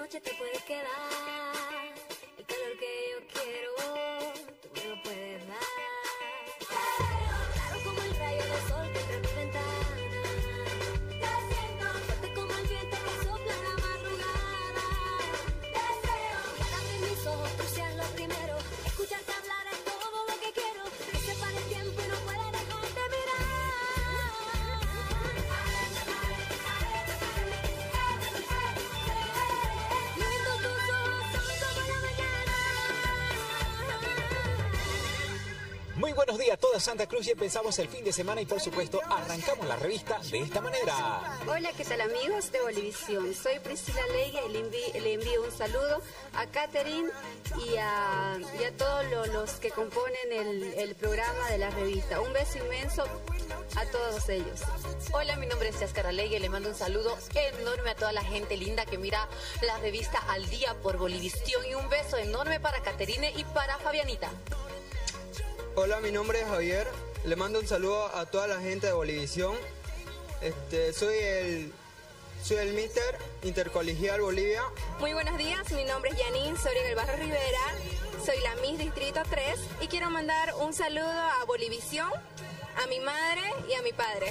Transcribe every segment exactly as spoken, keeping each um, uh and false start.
noche te puedes quedar. El calor que yo quiero, tú me lo puedes dar. Claro como el rayo del sol que entra en mi ventana. Te siento fuerte como el viento que sopla en la madrugada. Deseo que abrir mis ojos, tú seas lo primero. Escucharte hablar es todo lo que quiero. Que se pare el tiempo y no pueda dejar de mirar. Lindo tus ojos son como la mañana. Muy buenos días a toda Santa Cruz, ya empezamos el fin de semana y por supuesto arrancamos la revista de esta manera. Hola, ¿qué tal amigos de Bolivisión? Soy Priscila Leiga y le envío, le envío un saludo a Catherine y a, y a todos lo, los que componen el, el programa de la revista. Un beso inmenso a todos ellos. Hola, mi nombre es Yaskara Leiga y le mando un saludo enorme a toda la gente linda que mira la revista Al Día por Bolivisión y un beso enorme para Caterine y para Fabianita. Hola, mi nombre es Javier. Le mando un saludo a toda la gente de Bolivisión. Este, soy el soy el Mister Intercolegial Bolivia. Muy buenos días, mi nombre es Janine, soy del barrio Rivera, soy la Miss Distrito tres y quiero mandar un saludo a Bolivisión, a mi madre y a mi padre.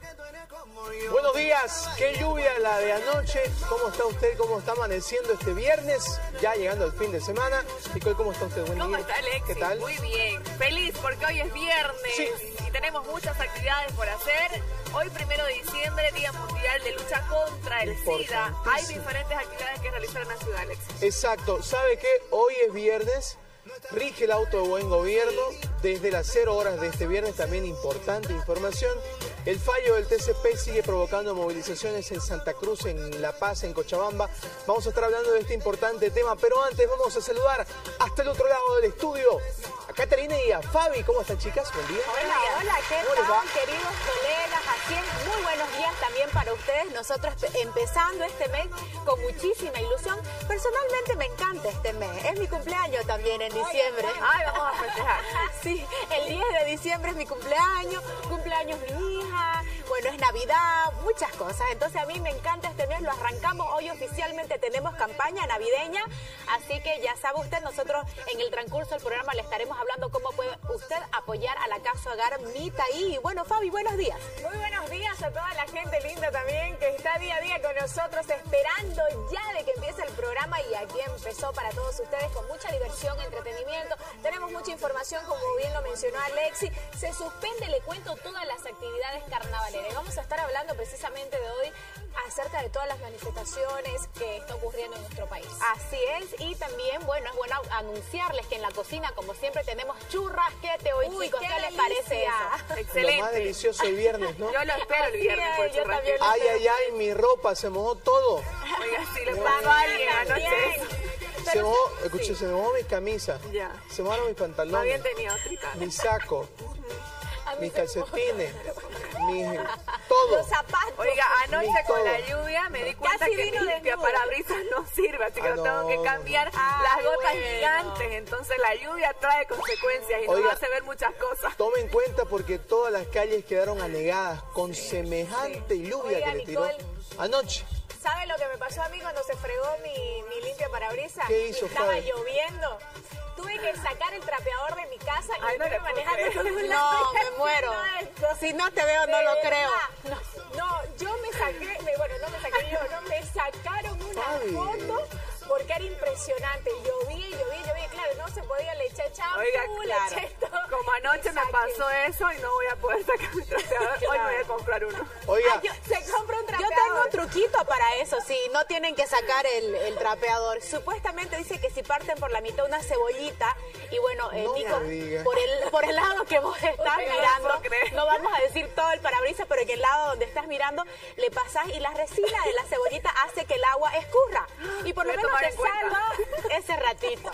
Buenos días, qué lluvia la de anoche. ¿Cómo está usted? ¿Cómo está amaneciendo este viernes? Ya llegando el fin de semana. Nicole, ¿cómo está usted? Buen ¿Cómo día. está, Alexis? ¿Qué tal? Muy bien. Feliz porque hoy es viernes Sí. y tenemos muchas actividades por hacer. Hoy, primero de diciembre, Día Mundial de Lucha contra el SIDA. Hay diferentes actividades que realizar en la ciudad, Alexis. Exacto. ¿Sabe qué? Hoy es viernes. Rige el auto de buen gobierno. Desde las cero horas de este viernes, también importante información. El fallo del T C P sigue provocando movilizaciones en Santa Cruz, en La Paz, en Cochabamba. Vamos a estar hablando de este importante tema, pero antes vamos a saludar hasta el otro lado del estudio a Caterina y a Fabi. ¿Cómo están, chicas? Buen día. Hola, hola, ¿qué ¿Cómo les va? tal, queridos colegas? Así es, muy buenos días también para ustedes. Nosotros empezando este mes con muchísima ilusión. Personalmente me encanta este mes. Es mi cumpleaños también en diciembre. Ay, vamos a festejar. Sí, el diez de diciembre es mi cumpleaños, cumpleaños mi hija, bueno, es Navidad, muchas cosas. Entonces a mí me encanta este mes, lo arrancamos hoy oficialmente, tenemos campaña navideña, así que ya sabe usted, nosotros en el transcurso del programa le estaremos hablando cómo puede usted apoyar a la Casa Hogar Mitaí. Y bueno, Fabi, buenos días. Muy buenos días a toda la gente linda también que está día a día con nosotros esperando ya de que empiece el programa y aquí empezó para todos ustedes con mucha diversión, entretenimiento. Tenemos mucha información, como bien lo mencionó Alexi. Se suspende, le cuento, todas las actividades carnavaleras. Vamos a estar hablando precisamente de hoy acerca de todas las manifestaciones que está ocurriendo en nuestro país. Así es, y también, bueno, es bueno anunciarles que en la cocina, como siempre, tenemos churrasquete hoy, Uy, chicos. qué ¿Qué les delicia. parece eso? Excelente. Lo más delicioso el viernes, ¿no? Yo lo espero el Así viernes es, por el yo también churrasquito. lo Ay, ay, ay, mi ropa se mojó todo. Oiga, si le pasó a alguien anoche eso. Se mojó, escuché, se me mojó mi camisa. Ya. Se mojaron mis No pantalones. habían tenido otra. Mi saco. A mí Mis se me mojó. calcetines. Mi todo. Los zapatos. Oiga, anoche Ni con todo. la lluvia me di cuenta Casi que vino mi limpia desnuda. parabrisas no sirve, así que Ah, lo tengo no, que no, cambiar. Ay, Las gotas bueno. gigantes, entonces la lluvia trae consecuencias y Oiga. nos hace ver muchas cosas. Tome en cuenta porque todas las calles quedaron anegadas con semejante lluvia Oiga, que le tiró Nicole. anoche. ¿Sabe lo que me pasó a mí cuando se fregó mi, mi limpia parabrisas? ¿Qué hizo, Y estaba Fabi? lloviendo. Tuve que sacar el trapeador de mi casa y Ay, no estuve le puedo manejando creer. todo un No, lado me muero. haciendo esto. Si no te veo, no De lo verdad. creo. No, no, yo me saqué, me- bueno, no me saqué yo, no, me sacaron una Fabi. foto porque era impresionante. Llovía y llovía y llovía. Claro, no se podía, le eché champú, Oiga, le claro. eché todo. Como anoche me Saqué. pasó eso y no voy a poder sacar mi trapeador. Hoy me voy a comprar uno. Oiga, Se compra un Yo trapeador. tengo un truquito para eso, sí, no tienen que sacar el, el trapeador. Supuestamente dice que si parten por la mitad una cebollita, y bueno, eh, No me Nico, diga. por el, por el lado que vos estás Oiga, no mirando, puedo creer. no vamos a decir todo el parabrisas, pero en el lado donde estás mirando, le pasás y la resina de la cebollita hace que el agua escurra. Y por lo Voy a menos tomar te en cuenta. salva ese ratito.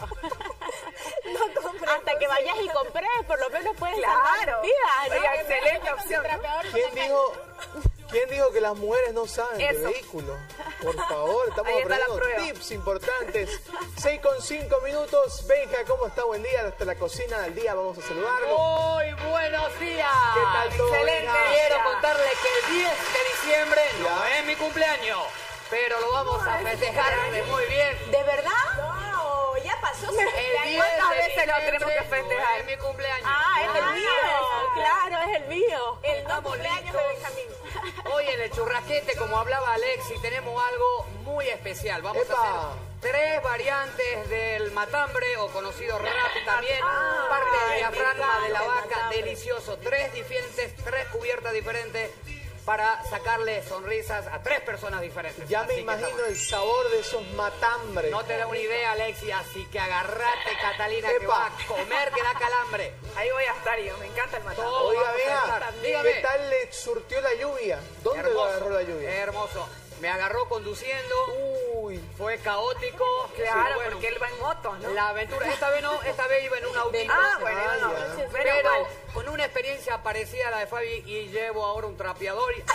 No compré, Hasta que por vayas y compres, por lo menos puedes Claro. salvar vidas, ¿no? Oiga, excelente opción. ¿quién dijo, ¿quién dijo que las mujeres no saben de Eso. vehículos? Por favor, estamos Ahí está la aprendiendo prueba. tips importantes. seis con cinco minutos. Benja, ¿cómo está? Buen día. Hasta la cocina del día. Vamos a saludarlo. Muy buenos días. ¿Qué tal todo? Excelente. Benja? Quiero contarles que el diez de diciembre no es mi cumpleaños. pero lo vamos a festejar muy bien. ¿De verdad? No, ya pasó. El diez ¿Cuántas de veces lo tenemos que diciembre festejar? es mi cumpleaños. Ah, es el Ah, mío. Claro, es el mío. El no Estamos cumpleaños de Benjamín. Hoy en el churrasquete, como hablaba Alexi, tenemos algo muy especial. Vamos ¡Epa! a hacer tres variantes del matambre, o conocido rap también, Ah, parte del me diafragma encanta de la el vaca, matambre. delicioso. Tres diferentes, tres cubiertas diferentes para sacarle sonrisas a tres personas diferentes. Ya Así me que imagino estamos- el sabor de esos matambres. No te da una idea, Alexi, así que agarrate, Catalina, que ¡Epa! va a comer que da calambre. Ahí voy a estar yo, me encanta el matambre. Todo Oiga, vamos a vea, estar. Dígame. ¿qué tal le surtió la lluvia? ¿Dónde lo Hermoso, agarró la lluvia? Hermoso. Me agarró conduciendo. Uy, Fue caótico. Claro, Sí, bueno, porque él va en moto, ¿no? la aventura, esta vez no, esta vez iba en un autito. Ah, bueno, Ah, no, ya. menos Pero mal. con una experiencia parecida a la de Fabi, y llevo ahora un trapeador. y-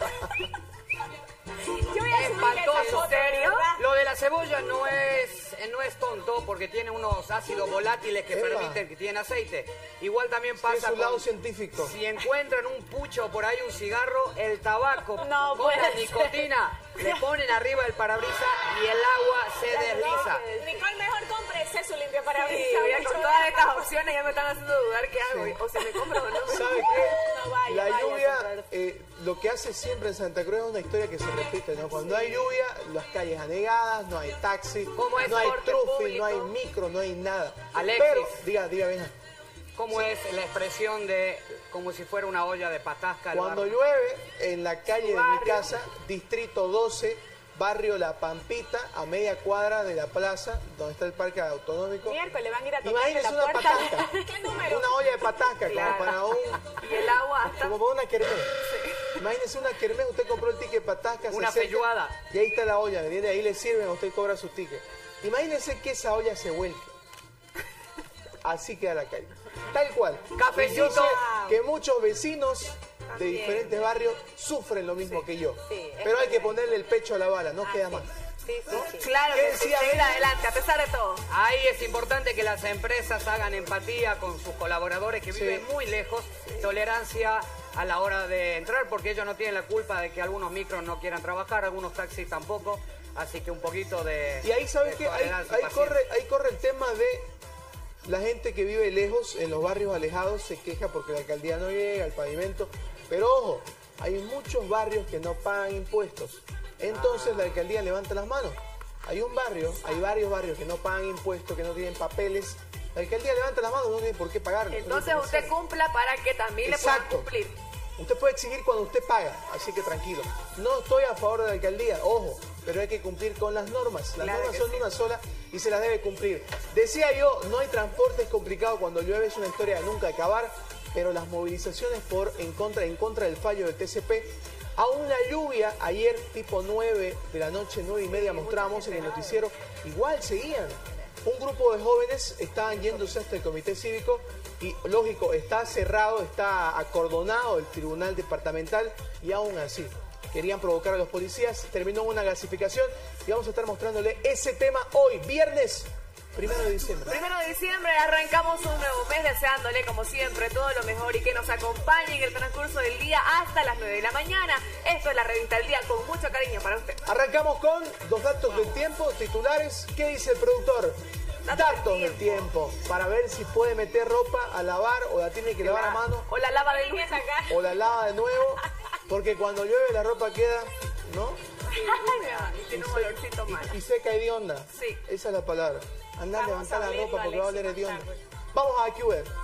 Yo voy a subir esa Espantoso. foto, ¿verdad? Lo de la cebolla no es, no es tonto, porque tiene unos ácidos volátiles que Epa. permiten que tiene aceite. Igual también tiene pasa su lado con- científico. si encuentran un pucho por ahí, un cigarro, el tabaco No con la puede ser. nicotina, le ponen arriba el parabrisas y el agua se desliza. Nicole, mejor compre su limpia para Sí, ya con todas estas opciones ya me están haciendo dudar qué hago. O se me compra o no me ¿Sabe compra. qué? No vaya, la vaya a lluvia, comprar. eh, lo que hace siempre en Santa Cruz es una historia que se repite, ¿no? Cuando hay lluvia, las calles anegadas, no hay taxi, ¿Cómo es no hay transporte trufi, no hay público? micro, no hay nada. Alexis. Pero, diga, diga, venga. ¿Cómo es la expresión de como si fuera una olla de patasca? el Cuando barrio? llueve, en la calle de mi barrio. casa, distrito doce, barrio La Pampita, a media cuadra de la plaza, donde está el parque autonómico. Miércoles van a ir a tocar Imagínese la una puerta. patasca, ¿Qué número? una olla de patasca, Claro. como para un... Y el agua hasta... Como para una kermés. Imagínese una kermés, usted compró el ticket patasca, se Una seca, feijoada. y ahí está la olla, ¿me entiende? Ahí le sirven, usted cobra su ticket. Imagínese que esa olla se vuelque. Así queda la calle. Tal cual. Cafecito. Y yo sé que muchos vecinos de También. diferentes barrios sufren lo mismo que yo. sí, es Pero hay que verdad. ponerle el pecho a la bala, no queda más. Sí, sí, sí. Claro, ¿Qué que decía seguir Benja? adelante, a pesar de todo. Ahí es importante que las empresas hagan empatía con sus colaboradores que Sí. viven muy lejos, tolerancia a la hora de entrar, porque ellos no tienen la culpa de que algunos micros no quieran trabajar, algunos taxis tampoco, así que un poquito de... Y ahí, ¿sabes de qué? Ahí, tolerancia y ahí paciencia. corre, ahí corre el tema de la gente que vive lejos, en los barrios alejados, se queja porque la alcaldía no llega, el pavimento. Pero ojo, hay muchos barrios que no pagan impuestos. Entonces la alcaldía levanta las manos. Hay un barrio, hay varios barrios que no pagan impuestos, que no tienen papeles. La alcaldía levanta las manos, no tiene por qué pagarlo. Entonces usted cumpla para que también le puedan Exacto. cumplir. Usted puede exigir cuando usted paga, así que tranquilo. No estoy a favor de la alcaldía, ojo, pero hay que cumplir con las normas. Las Claro normas que son sí. de una sola y se las debe cumplir. Decía yo, no hay transporte, es complicado cuando llueve, es una historia de nunca acabar, pero las movilizaciones por en contra, en contra del fallo del T C P, aún la lluvia, ayer tipo nueve de la noche, nueve y media mostrábamos en el noticiero, igual seguían. Un grupo de jóvenes estaban yéndose hasta el comité cívico y, lógico, está cerrado, está acordonado el tribunal departamental y aún así querían provocar a los policías. Terminó una gasificación y vamos a estar mostrándole ese tema hoy, viernes primero de diciembre. Primero de diciembre arrancamos un nuevo mes deseándole como siempre todo lo mejor y que nos acompañe en el transcurso del día hasta las nueve de la mañana. Esto es la revista El Día con mucho cariño para usted. Arrancamos con los datos del tiempo, titulares. ¿Qué dice el productor? Datos Datos del del tiempo, para ver si puede meter ropa a lavar o la tiene que lavar a mano O la lava de luz. o la lava de nuevo, porque cuando llueve la ropa queda, ¿no? Y tiene un olorcito malo. Y, y seca hedionda. Sí. Esa es la palabra. Anda a Vamos levantar a la abrirlo, ropa porque va a Alexis, oler hedionda. más tarde. Vamos a Q ver.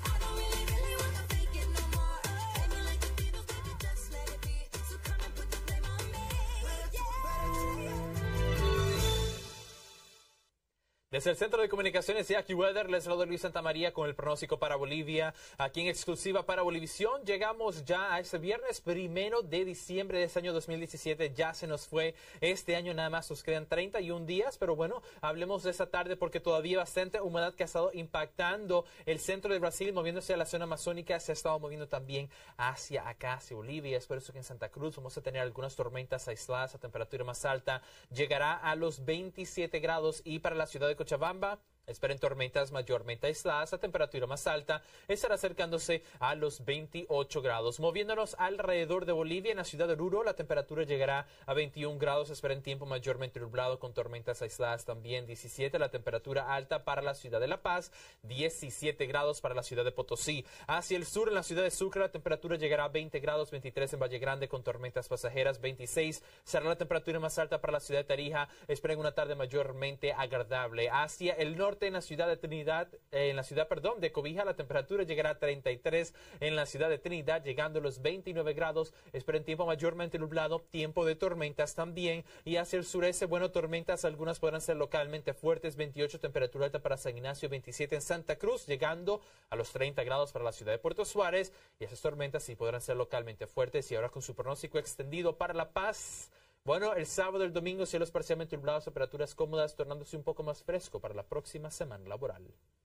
Desde el Centro de Comunicaciones de AccuWeather, les saluda Luis Santamaría con el pronóstico para Bolivia. Aquí en exclusiva para Bolivisión, llegamos ya a este viernes primero de diciembre de este año dos mil diecisiete. Ya se nos fue este año, nada más nos quedan treinta y un días, pero bueno, hablemos de esta tarde porque todavía bastante humedad que ha estado impactando el centro de Brasil, moviéndose a la zona amazónica, se ha estado moviendo también hacia acá, hacia Bolivia. Es por eso que en Santa Cruz vamos a tener algunas tormentas aisladas, a temperatura más alta llegará a los veintisiete grados y para la ciudad de Cochabamba Esperen tormentas mayormente aisladas. La temperatura más alta estará acercándose a los veintiocho grados. Moviéndonos alrededor de Bolivia, en la ciudad de Oruro, la temperatura llegará a veintiún grados. Esperen tiempo mayormente nublado con tormentas aisladas también. diecisiete, la temperatura alta para la ciudad de La Paz. diecisiete grados para la ciudad de Potosí. Hacia el sur, en la ciudad de Sucre, la temperatura llegará a veinte grados. veintitrés en Valle Grande con tormentas pasajeras. veintiséis será la temperatura más alta para la ciudad de Tarija. Esperen una tarde mayormente agradable. Hacia el norte, en la ciudad de Trinidad, eh, en la ciudad, perdón, de Cobija, la temperatura llegará a treinta y tres en la ciudad de Trinidad, llegando a los veintinueve grados. Esperen tiempo mayormente nublado, tiempo de tormentas también. Y hacia el sureste, bueno, tormentas, algunas podrán ser localmente fuertes. veintiocho, temperatura alta para San Ignacio, veintisiete en Santa Cruz, llegando a los treinta grados para la ciudad de Puerto Suárez. Y esas tormentas sí podrán ser localmente fuertes. Y ahora con su pronóstico extendido para La Paz. Bueno, el sábado y el domingo cielos parcialmente nublados, temperaturas cómodas, tornándose un poco más fresco para la próxima semana laboral.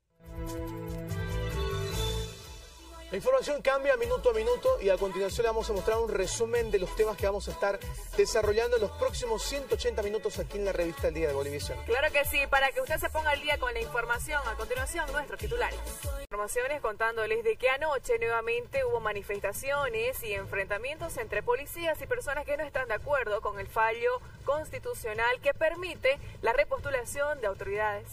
La información cambia minuto a minuto y a continuación le vamos a mostrar un resumen de los temas que vamos a estar desarrollando en los próximos ciento ochenta minutos aquí en la revista El Día de Bolivisión. Claro que sí, para que usted se ponga al día con la información. A continuación, nuestros titulares. Informaciones contándoles de que anoche nuevamente hubo manifestaciones y enfrentamientos entre policías y personas que no están de acuerdo con el fallo constitucional que permite la repostulación de autoridades.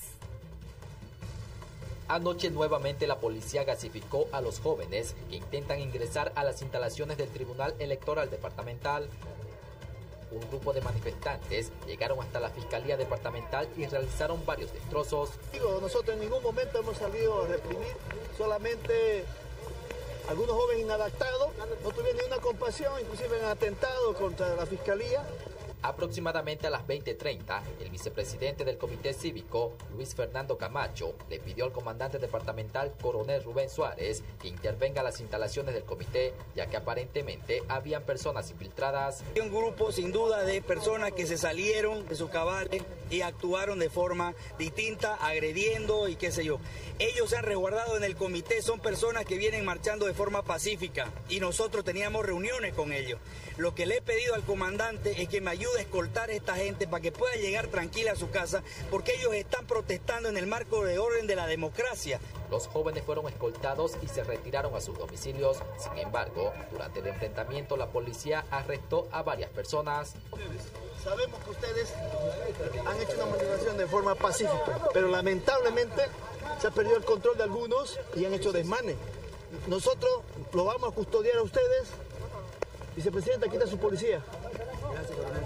Anoche nuevamente la policía gasificó a los jóvenes que intentan ingresar a las instalaciones del Tribunal Electoral Departamental. Un grupo de manifestantes llegaron hasta la Fiscalía Departamental y realizaron varios destrozos. Digo, nosotros en ningún momento hemos salido a reprimir, solamente algunos jóvenes inadaptados no tuvieron ni una compasión, inclusive han atentado contra la Fiscalía. Aproximadamente a las veinte treinta, el vicepresidente del Comité Cívico, Luis Fernando Camacho, le pidió al comandante departamental, coronel Rubén Suárez, que intervenga a las instalaciones del comité, ya que aparentemente habían personas infiltradas. Hay un grupo sin duda de personas que se salieron de sus cabales y actuaron de forma distinta, agrediendo y qué sé yo. Ellos se han resguardado en el comité, son personas que vienen marchando de forma pacífica y nosotros teníamos reuniones con ellos. Lo que le he pedido al comandante es que me ayude a escoltar a esta gente para que pueda llegar tranquila a su casa, porque ellos están protestando en el marco de orden de la democracia. Los jóvenes fueron escoltados y se retiraron a sus domicilios. Sin embargo, durante el enfrentamiento la policía arrestó a varias personas. Sabemos que ustedes han hecho una manifestación de forma pacífica, pero lamentablemente se ha perdido el control de algunos y han hecho desmanes. Nosotros lo vamos a custodiar a ustedes. Vicepresidenta, aquí está su policía. Gracias, coronel.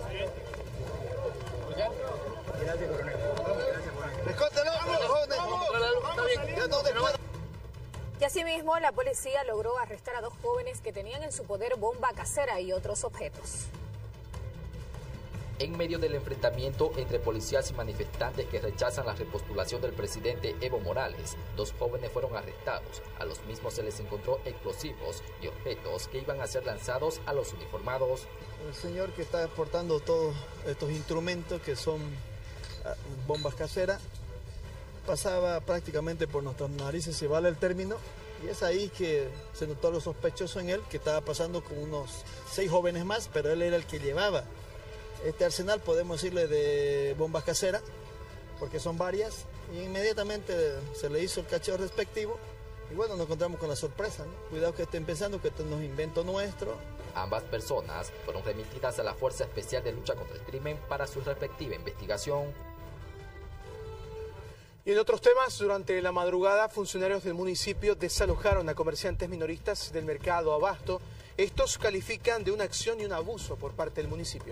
Gracias, coronel. Escótelo, jóvenes. Está bien, ya no después. Y asimismo, la policía logró arrestar a dos jóvenes que tenían en su poder bomba casera y otros objetos. En medio del enfrentamiento entre policías y manifestantes que rechazan la repostulación del presidente Evo Morales, dos jóvenes fueron arrestados. A los mismos se les encontró explosivos y objetos que iban a ser lanzados a los uniformados. El señor que está portando todos estos instrumentos que son bombas caseras pasaba prácticamente por nuestras narices, si vale el término, y es ahí que se notó lo sospechoso en él, que estaba pasando con unos seis jóvenes más, pero él era el que llevaba este arsenal, podemos decirle, de bombas caseras, porque son varias, y inmediatamente se le hizo el cacheo respectivo, y bueno, nos encontramos con la sorpresa, ¿no? Cuidado que estén pensando que esto no es invento nuestro. Ambas personas fueron remitidas a la Fuerza Especial de Lucha contra el Crimen para su respectiva investigación. Y en otros temas, durante la madrugada, funcionarios del municipio desalojaron a comerciantes minoristas del mercado Abasto. Estos califican de una acción y un abuso por parte del municipio.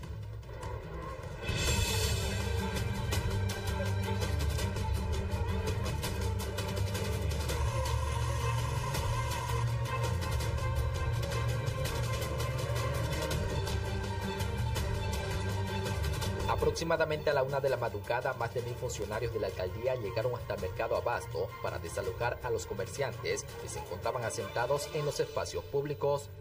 Aproximadamente a la una de la madrugada, más de mil funcionarios de la alcaldía llegaron hasta el mercado Abasto para desalojar a los comerciantes que se encontraban asentados en los espacios públicos.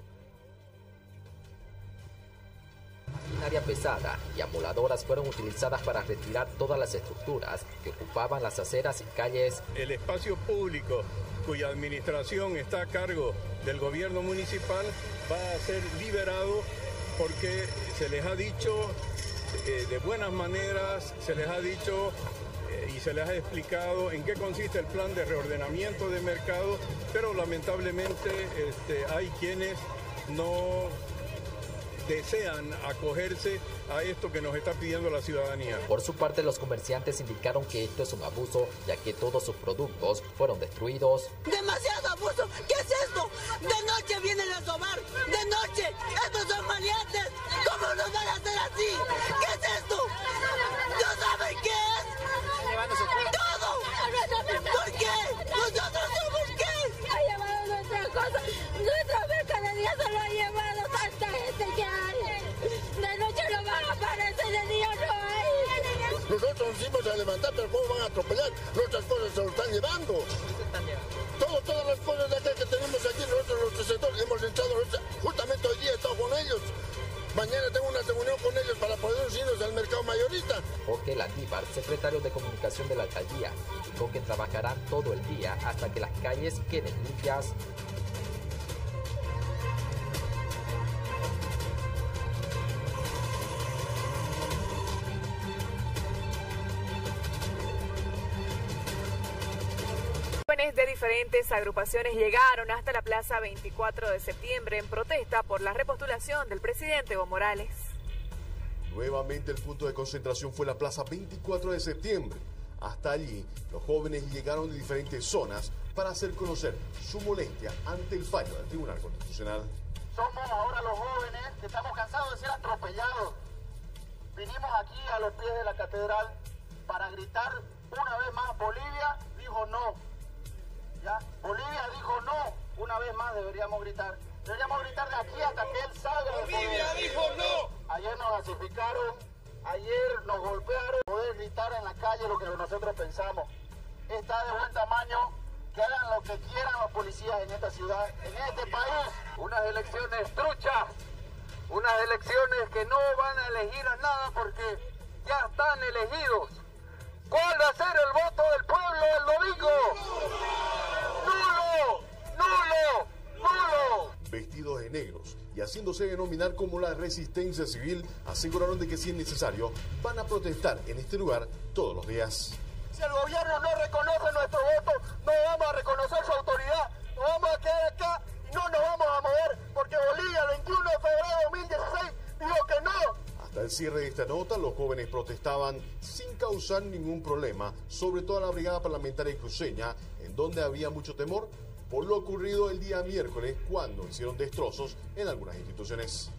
Maquinaria pesada y amoladoras fueron utilizadas para retirar todas las estructuras que ocupaban las aceras y calles. El espacio público, cuya administración está a cargo del gobierno municipal, va a ser liberado porque se les ha dicho Eh, de buenas maneras, se les ha dicho eh, y se les ha explicado en qué consiste el plan de reordenamiento de mercado, pero lamentablemente este, hay quienes no desean acogerse a esto que nos está pidiendo la ciudadanía. Por su parte, los comerciantes indicaron que esto es un abuso, ya que todos sus productos fueron destruidos. ¡Demasiado abuso! ¿Qué es esto? De noche vienen a robar, de noche. ¡Estos son maleantes! ¿Cómo nos van a hacer así? ¿Qué es esto? ¿No saben qué es? ¡Todo! ¿Por qué? ¿Nosotros somos qué? Ha llevado nuestras cosas, nuestra mercadería se lo ha llevado tanta gente que hay. De noche no van a aparecer, de día no hay. Nosotros nos íbamos a levantar, pero ¿cómo van a atropellar? Nuestras cosas se lo están llevando. Todo, todas las cosas de acá que tenemos aquí, nosotros nuestro sector, hemos entrado, justamente hoy día he estado con ellos. Mañana tengo una reunión con ellos para poder irnos al mercado mayorista. Jorge Landívar, secretario de Comunicación de la Alcaldía, indicó que trabajarán todo el día hasta que las calles queden limpias. Jóvenes de diferentes agrupaciones llegaron hasta la Plaza veinticuatro de septiembre en protesta por la repostulación del presidente Evo Morales. Nuevamente el punto de concentración fue la Plaza veinticuatro de septiembre. Hasta allí, los jóvenes llegaron de diferentes zonas para hacer conocer su molestia ante el fallo del Tribunal Constitucional. Somos ahora los jóvenes que estamos cansados de ser atropellados. Vinimos aquí a los pies de la catedral para gritar una vez más: Bolivia dijo no. ¿Ya? Bolivia dijo no, una vez más deberíamos gritar. Deberíamos gritar de aquí hasta que él salga del poder. Bolivia dijo no. Ayer nos pacificaron, ayer nos golpearon. Poder gritar en la calle lo que nosotros pensamos. Está de buen tamaño, que hagan lo que quieran los policías en esta ciudad, en este país. Unas elecciones truchas, unas elecciones que no van a elegir a nada porque ya están elegidos. ¿Cuál va a ser el voto del pueblo el domingo? ¡Nulo! ¡Nulo! ¡Nulo! Vestidos de negros y haciéndose denominar como la resistencia civil, aseguraron de que si es necesario, van a protestar en este lugar todos los días. Si el gobierno no reconoce nuestro voto, no vamos a reconocer su autoridad. Nos vamos a quedar acá y no nos vamos a mover, porque Bolivia el veintiuno de febrero de dos mil dieciséis dijo que no. Hasta el cierre de esta nota, los jóvenes protestaban sin causar ningún problema, sobre todo la brigada parlamentaria cruceña, en donde había mucho temor por lo ocurrido el día miércoles, cuando hicieron destrozos en algunas instituciones.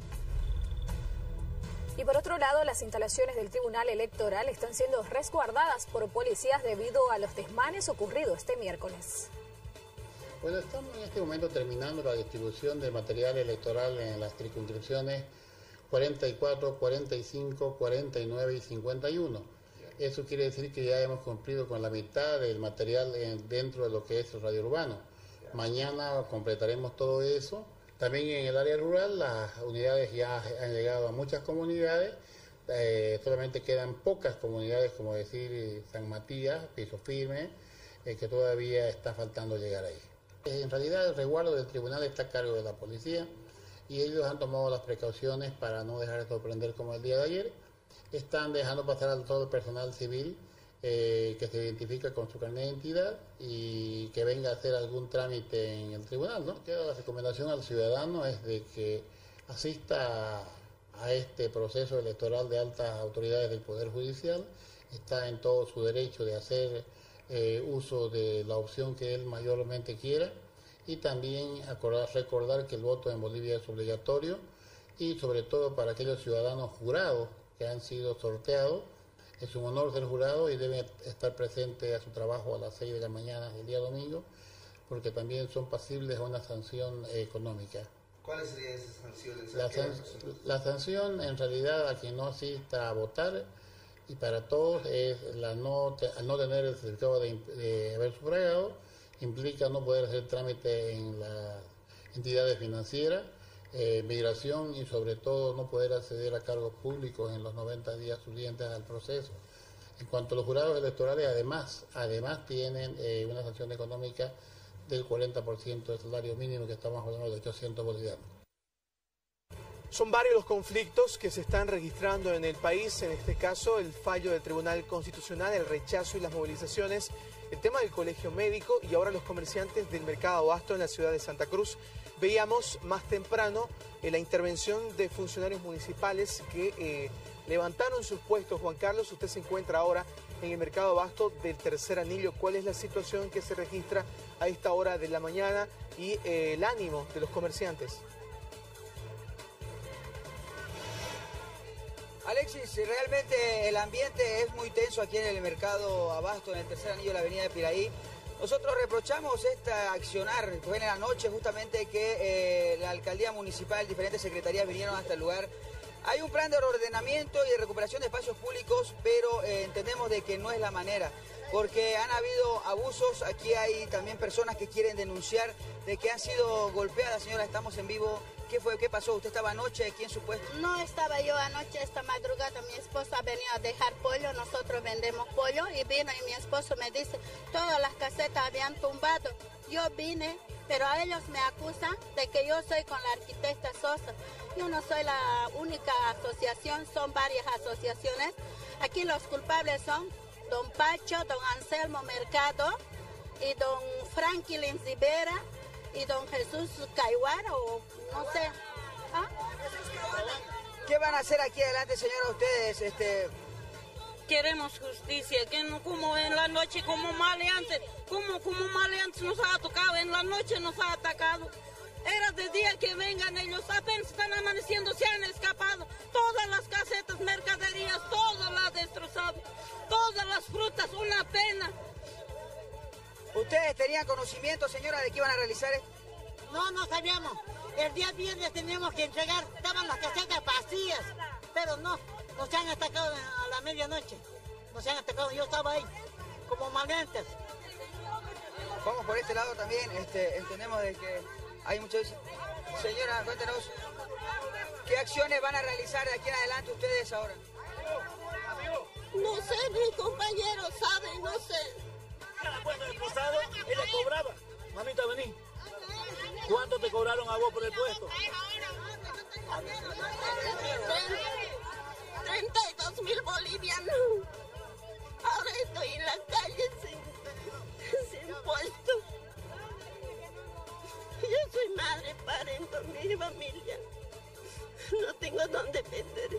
Y por otro lado, las instalaciones del Tribunal Electoral están siendo resguardadas por policías debido a los desmanes ocurridos este miércoles. Bueno, estamos en este momento terminando la distribución de material electoral en las circunscripciones cuarenta y cuatro, cuarenta y cinco, cuarenta y nueve y cincuenta y uno. Eso quiere decir que ya hemos cumplido con la mitad del material en, dentro de lo que es el radio urbano. Mañana completaremos todo eso. También en el área rural las unidades ya han llegado a muchas comunidades. Eh, solamente quedan pocas comunidades, como decir San Matías, Piso Firme, eh, que todavía está faltando llegar ahí. En realidad el resguardo del tribunal está a cargo de la policía, y ellos han tomado las precauciones para no dejar de sorprender como el día de ayer. Están dejando pasar a todo el personal civil eh, que se identifica con su carnet de identidad y que venga a hacer algún trámite en el tribunal, ¿no? La recomendación al ciudadano es de que asista a, a este proceso electoral de altas autoridades del Poder Judicial. Está en todo su derecho de hacer eh, uso de la opción que él mayormente quiera. Y también acordar, recordar que el voto en Bolivia es obligatorio, y sobre todo para aquellos ciudadanos jurados que han sido sorteados, es un honor ser jurado y deben estar presentes a su trabajo a las seis de la mañana del día domingo, porque también son pasibles a una sanción eh, económica. ¿Cuál sería esa sanción? La, san, la sanción en realidad a quien no asista a votar, y para todos, es la no, al no tener el certificado de, de haber sufragado, implica no poder hacer trámite en las entidades financieras, eh, migración, y sobre todo no poder acceder a cargos públicos en los noventa días siguientes al proceso. En cuanto a los jurados electorales, además, además tienen eh, una sanción económica del cuarenta por ciento del salario mínimo, que estamos hablando de ochocientos bolivianos. Son varios los conflictos que se están registrando en el país, en este caso el fallo del Tribunal Constitucional, el rechazo y las movilizaciones, el tema del colegio médico y ahora los comerciantes del mercado Abasto en la ciudad de Santa Cruz. Veíamos más temprano eh, la intervención de funcionarios municipales que eh, levantaron sus puestos. Juan Carlos, usted se encuentra ahora en el mercado Abasto del Tercer Anillo. ¿Cuál es la situación que se registra a esta hora de la mañana y eh, el ánimo de los comerciantes? Alexis, realmente el ambiente es muy tenso aquí en el mercado Abasto, en el Tercer Anillo de la avenida de Piraí. Nosotros reprochamos esta accionar, fue en la noche justamente que eh, la alcaldía municipal, diferentes secretarías vinieron hasta el lugar. Hay un plan de reordenamiento y de recuperación de espacios públicos, pero eh, entendemos de que no es la manera, porque han habido abusos. Aquí hay también personas que quieren denunciar de que han sido golpeadas. Señora, estamos en vivo. ¿Qué fue? ¿Qué pasó? ¿Usted estaba anoche aquí en su puesto? No estaba yo anoche, esta madrugada mi esposo ha venido a dejar pollo, nosotros vendemos pollo y vino y mi esposo me dice, todas las casetas habían tumbado. Yo vine, pero a ellos me acusan de que yo soy con la arquitecta Sosa. Yo no soy la única asociación, son varias asociaciones. Aquí los culpables son don Pacho, don Anselmo Mercado y don Franklin Rivera y don Jesús Caihuara, o no sé. ¿Ah? ¿Qué van a hacer aquí adelante, señora, ustedes? Este... Queremos justicia, que no como en la noche, como maleantes, como, como maleantes nos ha tocado, en la noche nos ha atacado. Era de día que vengan ellos, apenas están amaneciendo, se han escapado. Todas las casetas, mercaderías, todo lo ha destrozado. Todas las frutas, una pena. ¿Ustedes tenían conocimiento, señora, de que iban a realizar esto? No, no sabíamos. El día viernes teníamos que entregar, estaban las casetas vacías, pero no, nos han atacado a la medianoche. Nos han atacado, yo estaba ahí, como maleantes. Vamos por este lado también, este, entendemos de que hay muchos... Señora, cuéntenos, ¿qué acciones van a realizar de aquí en adelante ustedes ahora? No sé, mis compañeros saben, no sé. Cada puesto del cruzado, ella cobraba. Mamita, vení. ¿Cuánto te cobraron a vos por el puesto? treinta y dos mil bolivianos. Ahora estoy en la calle sin, sin puesto. Yo soy madre, parento, mi familia. No tengo dónde vender.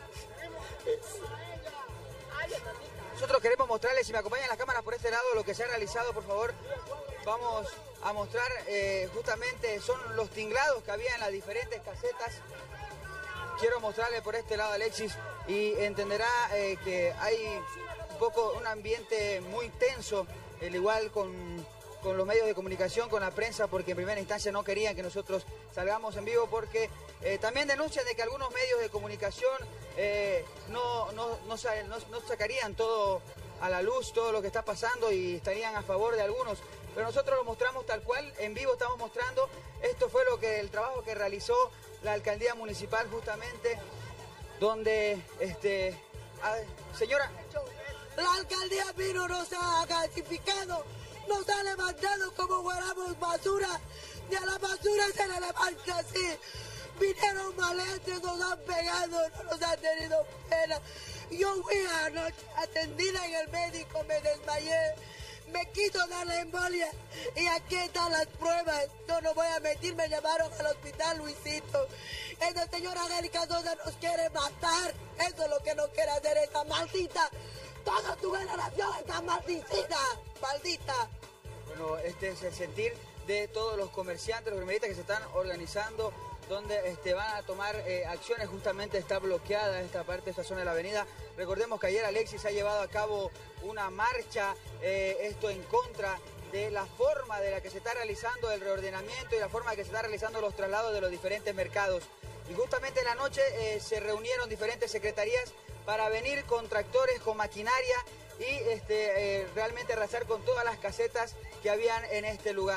Nosotros queremos mostrarles, si me acompañan las cámaras por este lado, lo que se ha realizado, por favor. Vamos a mostrar eh, justamente, son los tinglados que había en las diferentes casetas. Quiero mostrarle por este lado, Alexis, y entenderá eh, que hay un poco un ambiente muy tenso, al igual con, con los medios de comunicación, con la prensa, porque en primera instancia no querían que nosotros salgamos en vivo, porque eh, también denuncian de que algunos medios de comunicación eh, no, no, no, no, no sacarían todo a la luz, todo lo que está pasando, y estarían a favor de algunos. Pero nosotros lo mostramos tal cual, en vivo estamos mostrando. Esto fue lo que el trabajo que realizó la alcaldía municipal, justamente, donde, este, a, señora... La alcaldía vino, nos ha clasificado, nos ha levantado como guardamos basura, y a la basura se la levanta así. Vinieron maleantes, nos han pegado, no nos han tenido pena. Yo fui anoche atendida en el médico, me desmayé. Me quiso dar la embolia y aquí están las pruebas. Yo no voy a mentir, me llevaron al hospital Luisito. Esa señora Angélica Sosa nos quiere matar. Eso es lo que nos quiere hacer esta maldita. Toda tu generación está maldita, maldita. Bueno, este es el sentir de todos los comerciantes, los comerciantes que se están organizando, donde este, van a tomar eh, acciones. Justamente está bloqueada esta parte, esta zona de la avenida. Recordemos que ayer Alexis ha llevado a cabo una marcha, eh, esto en contra de la forma de la que se está realizando el reordenamiento y la forma de que se está realizando los traslados de los diferentes mercados. Y justamente en la noche eh, se reunieron diferentes secretarías para venir con tractores, con maquinaria y este, eh, realmente arrasar con todas las casetas que habían en este lugar.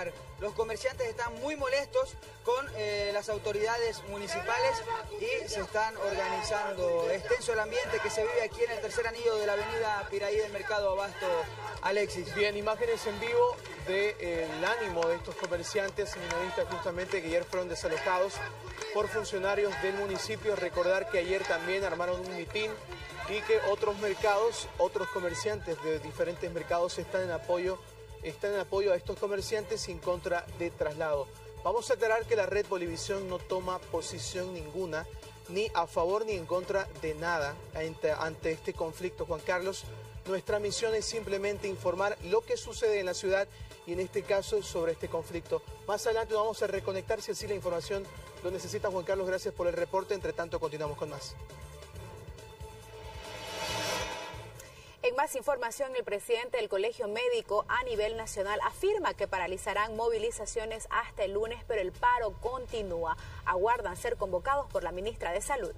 Los comerciantes están muy molestos con eh, las autoridades municipales y se están organizando. Es tenso el ambiente que se vive aquí en el tercer anillo de la avenida Piraí del Mercado Abasto, Alexis. Bien, imágenes en vivo del de, ánimo de estos comerciantes minoristas justamente que ayer fueron desalojados por funcionarios del municipio. Recordar que ayer también armaron un mitin y que otros mercados, otros comerciantes de diferentes mercados están en apoyo, están en apoyo a estos comerciantes y en contra de traslado. Vamos a aclarar que la red Bolivisión no toma posición ninguna, ni a favor ni en contra de nada ante, ante este conflicto, Juan Carlos. Nuestra misión es simplemente informar lo que sucede en la ciudad y en este caso sobre este conflicto. Más adelante vamos a reconectar si así la información lo necesita, Juan Carlos. Gracias por el reporte. Entre tanto, continuamos con más. En más información, el presidente del Colegio Médico a nivel nacional afirma que paralizarán movilizaciones hasta el lunes, pero el paro continúa. Aguardan ser convocados por la ministra de Salud.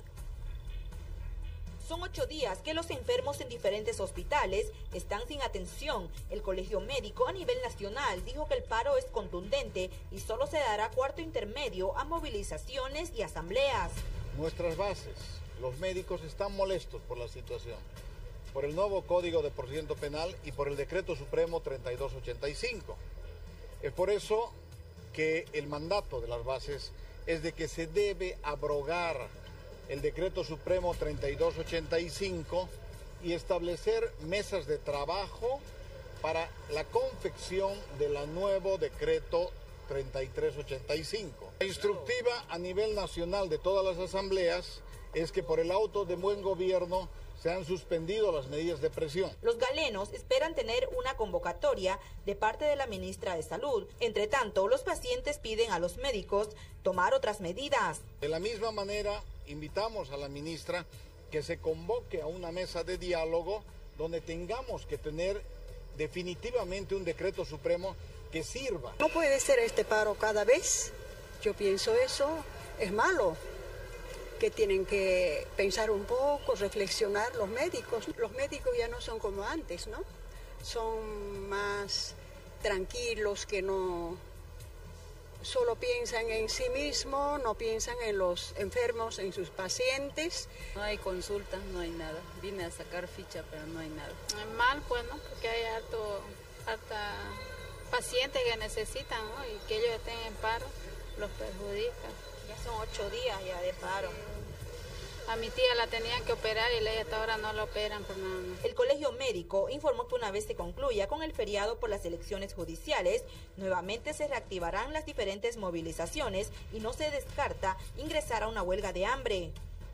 Son ocho días que los enfermos en diferentes hospitales están sin atención. El Colegio Médico a nivel nacional dijo que el paro es contundente y solo se dará cuarto intermedio a movilizaciones y asambleas. Nuestras bases, los médicos están molestos por la situación, por el nuevo Código de Procedimiento Penal y por el Decreto Supremo treinta y dos ochenta y cinco. Es por eso que el mandato de las bases es de que se debe abrogar el Decreto Supremo treinta y dos ochenta y cinco y establecer mesas de trabajo para la confección del nuevo Decreto treinta y tres ochenta y cinco. La instructiva a nivel nacional de todas las asambleas es que por el auto de buen gobierno se han suspendido las medidas de presión. Los galenos esperan tener una convocatoria de parte de la ministra de Salud. Entre tanto, los pacientes piden a los médicos tomar otras medidas. De la misma manera, invitamos a la ministra que se convoque a una mesa de diálogo donde tengamos que tener definitivamente un decreto supremo que sirva. No puede ser este paro cada vez. Yo pienso eso es malo. Que tienen que pensar un poco, reflexionar los médicos. Los médicos ya no son como antes, ¿no? Son más tranquilos, que no solo piensan en sí mismos, no piensan en los enfermos, en sus pacientes. No hay consultas, no hay nada. Vine a sacar ficha, pero no hay nada. Mal, pues, ¿no? Porque hay harto, harta pacientes que necesitan, ¿no? Y que ellos estén en paro, los perjudica. Ya son ocho días ya de paro. A mi tía la tenían que operar y hasta ahora no la operan por nada. El Colegio Médico informó que una vez se concluya con el feriado por las elecciones judiciales, nuevamente se reactivarán las diferentes movilizaciones y no se descarta ingresar a una huelga de hambre.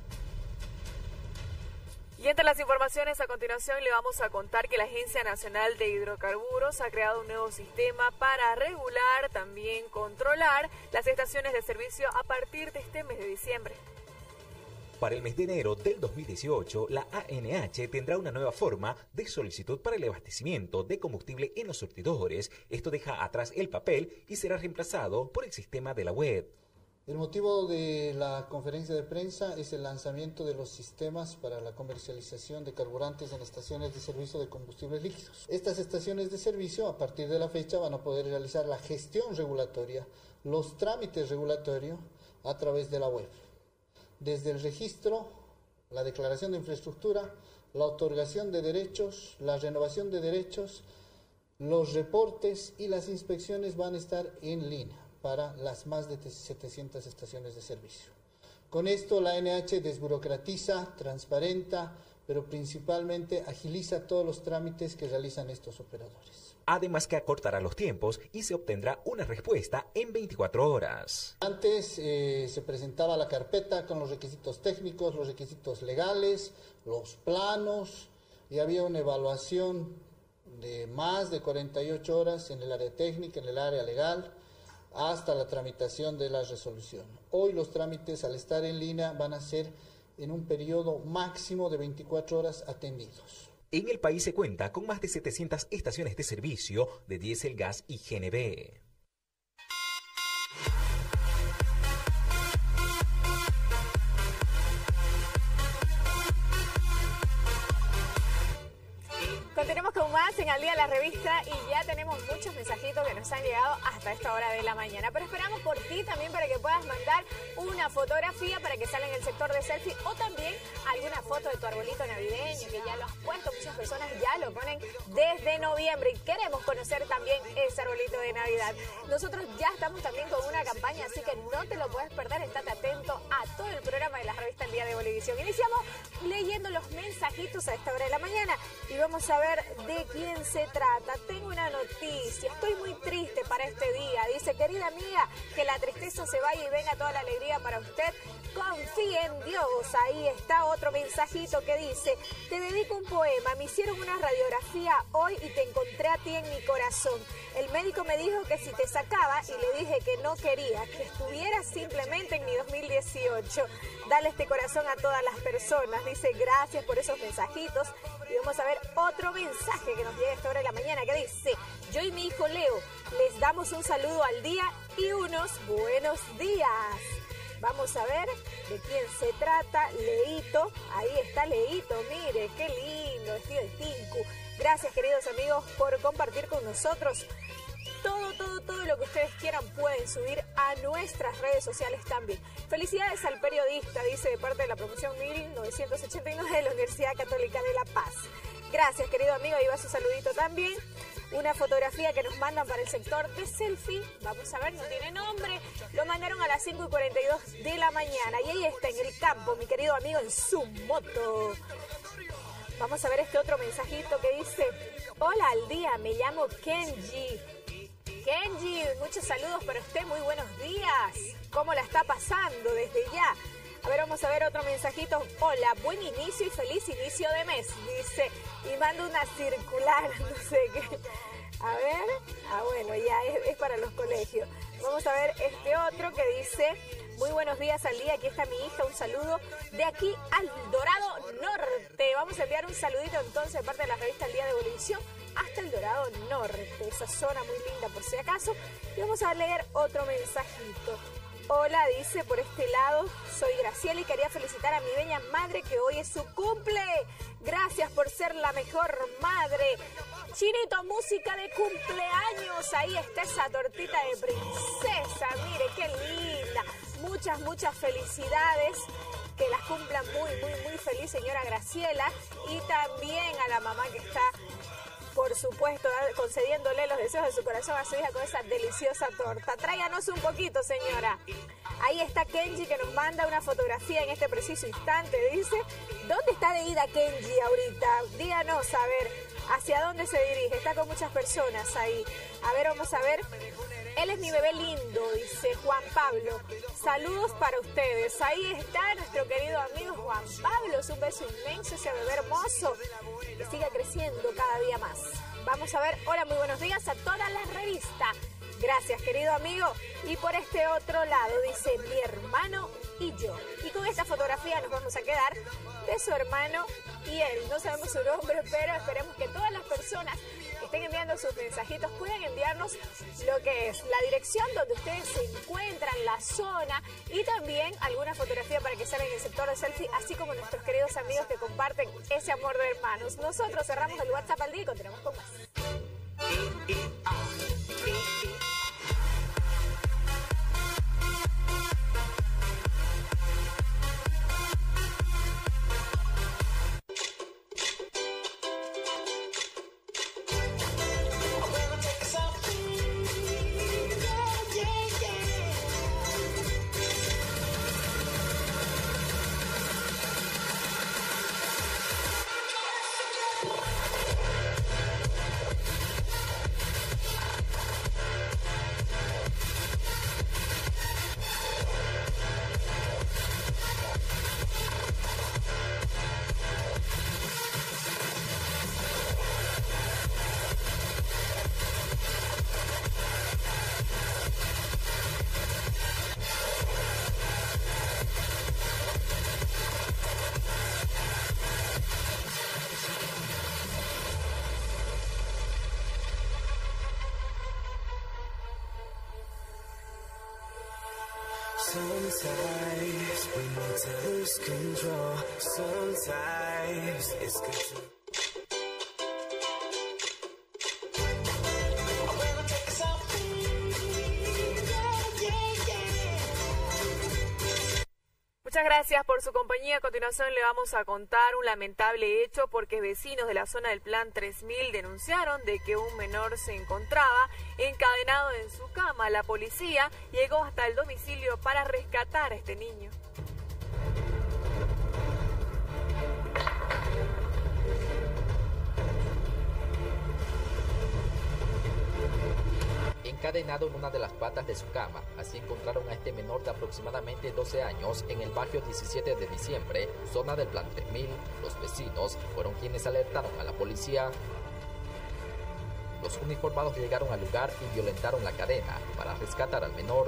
Y entre las informaciones a continuación le vamos a contar que la Agencia Nacional de Hidrocarburos ha creado un nuevo sistema para regular, también controlar las estaciones de servicio a partir de este mes de diciembre. Para el mes de enero del dos mil dieciocho, la A N H tendrá una nueva forma de solicitud para el abastecimiento de combustible en los surtidores. Esto deja atrás el papel y será reemplazado por el sistema de la web. El motivo de la conferencia de prensa es el lanzamiento de los sistemas para la comercialización de carburantes en estaciones de servicio de combustibles líquidos. Estas estaciones de servicio, a partir de la fecha, van a poder realizar la gestión regulatoria, los trámites regulatorios a través de la web. Desde el registro, la declaración de infraestructura, la otorgación de derechos, la renovación de derechos, los reportes y las inspecciones van a estar en línea para las más de setecientas estaciones de servicio. Con esto la A N H desburocratiza, transparenta, pero principalmente agiliza todos los trámites que realizan estos operadores. Además que acortará los tiempos y se obtendrá una respuesta en veinticuatro horas. Antes eh, se presentaba la carpeta con los requisitos técnicos, los requisitos legales, los planos, y había una evaluación de más de cuarenta y ocho horas en el área técnica, en el área legal, hasta la tramitación de la resolución. Hoy los trámites, al estar en línea, van a ser en un periodo máximo de veinticuatro horas atendidos. En el país se cuenta con más de setecientas estaciones de servicio de diésel, gas y G N B. Continuamos con con más en Al Día de la Revista y ya tenemos muchos mensajitos que nos han llegado hasta esta hora de la mañana. Pero esperamos por ti también para que puedas mandar una fotografía para que salga en el sector de selfie o también alguna foto de tu arbolito navideño que ya lo has puesto. Muchas personas ya lo ponen desde noviembre y queremos conocer también ese arbolito de Navidad. Nosotros ya estamos también con una campaña, así que no te lo puedes perder. Estate atento a todo el programa de la revista El Día de Bolivisión. Iniciamos leyendo los mensajitos a esta hora de la mañana y vamos a ver de quién se trata. Tengo una noticia, estoy muy triste para este día. Dice, querida amiga, que la tristeza se vaya y venga toda la alegría para usted. Confíe en Dios. Ahí está otro mensajito que dice, te dedico un poema, me hicieron una radiografía hoy y te encontré a ti en mi corazón. El médico me dijo que si te sacaba y le dije que no quería, que estuvieras simplemente en mi dos mil dieciocho. Dale este corazón a todas las personas. Dice, gracias por esos mensajitos. Y vamos a ver otro mensaje que nos llega a esta hora de la mañana que dice, yo y mi hijo Leo les damos un saludo al día y unos buenos días. Vamos a ver de quién se trata. Leito, ahí está Leito, mire, qué lindo, vestido de tinku. Gracias, queridos amigos, por compartir con nosotros. Todo, todo, todo lo que ustedes quieran pueden subir a nuestras redes sociales también. Felicidades al periodista, dice de parte de la promoción mil novecientos ochenta y nueve de la Universidad Católica de La Paz. Gracias, querido amigo, ahí va su saludito también. Una fotografía que nos mandan para el sector de selfie. Vamos a ver, no tiene nombre. Lo mandaron a las cinco y cuarenta y dos de la mañana. Y ahí está en el campo, mi querido amigo, en su moto. Vamos a ver este otro mensajito que dice, hola al día, me llamo Kenji. Kenji, muchos saludos para usted, muy buenos días. ¿Cómo la está pasando desde ya? A ver, vamos a ver otro mensajito. Hola, buen inicio y feliz inicio de mes, dice. Y manda una circular, no sé qué. A ver, ah bueno, ya es, es para los colegios. Vamos a ver este otro que dice, muy buenos días al día, aquí está mi hija, un saludo de aquí al Dorado Norte. Vamos a enviar un saludito entonces de parte de la revista El Día de Bolivisión hasta el Dorado Norte, esa zona muy linda por si acaso. Y vamos a leer otro mensajito. Hola, dice por este lado, soy Graciela y quería felicitar a mi bella madre que hoy es su cumple. Gracias por ser la mejor madre. Chinito, música de cumpleaños. Ahí está esa tortita de princesa. Mire, qué linda. Muchas, muchas felicidades. Que las cumplan muy, muy, muy feliz, señora Graciela. Y también a la mamá que está, por supuesto, concediéndole los deseos de su corazón a su hija con esa deliciosa torta. Tráiganos un poquito, señora. Ahí está Kenji que nos manda una fotografía en este preciso instante. Dice, ¿dónde está de ida Kenji ahorita? Díganos, a ver, ¿hacia dónde se dirige? Está con muchas personas ahí. A ver, vamos a ver. Él es mi bebé lindo, dice Juan Pablo. Saludos para ustedes. Ahí está nuestro querido amigo Juan Pablo. Es un beso inmenso, ese bebé hermoso. Que siga creciendo cada día más. Vamos a ver. Hola, muy buenos días a toda la revista. Gracias, querido amigo. Y por este otro lado dice mi hermano y yo. Y con esta fotografía nos vamos a quedar de su hermano y él. No sabemos su nombre, pero esperemos que todas las personas que estén enviando sus mensajitos puedan enviarnos lo que es la dirección donde ustedes se encuentran, la zona y también alguna fotografía para que salga en el sector de selfie, así como nuestros queridos amigos que comparten ese amor de hermanos. Nosotros cerramos el WhatsApp al día y continuamos con más. Sometimes we need to lose control. Sometimes it's good to Muchas gracias por su compañía. A continuación le vamos a contar un lamentable hecho porque vecinos de la zona del Plan tres mil denunciaron de que un menor se encontraba encadenado en su cama. La policía llegó hasta el domicilio para rescatar a este niño. Encadenado en una de las patas de su cama. Así encontraron a este menor de aproximadamente doce años en el barrio diecisiete de diciembre, zona del Plan tres mil. Los vecinos fueron quienes alertaron a la policía. Los uniformados llegaron al lugar y violentaron la cadena para rescatar al menor.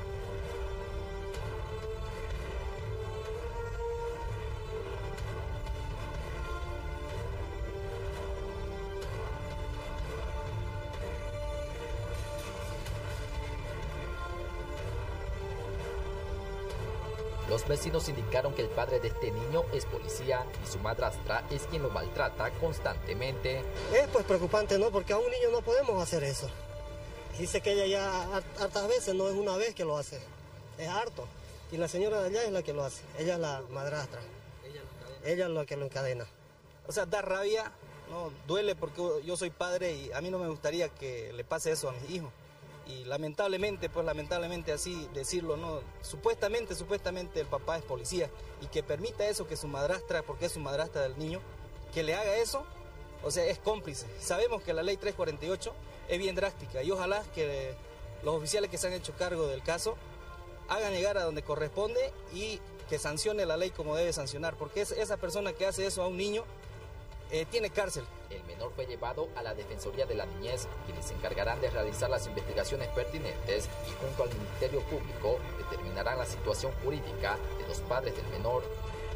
Los vecinos indicaron que el padre de este niño es policía y su madrastra es quien lo maltrata constantemente. Es pues preocupante, ¿no? Porque a un niño no podemos hacer eso. Dice que ella ya hartas veces, no es una vez que lo hace, es harto. Y la señora de allá es la que lo hace, ella es la madrastra, ella es la que lo encadena. O sea, da rabia, no duele porque yo soy padre y a mí no me gustaría que le pase eso a mis hijos. Y lamentablemente, pues lamentablemente así decirlo, no, supuestamente, supuestamente el papá es policía y que permita eso, que su madrastra, porque es su madrastra del niño, que le haga eso, o sea, es cómplice. Sabemos que la ley trescientos cuarenta y ocho es bien drástica y ojalá que los oficiales que se han hecho cargo del caso hagan llegar a donde corresponde y que sancione la ley como debe sancionar, porque es, esa persona que hace eso a un niño eh, tiene cárcel. El menor fue llevado a la Defensoría de la Niñez, quienes se encargarán de realizar las investigaciones pertinentes y junto al Ministerio Público determinarán la situación jurídica de los padres del menor.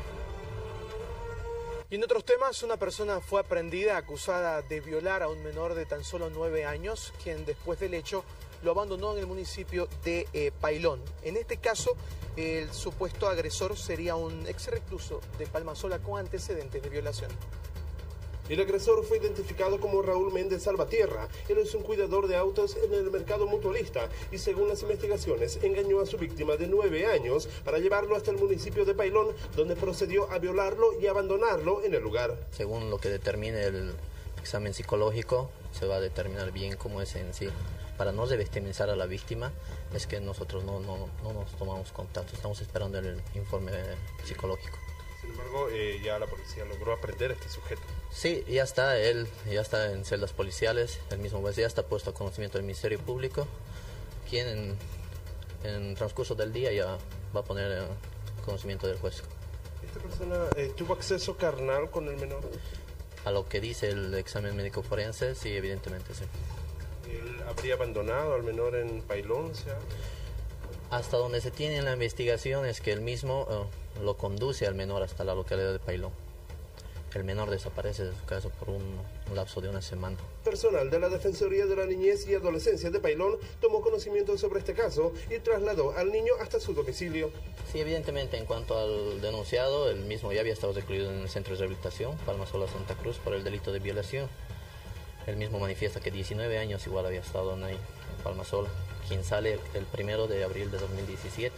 Y en otros temas, una persona fue aprehendida acusada de violar a un menor de tan solo nueve años, quien después del hecho lo abandonó en el municipio de eh, Pailón. En este caso, el supuesto agresor sería un ex recluso de Palmasola con antecedentes de violación. El agresor fue identificado como Raúl Méndez Salvatierra. Él es un cuidador de autos en el mercado mutualista y según las investigaciones engañó a su víctima de nueve años para llevarlo hasta el municipio de Pailón, donde procedió a violarlo y abandonarlo en el lugar. Según lo que determine el examen psicológico, se va a determinar bien cómo es en sí. Para no revictimizar a la víctima, es que nosotros no, no, no nos tomamos contacto, estamos esperando el informe psicológico. Sin embargo, eh, ya la policía logró aprender a este sujeto. Sí, ya está, él ya está en celdas policiales, el mismo juez ya está puesto a conocimiento del Ministerio Público, quien en, en transcurso del día ya va a poner eh, conocimiento del juez. ¿Esta persona eh, tuvo acceso carnal con el menor? A lo que dice el examen médico forense, sí, evidentemente sí. ¿Él habría abandonado al menor en Pailón? ¿sea? Hasta donde se tiene en la investigación es que él mismo uh, lo conduce al menor hasta la localidad de Pailón. El menor desaparece de su casa por un, un lapso de una semana. Personal de la Defensoría de la Niñez y Adolescencia de Pailón tomó conocimiento sobre este caso y trasladó al niño hasta su domicilio. Sí, evidentemente, en cuanto al denunciado, el mismo ya había estado recluido en el Centro de Rehabilitación Palmasola Santa Cruz por el delito de violación. Él mismo manifiesta que diecinueve años igual había estado en ahí, en Palmasola, quien sale el primero de abril de dos mil diecisiete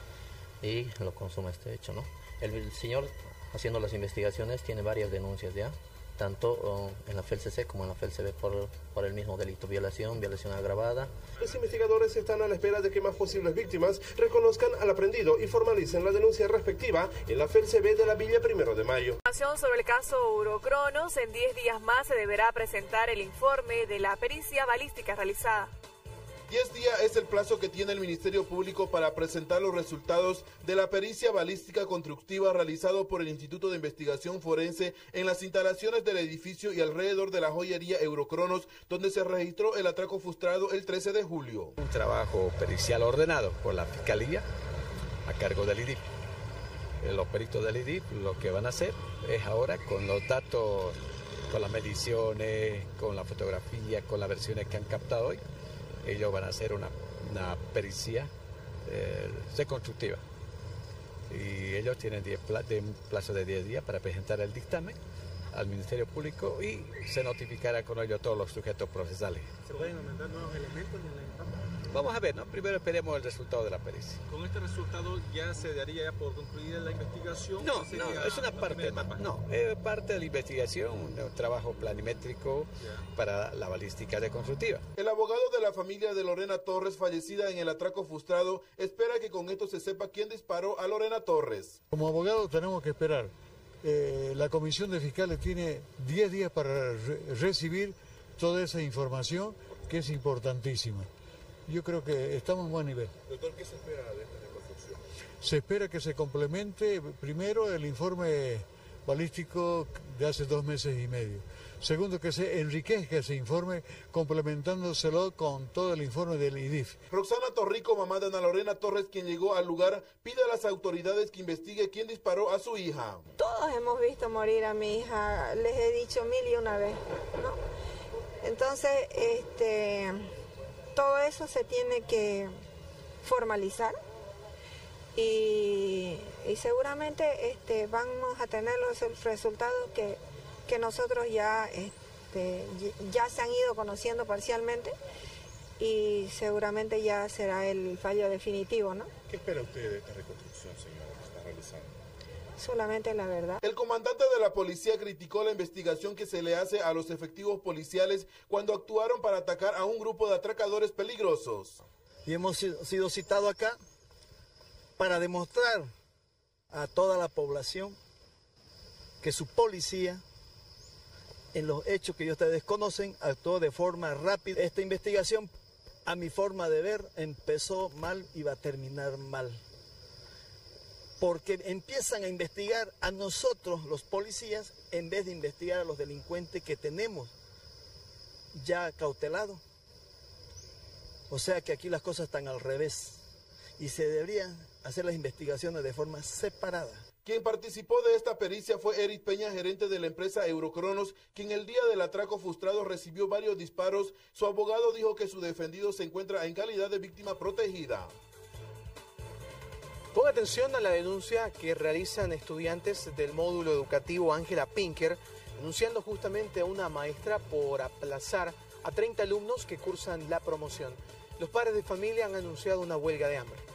y lo consuma este hecho, ¿no? El, el señor, haciendo las investigaciones, tiene varias denuncias ya, tanto uh, en la F E L C C como en la F E L C B por, por el mismo delito, violación, violación agravada. Los investigadores están a la espera de que más posibles víctimas reconozcan al aprendido y formalicen la denuncia respectiva en la F E L C B de la Villa Primero de Mayo. Información sobre el caso Urocronos, en diez días más se deberá presentar el informe de la pericia balística realizada. diez días es el plazo que tiene el Ministerio Público para presentar los resultados de la pericia balística constructiva realizado por el Instituto de Investigación Forense en las instalaciones del edificio y alrededor de la joyería Eurocronos, donde se registró el atraco frustrado el trece de julio. Un trabajo pericial ordenado por la Fiscalía a cargo del I D I P. Los peritos del I D I P lo que van a hacer es ahora con los datos, con las mediciones, con la fotografía, con las versiones que han captado hoy, ellos van a hacer una, una pericia eh, reconstructiva. Y ellos tienen diez pla de un plazo de diez días para presentar el dictamen al Ministerio Público y se notificará con ello a todos los sujetos procesales. ¿Se pueden aumentar nuevos elementos en la etapa? vamos a ver, ¿no? Primero esperemos el resultado de la pericia. ¿Con este resultado ya se daría ya por concluida la investigación? No, no, es una parte más. No, es parte de la investigación, un trabajo planimétrico para la balística reconstructiva. El abogado de la familia de Lorena Torres, fallecida en el atraco frustrado, espera que con esto se sepa quién disparó a Lorena Torres. Como abogado tenemos que esperar. Eh, la comisión de fiscales tiene diez días para re recibir toda esa información que es importantísima. Yo creo que estamos en buen nivel. Doctor, ¿qué se espera de esta reconstrucción? Se espera que se complemente primero el informe balístico de hace dos meses y medio. Segundo, que se enriquezca ese informe complementándoselo con todo el informe del I D I F. Roxana Torrico, mamá de Ana Lorena Torres, quien llegó al lugar, pide a las autoridades que investigue quién disparó a su hija. Todos hemos visto morir a mi hija, les he dicho mil y una vez, ¿no? Entonces, este, todo eso se tiene que formalizar y, y seguramente este, vamos a tener los resultados que, que nosotros ya, este, ya se han ido conociendo parcialmente y seguramente ya será el fallo definitivo, ¿no? ¿Qué espera usted de esta reconstrucción, señora, que está realizando? Solamente la verdad. El comandante de la policía criticó la investigación que se le hace a los efectivos policiales cuando actuaron para atacar a un grupo de atracadores peligrosos. Y hemos sido citados acá para demostrar a toda la población que su policía, en los hechos que ellos ustedes conocen, actuó de forma rápida. Esta investigación, a mi forma de ver, empezó mal y va a terminar mal. Porque empiezan a investigar a nosotros, los policías, en vez de investigar a los delincuentes que tenemos ya cautelados. O sea que aquí las cosas están al revés y se deberían hacer las investigaciones de forma separada. Quien participó de esta pericia fue Eric Peña, gerente de la empresa Eurocronos, quien el día del atraco frustrado recibió varios disparos. Su abogado dijo que su defendido se encuentra en calidad de víctima protegida. Ponga atención a la denuncia que realizan estudiantes del módulo educativo Ángela Pinker, denunciando justamente a una maestra por aplazar a treinta alumnos que cursan la promoción. Los padres de familia han anunciado una huelga de hambre.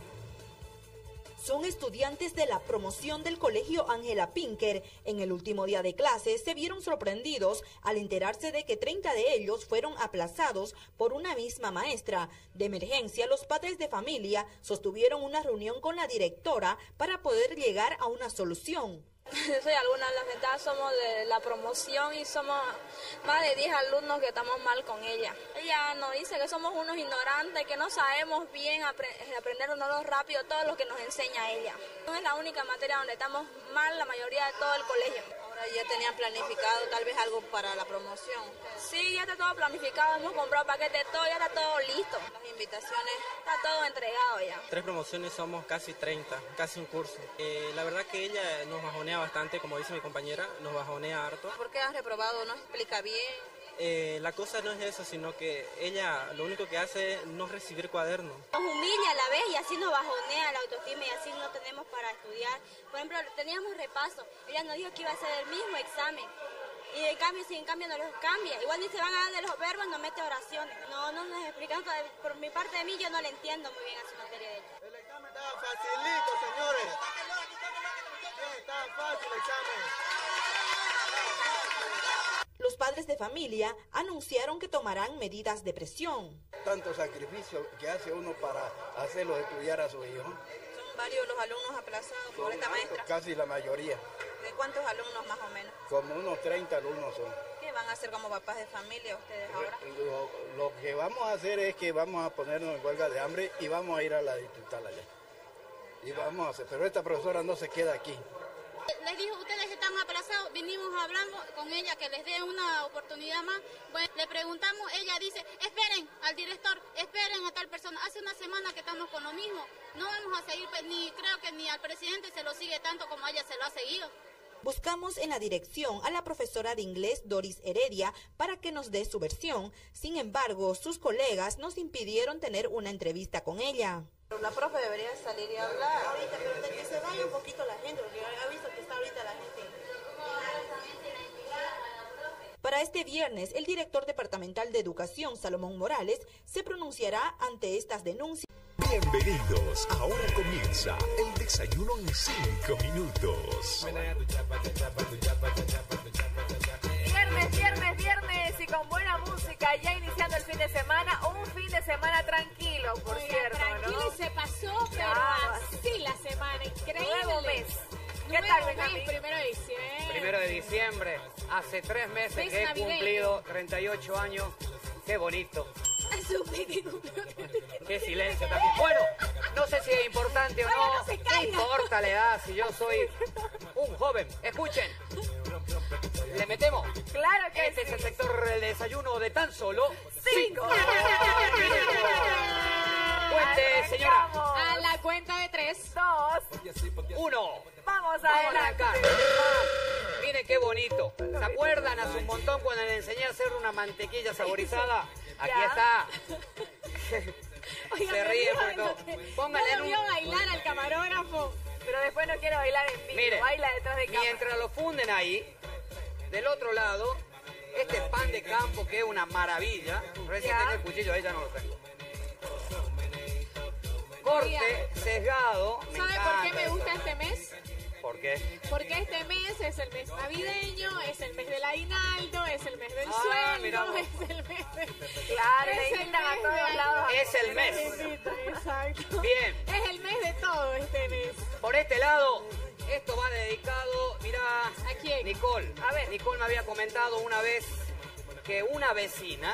Son estudiantes de la promoción del colegio Ángela Pinker. En el último día de clases se vieron sorprendidos al enterarse de que treinta de ellos fueron aplazados por una misma maestra. De emergencia, los padres de familia sostuvieron una reunión con la directora para poder llegar a una solución. Soy alguna de las ventajas, somos de la promoción y somos más de diez alumnos que estamos mal con ella. Ella nos dice que somos unos ignorantes, que no sabemos bien apre aprendernos rápido todo lo que nos enseña ella. No es la única materia donde estamos mal la mayoría de todo el colegio. Ahora ya tenían planificado tal vez algo para la promoción. Sí, ya está todo planificado, hemos comprado paquetes, todo, ya está todo listo. Las invitaciones. Está todo entregado ya. Tres promociones, somos casi treinta, casi un curso. Eh, la verdad que ella nos bajonea bastante, como dice mi compañera, nos bajonea harto. ¿Por qué has reprobado? ¿No explica bien? Eh, la cosa no es eso, sino que ella lo único que hace es no recibir cuadernos. Nos humilla a la vez y así nos bajonea la autoestima y así no tenemos para estudiar. Por ejemplo, teníamos repaso, ella nos dijo que iba a ser el mismo examen. Y en cambio, si en cambio no los cambia, igual ni se van a dar de los verbos, nos mete oraciones. No, no nos explican, por mi parte de mí yo no le entiendo muy bien a su materia de ella. El examen estaba facilito, señores. Estaba fácil el examen. Los padres de familia anunciaron que tomarán medidas de presión. Tanto sacrificio que hace uno para hacerlo estudiar a su hijo. Son varios los alumnos aplazados por esta maestra. Casi la mayoría. ¿De cuántos alumnos más o menos? Como unos treinta alumnos son. ¿Qué van a hacer como papás de familia ustedes ahora? Lo, lo que vamos a hacer es que vamos a ponernos en huelga de hambre y vamos a ir a la distrital allá. Y vamos a hacer, pero esta profesora no se queda aquí. Les dijo, ustedes están aplazados, vinimos hablando con ella que les dé una oportunidad más. Bueno, le preguntamos, ella dice, esperen al director, esperen a tal persona. Hace una semana que estamos con lo mismo, no vamos a seguir, pues, ni creo que ni al presidente se lo sigue tanto como a ella se lo ha seguido. Buscamos en la dirección a la profesora de inglés Doris Heredia para que nos dé su versión. Sin embargo, sus colegas nos impidieron tener una entrevista con ella. La profe debería salir y hablar. Ahorita, pero de que se vaya un poquito la gente, porque ha visto que está ahorita la gente. Para Para este viernes, el director departamental de Educación, Salomón Morales, se pronunciará ante estas denuncias. Bienvenidos, ahora comienza el desayuno en cinco minutos. Viernes, viernes, viernes y con buena música, ya iniciando el fin de semana, un fin de semana tranquilo, por Oiga, cierto, tranquilo ¿no? y se pasó, pero Ah, así la semana, increíble. Nuevo mes. ¿Qué Nuevo tal, mes, Benjamín? primero de diciembre. Primero de diciembre, hace tres meses Mes que he navideño. cumplido treinta y ocho años. Qué bonito. Qué silencio también. Bueno, no sé si es importante o no. No importa la edad, si yo soy un joven. Escuchen. ¿Le metemos? Claro que Este es el sector del desayuno de tan solo cinco. Cuente, señora. A la cuenta de tres. Dos. Uno. Vamos Vamos a adelante. arrancar. Miren qué bonito. ¿Se acuerdan hace un montón cuando le enseñé a hacer una mantequilla saborizada? Aquí Ya. está. Oiga, Se me ríe río porque de lo no. que- Póngale no lo en vio un- bailar al camarógrafo. Pero después no quiero bailar en vivo, Mire, baila detrás de cámara. mientras lo funden ahí, del otro lado, este pan de campo que es una maravilla. Recién Ya. tenía el cuchillo, ahí ya no lo tengo. Corte, sesgado. me ¿Sabe por encanta qué me eso. gusta este mes? ¿Por qué? Porque este mes es el mes navideño, es el mes del aguinaldo, es el mes del Ah, mira sueldo, vos. es el mes de... Claro, es le el invitan a mes todos de- lados. Es el mes. Exacto. Bien. Es el mes de todo este mes. Por este lado, esto va dedicado, mira, ¿A quién? Nicole. A ver, Nicole me había comentado una vez que una vecina,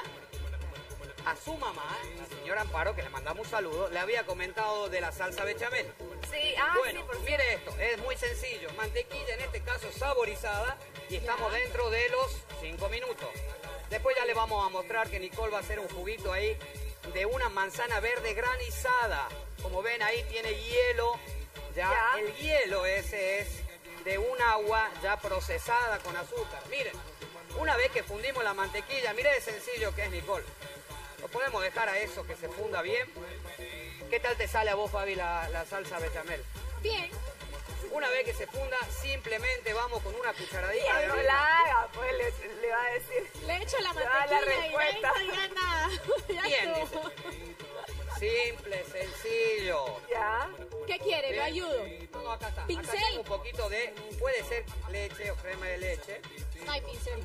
a su mamá, la señora Amparo, que le mandamos un saludo, le había comentado de la salsa bechamel. Sí, ah, Bueno, sí, por mire esto, es muy sencillo. Mantequilla, en este caso saborizada, y estamos dentro de los cinco minutos. Después ya le vamos a mostrar que Nicole va a hacer un juguito ahí de una manzana verde granizada. Como ven, ahí tiene hielo. Ya, Ya. el hielo ese es de un agua ya procesada con azúcar. Miren, una vez que fundimos la mantequilla, mire de sencillo que es, Nicole. Lo podemos dejar a eso que se funda bien. ¿Qué tal te sale a vos, Fabi, la, la salsa bechamel? Bien. Una vez que se funda, simplemente vamos con una cucharadita de No harina. la haga, pues le, le va a decir. Le echo la Le va a dar la mantequilla y respuesta. no diga nada. Ya Bien, estuvo. Simple, sencillo. ¿Ya? ¿Qué quiere? ¿Lo Bien. ayudo? No, no, acá está. Acá ¿Pincel? tengo un poquito de, puede ser leche o crema de leche. No hay pincel.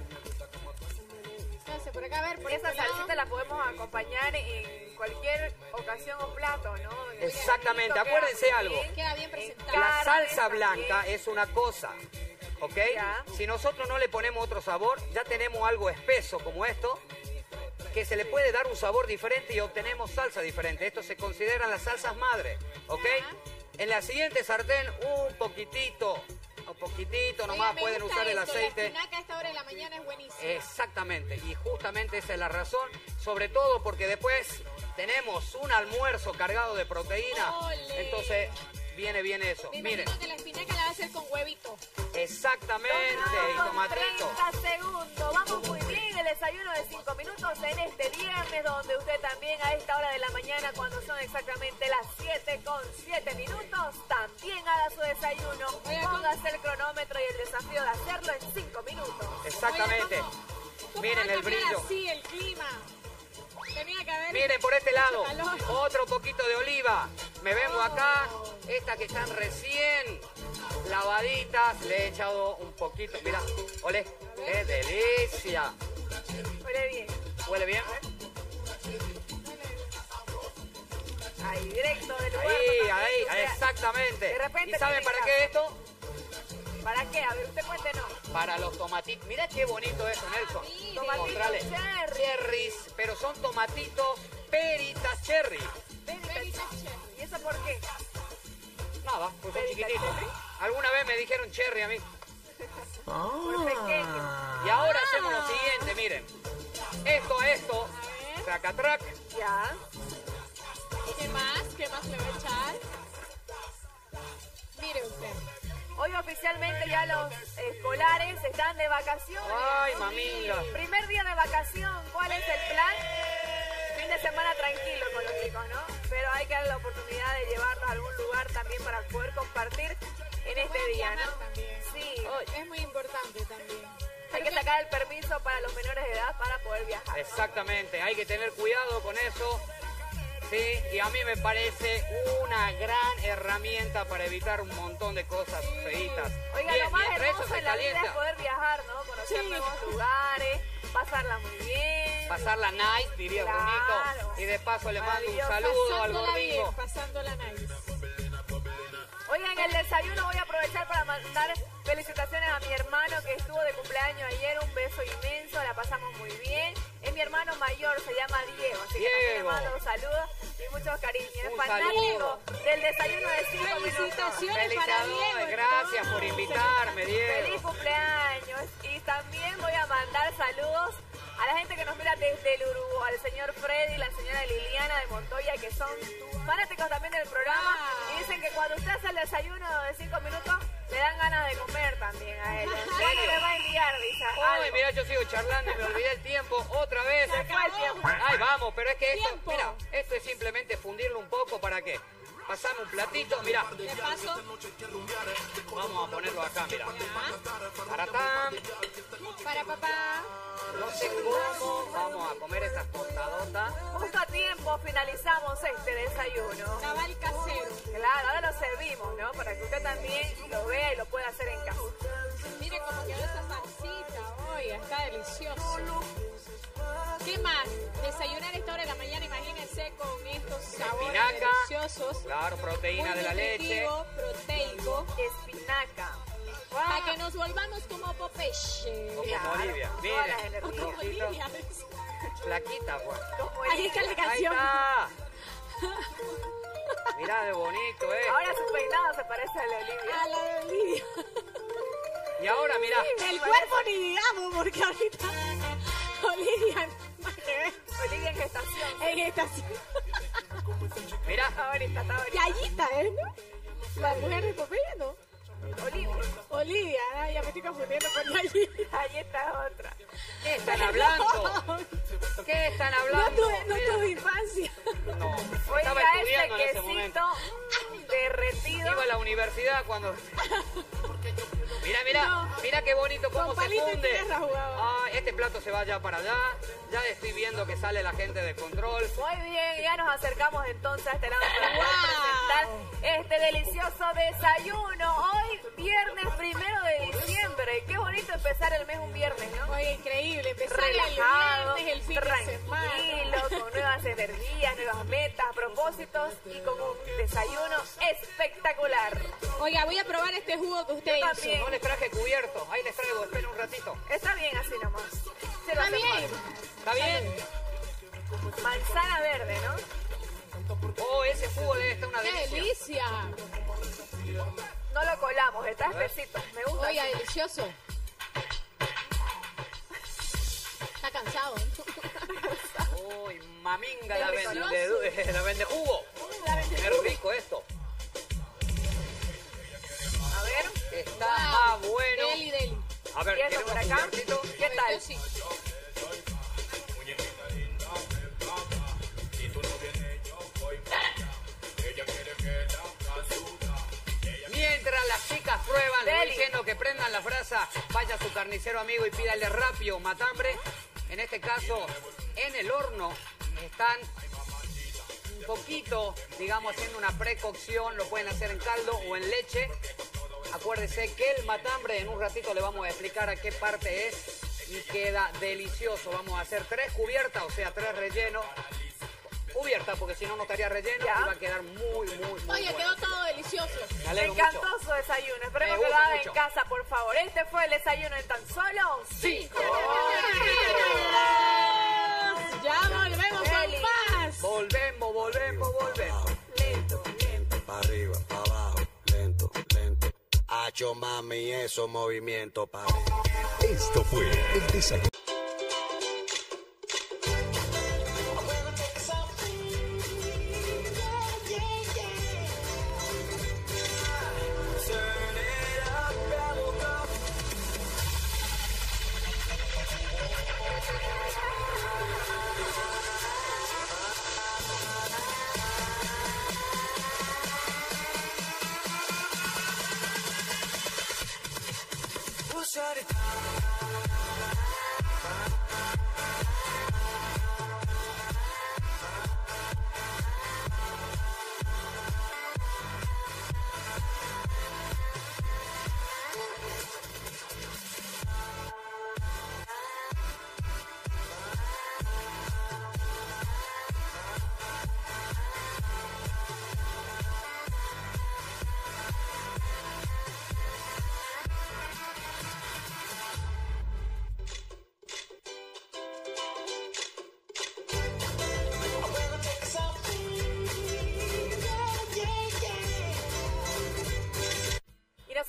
Entonces, por acá, a ver, por Esa este lado. salsita la podemos acompañar en cualquier ocasión o plato, ¿no? En el Exactamente, vinito, acuérdense queda algo. bien. Queda bien presentado. La Carne salsa también. blanca es una cosa, ¿ok? Ya. Si nosotros no le ponemos otro sabor, ya tenemos algo espeso como esto, que se le puede dar un sabor diferente y obtenemos salsa diferente. Esto se consideran las salsas madre, ¿ok? En la siguiente sartén, un poquitito, un poquitito nomás, Oiga, me pueden gusta usar el esto, aceite. La espinaca a esta hora de la mañana es buenísima. Exactamente, y justamente esa es la razón, sobre todo porque después tenemos un almuerzo cargado de proteína, Ole. entonces viene bien eso. Me Miren, imagino que la espinaca la va a hacer con huevito. exactamente, y Con tomatito. treinta segundos, vamos muy bien, el desayuno de cinco minutos en este viernes, donde usted también a esta hora de la mañana, cuando son exactamente las siete con siete minutos, también haga su desayuno, póngase el cronómetro y el desafío de hacerlo en cinco minutos. Exactamente. ¿Cómo Miren va a el cambiar brillo. así el clima? Tenía que haber... Miren por este lado, calor. otro poquito de oliva. Me vengo acá, estas que están recién lavaditas, le he echado un poquito. Mira, ole, qué delicia. Huele bien. ¿Huele bien? Ahí, directo del lugar. Ahí, totalmente, ahí, o sea, exactamente. de repente ¿Y saben tiene para que- qué esto? ¿Para qué? A ver, usted cuéntenos. Para los tomatitos. Mira qué bonito eso, Nelson. Tomatitos Mostrale. cherry. Cherries, pero son tomatitos peritas cherry. ¿Y eso por qué? Nada, pues son Perita chiquititos. cherry. Alguna vez me dijeron cherry a mí. Muy pequeño. Y ahora hacemos lo siguiente, miren. Esto, esto, tracatrac. Ya. ¿Qué más? ¿Qué más le voy a echar? Mire usted. Hoy oficialmente ya los escolares están de vacaciones. Ay, maminga. Primer día de vacación, ¿cuál es el plan? Fin de semana tranquilo con los chicos, ¿no? Pero hay que dar la oportunidad de llevarlos a algún lugar también para poder compartir en este día, ¿no? También. Sí. Es muy importante también. Hay Hay que sacar el permiso para los menores de edad para poder viajar. Exactamente, hay que tener cuidado con eso. Sí, y a mí me parece una gran herramienta para evitar un montón de cosas feitas. Oiga, Bien, lo más bien, hermoso eso se en la vida es calienta. poder viajar, ¿no? Conocer Sí. nuevos lugares, pasarla muy bien. Pasarla nice, diría Claro. Brunito. Y de paso le mando un Maravilloso. saludo al Pasándola bien, gordingo. pasándola nice. Oigan, el desayuno voy a aprovechar para mandar felicitaciones a mi hermano que estuvo de cumpleaños ayer. Un beso inmenso, la pasamos muy bien. Es mi hermano mayor, se llama Diego. Así que también le Diego. mando un saludo y muchos cariños. Es Un fanático del desayuno de cinco minutos. Felicitaciones para Diego. Gracias por invitarme, Diego. Feliz cumpleaños. Y también voy a mandar saludos a la gente que nos mira desde el Uruguay, al señor Freddy, la señora Liliana de Montoya, que son fanáticos también del programa. Ah. Y dicen que cuando usted hace el desayuno de cinco minutos, le dan ganas de comer también a ellos. ¿Cuándo le va a enviar, dice? Ay, algo? mira, yo sigo charlando y me olvidé el tiempo otra vez. Se fue el tiempo. Ay, vamos, pero es que esto, Tiempo. mira, esto es simplemente fundirlo un poco, ¿para qué? Pasamos un platito, mira. ¿Qué pasó? Vamos a ponerlo acá, mira. Taratán. Para papá. No sé cómo vamos a comer estas tostadotas. Justo a tiempo finalizamos este desayuno. Cabal casero. Claro, ahora lo servimos, ¿no? Para que usted también lo vea y lo pueda hacer en casa. Mire cómo quedó esa salsita. Oiga, está delicioso. ¿Qué más? Desayunar a esta hora de la mañana, imagínense con estos sabores Espinaca. deliciosos. Claro, proteína Muy de la leche. nutritivo, proteico. Espinaca. Para que nos volvamos como Popeye. Como Olivia. Todas Mire, las energías. Como rojito, Olivia. flaquita, pues. Como Ahí está la Ahí canción. está. Mira de bonito, ¿eh? Ahora su peinado se parece a la Olivia. A la de Olivia. Y ahora, mira. El cuerpo ni digamos, porque ahorita Olivia, más que ver, Olivia en gestación. en estación. Mira. Está bonita, está bonita. Yayita, ¿eh? ¿No? La mujer de Popeye, ¿no? Olivia. Olivia, ah, ya me estoy confundiendo con Yayita. Ahí está otra. ¿Qué están hablando? ¿Qué están No hablando? tuve, no Mira. tuve infancia. No, estaba Oiga, ese estudiando en ese momento. quesito derretido. Iba a la universidad cuando... Mira, mira, No. mira qué bonito cómo Con se palito y funde. tierra jugaba. Ah, este plato se va ya para allá. Ya estoy viendo que sale la gente de control. Muy bien, ya nos acercamos entonces a este lado para poder presentar este delicioso desayuno. Hoy, viernes primero de diciembre. Qué bonito empezar el mes un viernes, ¿no? Oye, increíble. Empezar Relajado, el viernes, el fin de semana. tranquilo, con nuevas energías, nuevas metas, propósitos y con un desayuno espectacular. Oiga, voy a probar este jugo que usted Yo hizo. también. No les traje cubierto. Ahí les traigo, esperen un ratito. Está bien así nomás. Se lo Está hacemos bien. ¿Está bien? así. Manzana verde, ¿no? Oh, ese jugo debe estar una ¡Qué delicia. delicia! No lo colamos, está espesito. Me gusta. Oiga, así. delicioso. Está cansado. Uy, maminga la Delicioso. vende, la vende jugo. Qué rico esto. A ver. Está Wow. más bueno. Deli, deli. A ver, ¿Y esto ¿queremos por un acá? cubiertito? ¿Qué tal? Yo sí. Mientras las chicas prueban, le voy Deli. diciendo que prendan la brasa, vaya a su carnicero amigo y pídale rápido matambre. En este caso, en el horno están un poquito, digamos, haciendo una precocción. Lo pueden hacer en caldo o en leche. Acuérdese que el matambre en un ratito le vamos a explicar a qué parte es y queda delicioso. Vamos a hacer tres cubiertas, o sea, tres rellenos. Cubierta, porque si no, no estaría relleno Ya. y va a quedar muy, muy, muy Oye, bueno. quedó todo delicioso. Me Me alegro encantó mucho. su desayuno. Esperemos Me que lo gusta haga en mucho. casa, por favor. Este fue el desayuno en tan solo Cinco. Ya volvemos Deli. con paz. Volvemos, volvemos, volvemos. lento, lento. Pa' arriba, pa' abajo, lento, lento. Hacho mami, esos movimientos pa' arriba. Esto fue el desayuno. We'll shut it down.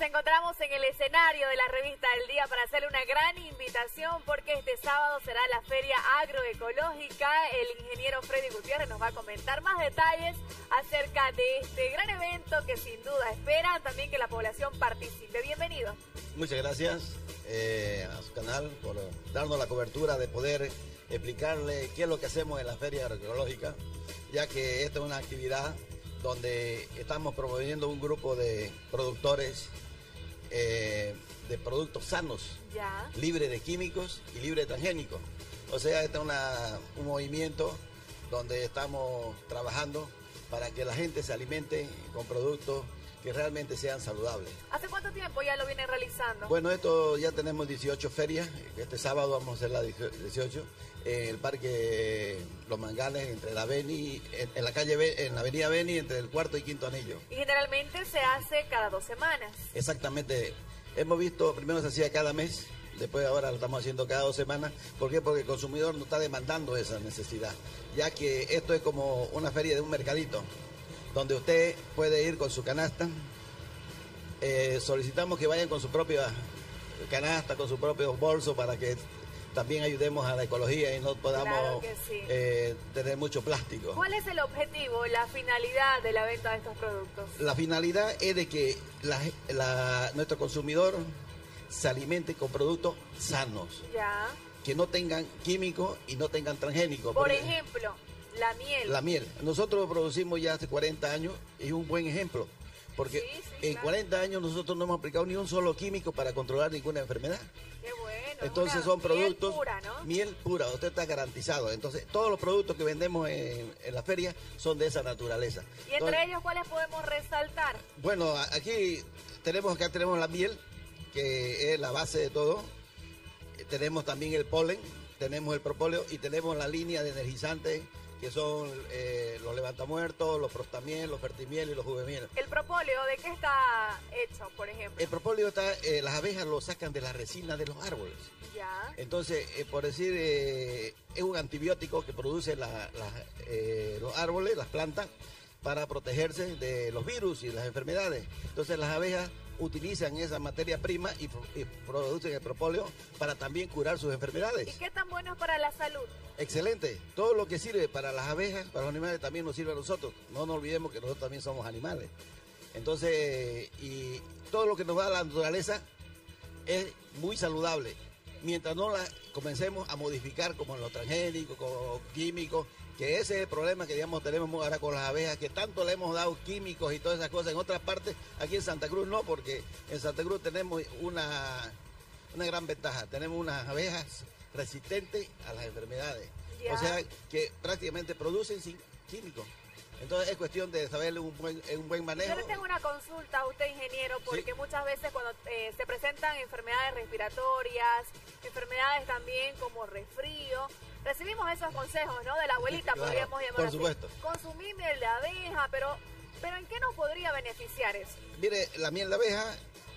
encontramos en el escenario de la revista del día para hacerle una gran invitación porque este sábado será la Feria Agroecológica. El ingeniero Freddy Gutiérrez nos va a comentar más detalles acerca de este gran evento que sin duda espera también que la población participe. Bienvenido. Muchas gracias eh, a su canal por darnos la cobertura de poder explicarle qué es lo que hacemos en la Feria Agroecológica, ya que esta es una actividad donde estamos promoviendo un grupo de productores eh, de productos sanos, ya. libre de químicos y libre de transgénicos. O sea, este es una, un movimiento donde estamos trabajando para que la gente se alimente con productos que realmente sean saludables. ¿Hace cuánto tiempo ya lo vienen realizando? Bueno, esto ya tenemos dieciocho ferias. Este sábado vamos a hacer la dieciocho en el Parque Los Mangales, entre la Beni, en, en la calle Be, en la Avenida Beni, entre el cuarto y quinto anillo. Y generalmente se hace cada dos semanas. Exactamente. Hemos visto, primero se hacía cada mes, después ahora lo estamos haciendo cada dos semanas. ¿Por qué? Porque el consumidor no está demandando esa necesidad, ya que esto es como una feria de un mercadito, donde usted puede ir con su canasta. Eh, solicitamos que vayan con su propia canasta, con su propio bolso, para que también ayudemos a la ecología y no podamos Claro que sí. eh, tener mucho plástico. ¿Cuál es el objetivo, la finalidad de la venta de estos productos? La finalidad es de que la- la- nuestro consumidor se alimente con productos sanos, Ya. que no tengan químicos y no tengan transgénicos. Por Porque ejemplo, la miel. la miel. Nosotros producimos ya hace cuarenta años y es un buen ejemplo. Porque Sí, sí, en claro. cuarenta años nosotros no hemos aplicado ni un solo químico para controlar ninguna enfermedad. Qué bueno. Entonces una son productos... miel pura, ¿no? Miel pura, usted está garantizado. Entonces todos los productos que vendemos en, en la feria son de esa naturaleza. Y entre Entonces, ellos, ¿cuáles podemos resaltar? bueno, a- aquí tenemos, acá tenemos la miel, que es la base de todo. Eh, Tenemos también el polen, tenemos el propóleo y tenemos la línea de energizantes, que son eh, los levantamuertos, los prostamiel, los fertimiel y los juvemiel. El propóleo, ¿de qué está hecho, por ejemplo? El propóleo está, eh, las abejas lo sacan de la resina de los árboles. Ya. Entonces, eh, por decir, eh, es un antibiótico que produce la- la- eh, los árboles, las plantas, para protegerse de los virus y las enfermedades. Entonces, las abejas utilizan esa materia prima y, pro- y producen el propóleo para también curar sus enfermedades. ¿Y qué tan bueno es para la salud? Excelente. Todo lo que sirve para las abejas, para los animales, también nos sirve a nosotros. No nos olvidemos que nosotros también somos animales. Entonces, y todo lo que nos da la naturaleza es muy saludable. Mientras no la comencemos a modificar como en los transgénicos, como químicos, que ese es el problema que digamos tenemos ahora con las abejas, que tanto le hemos dado químicos y todas esas cosas. En otras partes, aquí en Santa Cruz no, porque en Santa Cruz tenemos una, una gran ventaja. Tenemos unas abejas resistentes a las enfermedades. Ya. O sea, que prácticamente producen sin químicos. Entonces es cuestión de saberle un buen, un buen manejo. Yo le tengo una consulta a usted, ingeniero, porque Sí. muchas veces cuando eh, se presentan enfermedades respiratorias, enfermedades también como resfrío, recibimos esos consejos, ¿no? De la abuelita, Claro, podríamos llamar por así. supuesto. Consumir miel de abeja, pero, pero ¿en qué nos podría beneficiar eso? Mire, la miel de abeja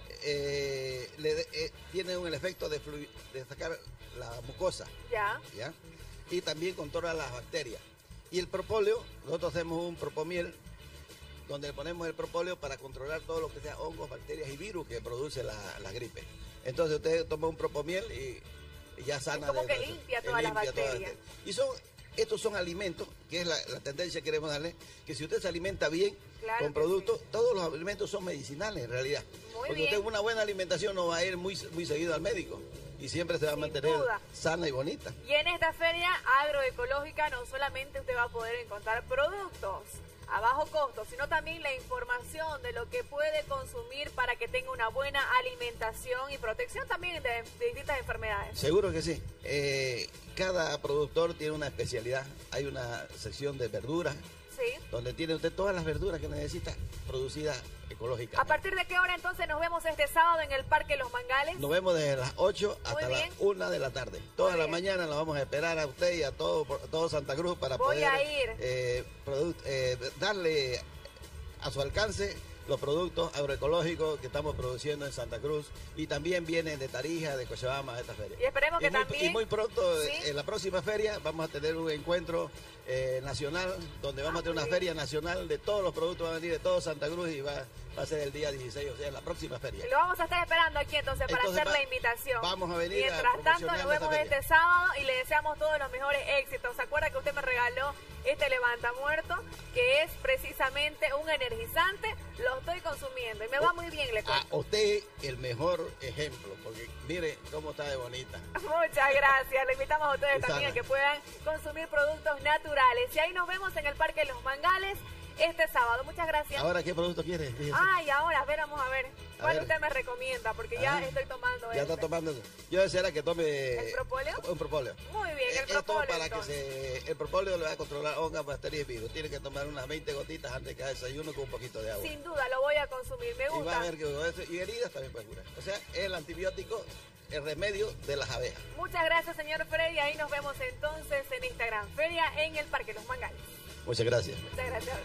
eh, le de- eh, tiene un efecto de, flui- de sacar la mucosa, Ya. ¿ya? Y también controla las bacterias. Y el propóleo, nosotros hacemos un propomiel donde le ponemos el propóleo para controlar todo lo que sea hongos, bacterias y virus que produce la, la gripe. Entonces usted toma un propomiel y, y ya sana. Es como de- que limpia todas las limpia todas bacterias. Y son, estos son alimentos, que es la, la tendencia que queremos darle, que si usted se alimenta bien Claro con que productos, todos los alimentos son medicinales en realidad. Muy Porque bien. usted una buena alimentación no va a ir muy, muy seguido al médico y siempre se va a mantener duda. sana y bonita. Y en esta feria agroecológica no solamente usted va a poder encontrar productos a bajo costo, sino también la información de lo que puede consumir para que tenga una buena alimentación y protección también de, de distintas enfermedades. Seguro que sí. Eh, cada productor tiene una especialidad. Hay una sección de verduras Sí. donde tiene usted todas las verduras que necesita producidas ecológicamente. ¿A partir de qué hora entonces nos vemos este sábado en el Parque Los Mangales? Nos vemos desde las ocho Muy hasta las bien. una de la tarde. Toda Muy la bien. mañana la vamos a esperar a usted y a todo, todo Santa Cruz para Voy poder a ir. eh, produ- eh, darle a su alcance los productos agroecológicos que estamos produciendo en Santa Cruz y también vienen de Tarija, de Cochabamba a esta feria. Y esperemos que y muy, también... Y muy pronto, ¿sí? en la próxima feria, vamos a tener un encuentro eh, nacional, donde vamos a tener una feria nacional de todos los productos, van a venir de todo Santa Cruz y va, va a ser el día dieciséis, o sea, en la próxima feria. Lo vamos a estar esperando aquí entonces para Entonces, hacer va, la invitación. Vamos a venir Mientras a tanto, promocionar nos vemos esta este feria. sábado y le deseamos todos los mejores éxitos. ¿Se acuerda que usted me regaló este levantamuerto, que es precisamente un energizante? Lo estoy consumiendo y me va muy bien, le cuento. A usted el mejor ejemplo, porque mire cómo está de bonita. Muchas gracias. Le invitamos a ustedes Susana. también a que puedan consumir productos naturales. Y ahí nos vemos en el Parque Los Mangales este sábado. Muchas gracias. Ahora, ¿qué producto quiere? Fíjese. Ay, ahora, a ver, vamos a ver. A ¿Cuál ver. usted me recomienda? Porque ya Ah, estoy tomando Ya este. está tomando. Yo deseara que tome... ¿El propóleo? Un propóleo. Muy bien, el Esto propóleo, para entonces. que se... El propóleo le va a controlar hongas, bacterias y virus. Tiene que tomar unas veinte gotitas antes de cada desayuno con un poquito de agua. Sin duda, lo voy a consumir. Me Y va gusta. a ver que... Y heridas también puede curar. O sea, es el antibiótico, el remedio de las abejas. Muchas gracias, señor Freddy. Ahí nos vemos entonces en Instagram. Feria en el Parque Los Mangales. Muchas gracias. Muchas gracias.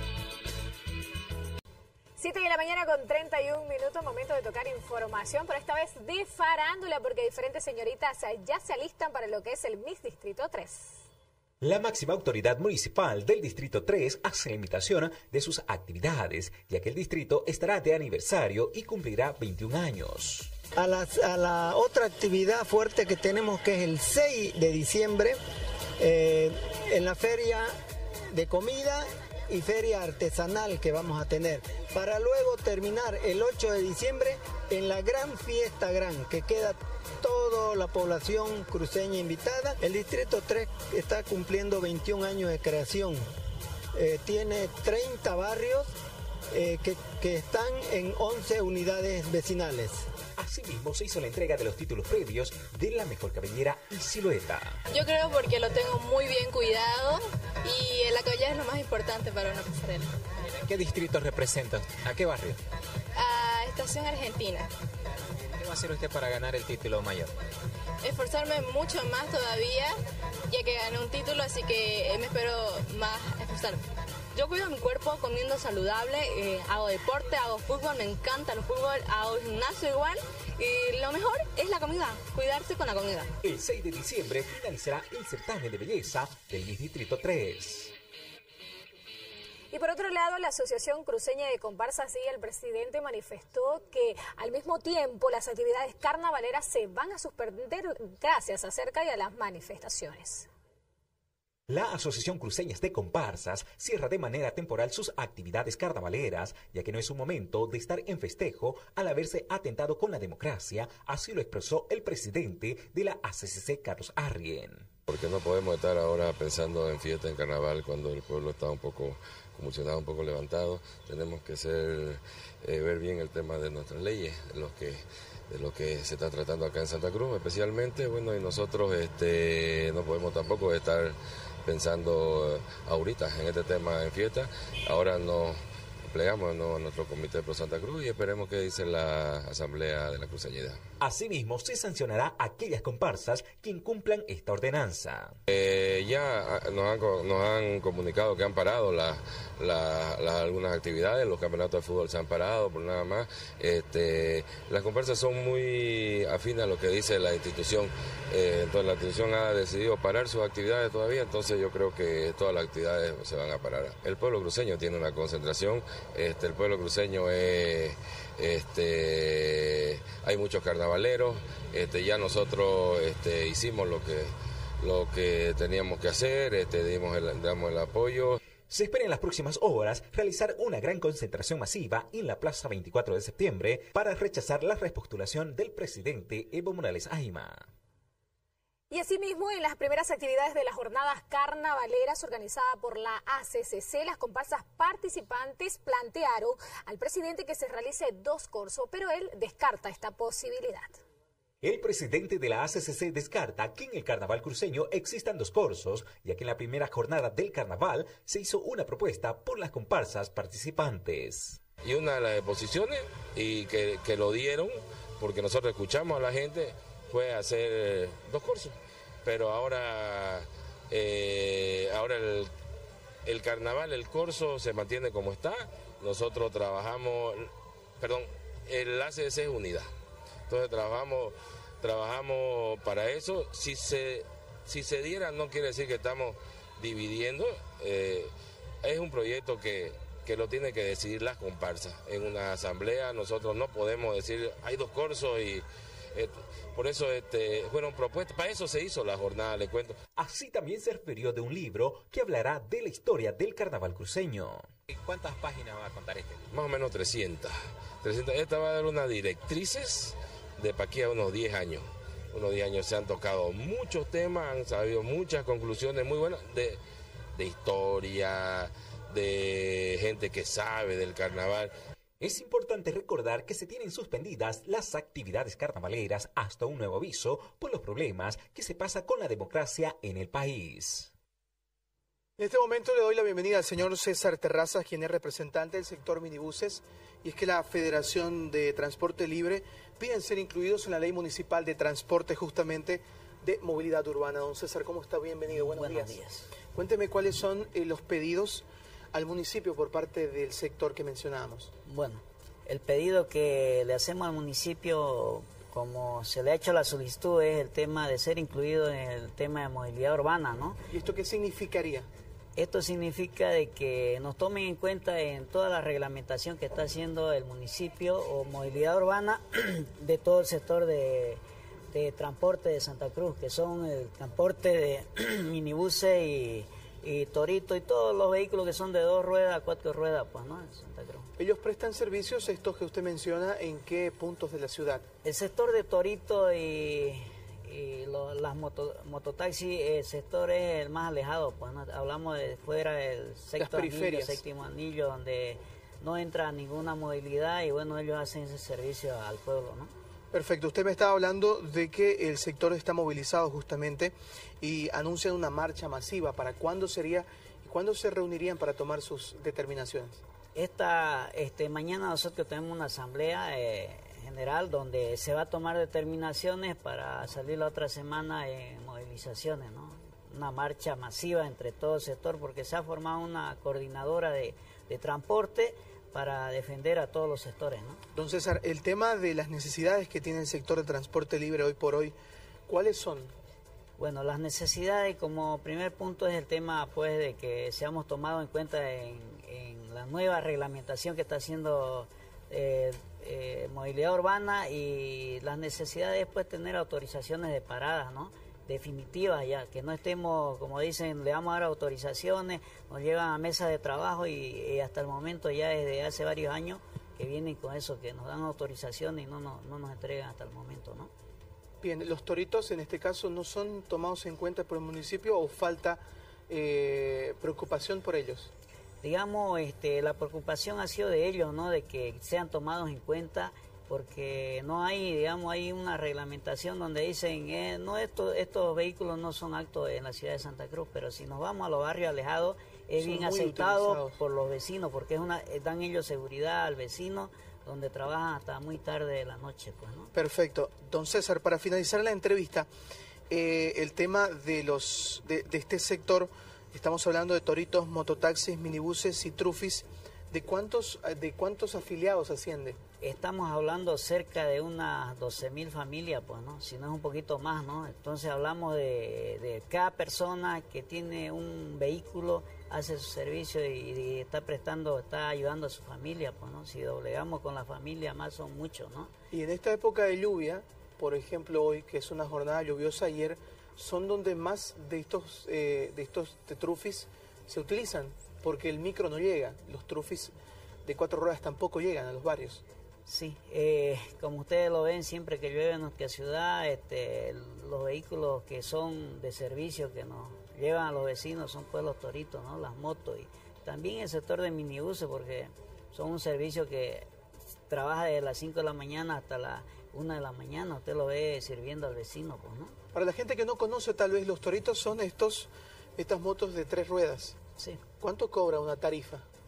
siete de la mañana con treinta y un minutos, momento de tocar información, pero esta vez de farándula, porque diferentes señoritas ya se alistan para lo que es el Miss Distrito tres. La máxima autoridad municipal del Distrito tres hace la invitación de sus actividades, ya que el distrito estará de aniversario y cumplirá veintiún años. A la, a la otra actividad fuerte que tenemos, que es el seis de diciembre, eh, en la feria de comida y feria artesanal que vamos a tener, para luego terminar el ocho de diciembre en la gran fiesta gran, que queda toda la población cruceña invitada. El Distrito tres está cumpliendo veintiún años de creación, eh, tiene treinta barrios eh, que, que están en once unidades vecinales. Asimismo, se hizo la entrega de los títulos previos de la mejor cabellera y silueta. Yo creo porque lo tengo muy bien cuidado y la cabellera es lo más importante para una pasarela. ¿Qué distrito representa? ¿A qué barrio? A Estación Argentina. ¿Qué va a hacer usted para ganar el título mayor? Esforzarme mucho más todavía, ya que gané un título, así que me espero más esforzarme. Yo cuido mi cuerpo comiendo saludable, eh, hago deporte, hago fútbol, me encanta el fútbol, hago gimnasio igual. Y lo mejor es la comida, cuidarse con la comida. El seis de diciembre finalizará el certamen de belleza del Miss Distrito tres. Y por otro lado, la Asociación Cruceña de Comparsas y el presidente manifestó que al mismo tiempo las actividades carnavaleras se van a suspender gracias a cerca y a las manifestaciones. La Asociación Cruceñas de Comparsas cierra de manera temporal sus actividades carnavaleras, ya que no es un momento de estar en festejo al haberse atentado con la democracia, así lo expresó el presidente de la A C C C, Carlos Arrien. Porque no podemos estar ahora pensando en fiesta, en carnaval, cuando el pueblo está un poco convulsionado, un poco levantado. Tenemos que ser, eh, ver bien el tema de nuestras leyes, los que... de lo que se está tratando acá en Santa Cruz, especialmente, bueno, y nosotros este, no podemos tampoco estar pensando ahorita en este tema en fiesta. Ahora nos plegamos ¿no? a nuestro comité Pro Santa Cruz y esperemos que dice la Asamblea de la Cruceñidad. Asimismo, se sancionará a aquellas comparsas que incumplan esta ordenanza. Eh, ya nos han, nos han comunicado que han parado la, la, la, algunas actividades, los campeonatos de fútbol se han parado por nada más. Este, las comparsas son muy afines a lo que dice la institución, eh, entonces la institución ha decidido parar sus actividades todavía, entonces yo creo que todas las actividades se van a parar. El pueblo cruceño tiene una concentración, este, el pueblo cruceño es... Este, hay muchos carnavaleros, este, ya nosotros este, hicimos lo que, lo que teníamos que hacer, este, dimos el, damos el apoyo. Se espera en las próximas horas realizar una gran concentración masiva en la Plaza veinticuatro de septiembre para rechazar la repostulación del presidente Evo Morales Ayma. Y asimismo, en las primeras actividades de las jornadas carnavaleras organizadas por la A C C C, las comparsas participantes plantearon al presidente que se realice dos corsos, pero él descarta esta posibilidad. El presidente de la A C C C descarta que en el carnaval cruceño existan dos corsos, ya que en la primera jornada del carnaval se hizo una propuesta por las comparsas participantes. Y una de las exposiciones, y que, que lo dieron, porque nosotros escuchamos a la gente, fue hacer dos cursos, pero ahora, eh, ahora el, el carnaval, el corso se mantiene como está nosotros trabajamos, perdón, el A C D C es unidad. Entonces trabajamos, trabajamos para eso. Si se, si se diera, no quiere decir que estamos dividiendo. Eh, es un proyecto que, que lo tiene que decidir las comparsas. En una asamblea nosotros no podemos decir, hay dos cursos y... Eh, por eso este, fueron propuestas, para eso se hizo la jornada, le cuento. Así también se refirió de un libro que hablará de la historia del carnaval cruceño. ¿Cuántas páginas va a contar este? Más o menos trescientas. trescientas. Esta va a dar unas directrices de para aquí a unos diez años. Unos diez años se han tocado muchos temas, han salido muchas conclusiones muy buenas de, de historia, de gente que sabe del carnaval. Es importante recordar que se tienen suspendidas las actividades carnavaleras hasta un nuevo aviso por los problemas que se pasa con la democracia en el país. En este momento le doy la bienvenida al señor César Terrazas, quien es representante del sector minibuses, y es que la Federación de Transporte Libre piden ser incluidos en la Ley Municipal de Transporte justamente de Movilidad Urbana. Don César, ¿cómo está? Bienvenido, buenos, buenos días. días. Cuénteme cuáles son eh, los pedidos al municipio por parte del sector que mencionábamos. Bueno, el pedido que le hacemos al municipio, como se le ha hecho la solicitud, es el tema de ser incluido en el tema de movilidad urbana, ¿no? ¿Y esto qué significaría? Esto significa de que nos tomen en cuenta en toda la reglamentación que está haciendo el municipio o movilidad urbana de todo el sector de, de transporte de Santa Cruz, que son el transporte de minibuses y y torito y todos los vehículos que son de dos ruedas a cuatro ruedas, pues, ¿no? En Santa Cruz. ¿Ellos prestan servicios, estos que usted menciona, en qué puntos de la ciudad? El sector de torito y, y lo, las moto, mototaxis, el sector es el más alejado, pues, ¿no? Hablamos de fuera del sexto anillo, séptimo anillo, donde no entra ninguna movilidad y, bueno, ellos hacen ese servicio al pueblo, ¿no? Perfecto, usted me estaba hablando de que el sector está movilizado justamente y anuncian una marcha masiva. ¿Para cuándo sería y cuándo se reunirían para tomar sus determinaciones? Esta, este, mañana nosotros tenemos una asamblea eh, general donde se va a tomar determinaciones para salir la otra semana en movilizaciones, ¿no? Una marcha masiva entre todo el sector porque se ha formado una coordinadora de, de transporte para defender a todos los sectores, ¿no? Don César, el tema de las necesidades que tiene el sector de transporte libre hoy por hoy, ¿cuáles son? Bueno, las necesidades como primer punto es el tema pues de que seamos tomados en cuenta en, en la nueva reglamentación que está haciendo eh, eh, movilidad urbana y las necesidades pues tener autorizaciones de paradas, ¿no? Definitivas ya, que no estemos, como dicen, le vamos a dar autorizaciones, nos llevan a mesa de trabajo y, y hasta el momento ya desde hace varios años que vienen con eso, que nos dan autorizaciones y no, no, no nos entregan hasta el momento, ¿no? Bien, los toritos en este caso no son tomados en cuenta por el municipio o falta eh, preocupación por ellos. Digamos, este, la preocupación ha sido de ellos, ¿no? De que sean tomados en cuenta porque no hay, digamos, hay una reglamentación donde dicen, eh, no, esto, estos vehículos no son aptos en la ciudad de Santa Cruz, pero si nos vamos a los barrios alejados, es son bien aceptado por los vecinos, porque es una, dan ellos seguridad al vecino, donde trabajan hasta muy tarde de la noche, pues, ¿no? Perfecto. Don César, para finalizar la entrevista, eh, el tema de los de, de este sector, estamos hablando de toritos, mototaxis, minibuses y trufis, ¿de cuántos, de cuántos afiliados asciende? Estamos hablando cerca de unas doce mil familias, pues, ¿no? Si no es un poquito más, ¿no? Entonces hablamos de, de cada persona que tiene un vehículo, hace su servicio y, y está prestando, está ayudando a su familia, pues, ¿no? Si doblegamos con la familia, más son muchos, ¿no? Y en esta época de lluvia, por ejemplo hoy, que es una jornada lluviosa ayer, son donde más de estos, eh, de estos de trufis se utilizan, porque el micro no llega, los trufis de cuatro ruedas tampoco llegan a los barrios. Sí, eh, como ustedes lo ven, siempre que llueve en nuestra ciudad, este, los vehículos que son de servicio que nos llevan a los vecinos son pues los toritos, ¿no? Las motos y también el sector de minibuses porque son un servicio que trabaja desde las cinco de la mañana hasta las una de la mañana, usted lo ve sirviendo al vecino, pues, ¿no? Para la gente que no conoce tal vez los toritos son estos, estas motos de tres ruedas. Sí. ¿Cuánto cobra una tarifa?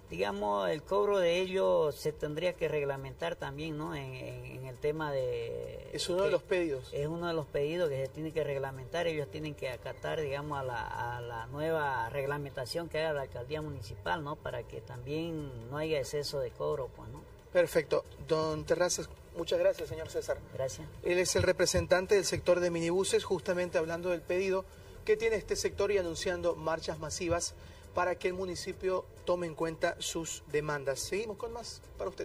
digamos, el cobro de ellos se tendría que reglamentar también, ¿no? En, en, en el tema de... Es uno de los pedidos. Es uno de los pedidos que se tiene que reglamentar. Ellos tienen que acatar, digamos, a la, a la nueva reglamentación que haga la alcaldía municipal, ¿no? Para que también no haya exceso de cobro, pues, ¿no? Perfecto. Don Terrazas, muchas gracias, señor César. Gracias. Él es el representante del sector de minibuses, justamente hablando del pedido que tiene este sector y anunciando marchas masivas para que el municipio tome en cuenta sus demandas. Seguimos con más para usted.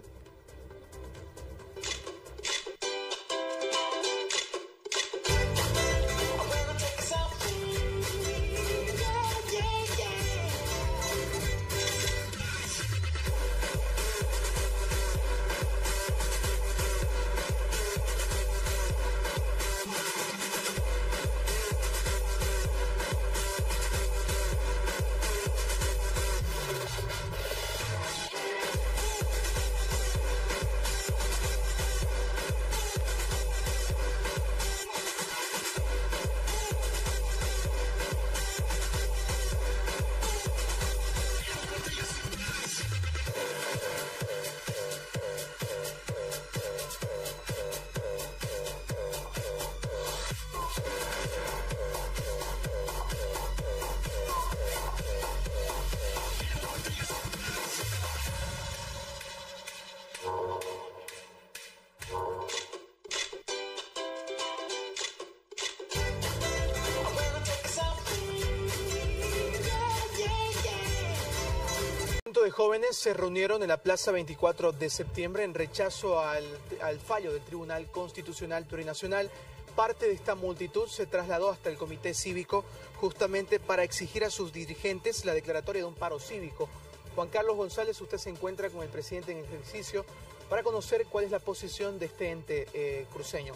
De jóvenes se reunieron en la Plaza veinticuatro de septiembre en rechazo al, al fallo del Tribunal Constitucional Plurinacional. Parte de esta multitud se trasladó hasta el Comité Cívico justamente para exigir a sus dirigentes la declaratoria de un paro cívico. Juan Carlos González, usted se encuentra con el presidente en ejercicio para conocer cuál es la posición de este ente eh, cruceño.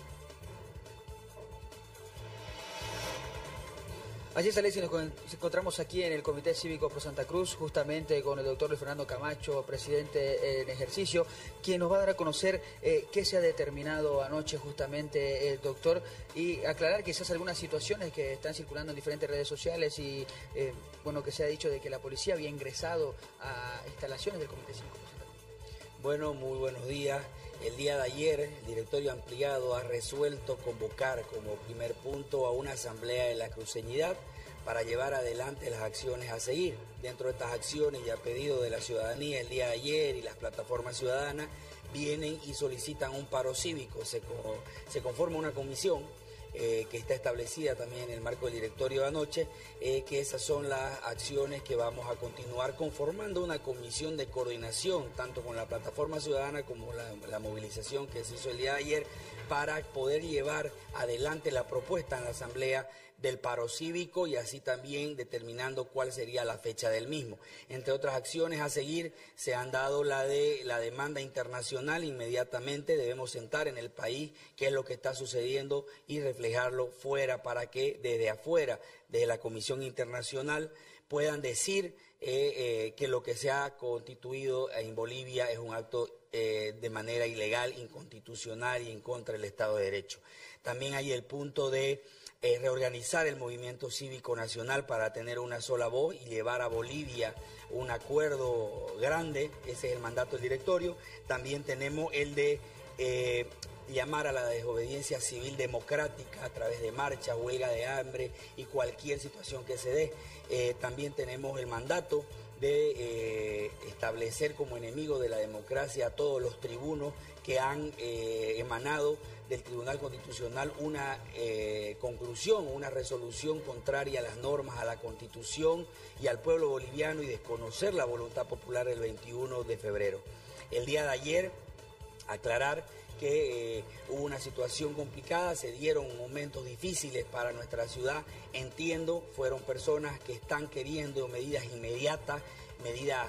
Así es, Alexis, nos encontramos aquí en el Comité Cívico Pro Santa Cruz, justamente con el doctor Luis Fernando Camacho, presidente en ejercicio, quien nos va a dar a conocer eh, qué se ha determinado anoche justamente el doctor y aclarar quizás algunas situaciones que están circulando en diferentes redes sociales y, eh, bueno, que se ha dicho de que la policía había ingresado a instalaciones del Comité Cívico Pro Santa Cruz. Bueno, muy buenos días. El día de ayer el directorio ampliado ha resuelto convocar como primer punto a una asamblea de la cruceñidad para llevar adelante las acciones a seguir. Dentro de estas acciones y a pedido de la ciudadanía el día de ayer y las plataformas ciudadanas vienen y solicitan un paro cívico. Se, se conforma una comisión Eh, que está establecida también en el marco del directorio de anoche, eh, que esas son las acciones que vamos a continuar conformando una comisión de coordinación, tanto con la plataforma ciudadana como la, la movilización que se hizo el día de ayer, para poder llevar adelante la propuesta en la Asamblea del paro cívico y así también determinando cuál sería la fecha del mismo. Entre otras acciones a seguir, se han dado la de la demanda internacional. Inmediatamente debemos sentar en el país qué es lo que está sucediendo y reflejarlo fuera para que desde afuera, desde la Comisión Internacional, puedan decir eh, eh, que lo que se ha constituido en Bolivia es un acto eh, de manera ilegal, inconstitucional y en contra del Estado de Derecho. También hay el punto de Eh, reorganizar el movimiento cívico nacional para tener una sola voz y llevar a Bolivia un acuerdo grande. Ese es el mandato del directorio. También tenemos el de eh, llamar a la desobediencia civil democrática a través de marcha, huelga de hambre y cualquier situación que se dé. Eh, también tenemos el mandato de eh, establecer como enemigo de la democracia a todos los tribunos que han eh, emanado del Tribunal Constitucional una eh, conclusión, una resolución contraria a las normas, a la Constitución y al pueblo boliviano y desconocer la voluntad popular del veintiuno de febrero. El día de ayer, aclarar que eh, hubo una situación complicada, se dieron momentos difíciles para nuestra ciudad, entiendo, fueron personas que están queriendo medidas inmediatas, medidas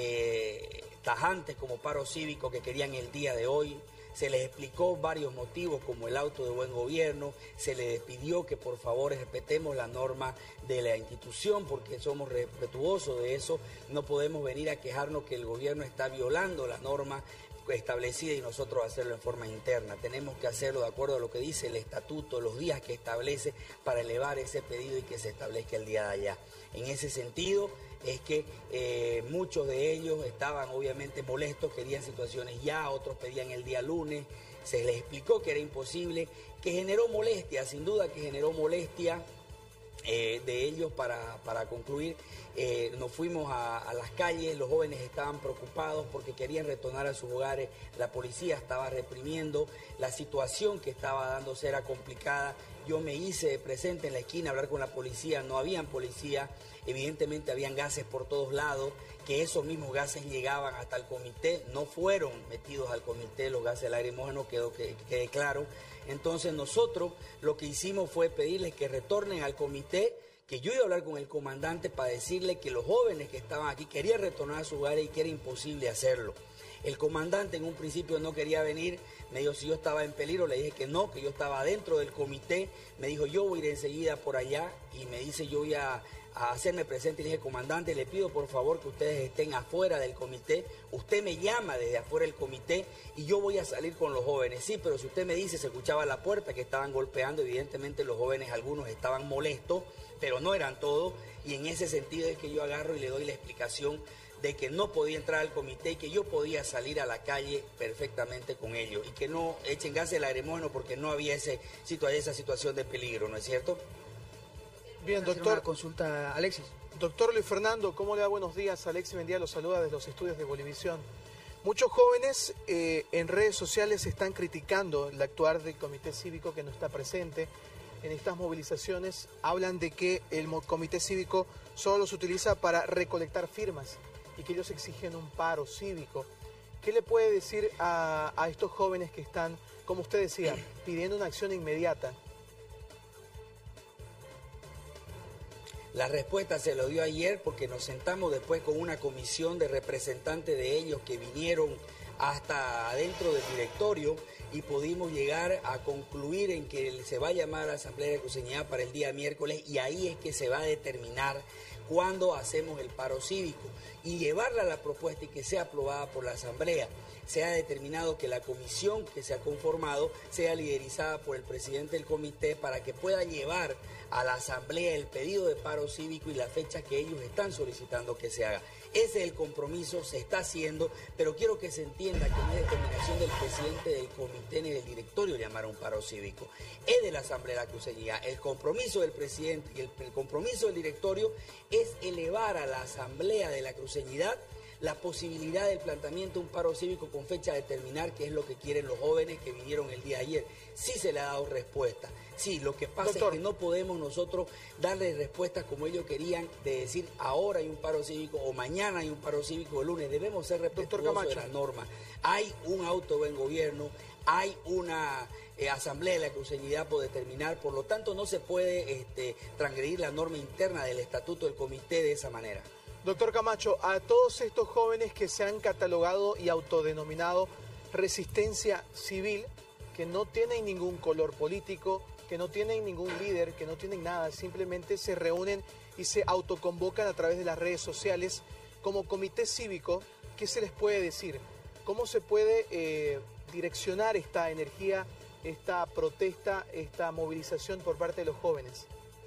eh, tajantes como paro cívico que querían el día de hoy. Se les explicó varios motivos como el auto de buen gobierno, se les pidió que por favor respetemos la norma de la institución porque somos respetuosos de eso, no podemos venir a quejarnos que el gobierno está violando la norma establecida y nosotros hacerlo en forma interna. Tenemos que hacerlo de acuerdo a lo que dice el estatuto, los días que establece para elevar ese pedido y que se establezca el día de allá. En ese sentido es que eh, muchos de ellos estaban obviamente molestos, querían situaciones ya, otros pedían el día lunes, se les explicó que era imposible, que generó molestia, sin duda que generó molestia eh, de ellos. Para, para concluir, eh, nos fuimos a, a las calles, los jóvenes estaban preocupados porque querían retornar a sus hogares, la policía estaba reprimiendo, la situación que estaba dándose era complicada. Yo me hice presente en la esquina a hablar con la policía, no habían policía, evidentemente habían gases por todos lados, que esos mismos gases llegaban hasta el comité, no fueron metidos al comité los gases lacrimógenos, quedó que quede claro. Entonces nosotros lo que hicimos fue pedirles que retornen al comité, que yo iba a hablar con el comandante para decirle que los jóvenes que estaban aquí querían retornar a sus hogares y que era imposible hacerlo. El comandante en un principio no quería venir, me dijo si yo estaba en peligro, le dije que no, que yo estaba dentro del comité, me dijo yo voy a ir enseguida por allá y me dice yo voy a, a hacerme presente y le dije comandante, le pido por favor que ustedes estén afuera del comité, usted me llama desde afuera del comité y yo voy a salir con los jóvenes, sí, pero si usted me dice, se escuchaba la puerta que estaban golpeando, evidentemente los jóvenes algunos estaban molestos, pero no eran todos y en ese sentido es que yo agarro y le doy la explicación de que no podía entrar al comité y que yo podía salir a la calle perfectamente con ellos y que no echen gases lacrimógenos porque no había ese, esa situación de peligro, ¿no es cierto? Bien, doctor. Consulta, Alexis. Doctor Luis Fernando, ¿cómo le da buenos días? Alexis Mendía los saluda desde los estudios de Bolivisión. Muchos jóvenes eh, en redes sociales están criticando el actuar del comité cívico que no está presente en estas movilizaciones. Hablan de que el comité cívico solo se utiliza para recolectar firmas y que ellos exigen un paro cívico. ¿Qué le puede decir a, a estos jóvenes que están, como usted decía, pidiendo una acción inmediata? La respuesta se lo dio ayer porque nos sentamos después con una comisión de representantes de ellos que vinieron hasta adentro del directorio y pudimos llegar a concluir en que se va a llamar a la Asamblea de Cruceñidad para el día miércoles y ahí es que se va a determinar cuándo hacemos el paro cívico y llevarla a la propuesta y que sea aprobada por la Asamblea. Se ha determinado que la comisión que se ha conformado sea liderizada por el presidente del comité para que pueda llevar a la Asamblea el pedido de paro cívico y la fecha que ellos están solicitando que se haga. Ese es el compromiso, se está haciendo, pero quiero que se entienda que no es determinación del presidente del comité ni del directorio llamar a un paro cívico. Es de la Asamblea de la Cruceñidad. El compromiso del presidente y el, el compromiso del directorio es elevar a la Asamblea de la Cruceñidad la posibilidad del planteamiento de un paro cívico con fecha a determinar, que es lo que quieren los jóvenes que vinieron el día de ayer. Sí se le ha dado respuesta. Sí, lo que pasa Doctor. es que no podemos nosotros darle respuestas como ellos querían, de decir ahora hay un paro cívico o mañana hay un paro cívico el lunes. Debemos ser respetuosos de las normas. Hay un auto buen gobierno, hay una eh, asamblea de la cruceñidad por determinar, por lo tanto no se puede este, transgredir la norma interna del estatuto del comité de esa manera. Doctor Camacho, a todos estos jóvenes que se han catalogado y autodenominado resistencia civil, que no tienen ningún color político, que no tienen ningún líder, que no tienen nada, simplemente se reúnen y se autoconvocan a través de las redes sociales como comité cívico, ¿qué se les puede decir? ¿Cómo se puede eh, direccionar esta energía, esta protesta, esta movilización por parte de los jóvenes?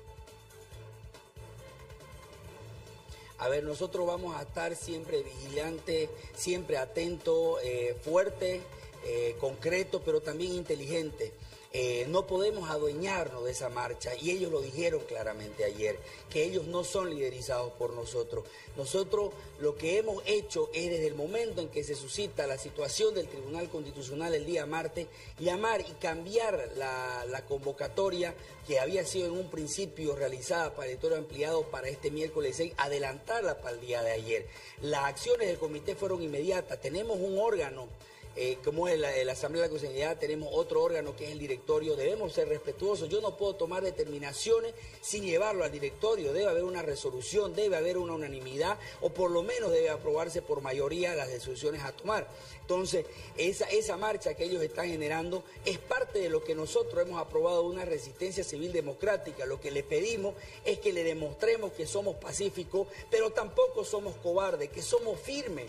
A ver, nosotros vamos a estar siempre vigilantes, siempre atentos, eh, fuertes, eh, concretos, pero también inteligentes. Eh, no podemos adueñarnos de esa marcha y ellos lo dijeron claramente ayer, que ellos no son liderizados por nosotros. Nosotros lo que hemos hecho es desde el momento en que se suscita la situación del Tribunal Constitucional el día martes, llamar y cambiar la, la convocatoria que había sido en un principio realizada para el directorio ampliado para este miércoles seis, adelantarla para el día de ayer. Las acciones del comité fueron inmediatas, tenemos un órgano. Eh, como es la, la Asamblea de la Cruceñidad, tenemos otro órgano que es el directorio, debemos ser respetuosos. Yo no puedo tomar determinaciones sin llevarlo al directorio, debe haber una resolución, debe haber una unanimidad o por lo menos debe aprobarse por mayoría las resoluciones a tomar. Entonces, esa, esa marcha que ellos están generando es parte de lo que nosotros hemos aprobado, una resistencia civil democrática. Lo que le pedimos es que le demostremos que somos pacíficos, pero tampoco somos cobardes, que somos firmes,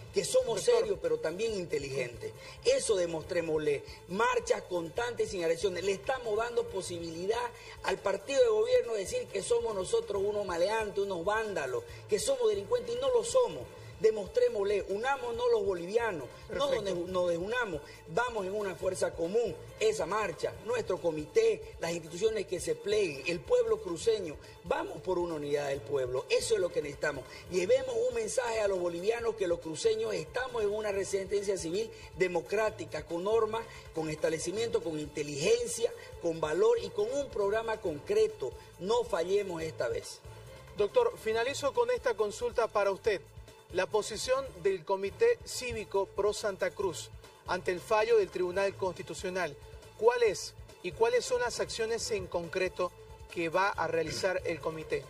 que somos serios pero también inteligentes. Eso demostrémosle. Marchas constantes sin agresiones. Le estamos dando posibilidad al partido de gobierno de decir que somos nosotros unos maleantes, unos vándalos, que somos delincuentes y no lo somos. Demostrémosle, unámonos los bolivianos, Perfecto. no nos desunamos, vamos en una fuerza común, esa marcha, nuestro comité, las instituciones que se pleguen, el pueblo cruceño, vamos por una unidad del pueblo, eso es lo que necesitamos. Llevemos un mensaje a los bolivianos que los cruceños estamos en una resistencia civil democrática, con normas, con establecimiento, con inteligencia, con valor y con un programa concreto. No fallemos esta vez. Doctor, finalizo con esta consulta para usted. La posición del Comité Cívico Pro Santa Cruz ante el fallo del Tribunal Constitucional, ¿cuál es y cuáles son las acciones en concreto que va a realizar el comité?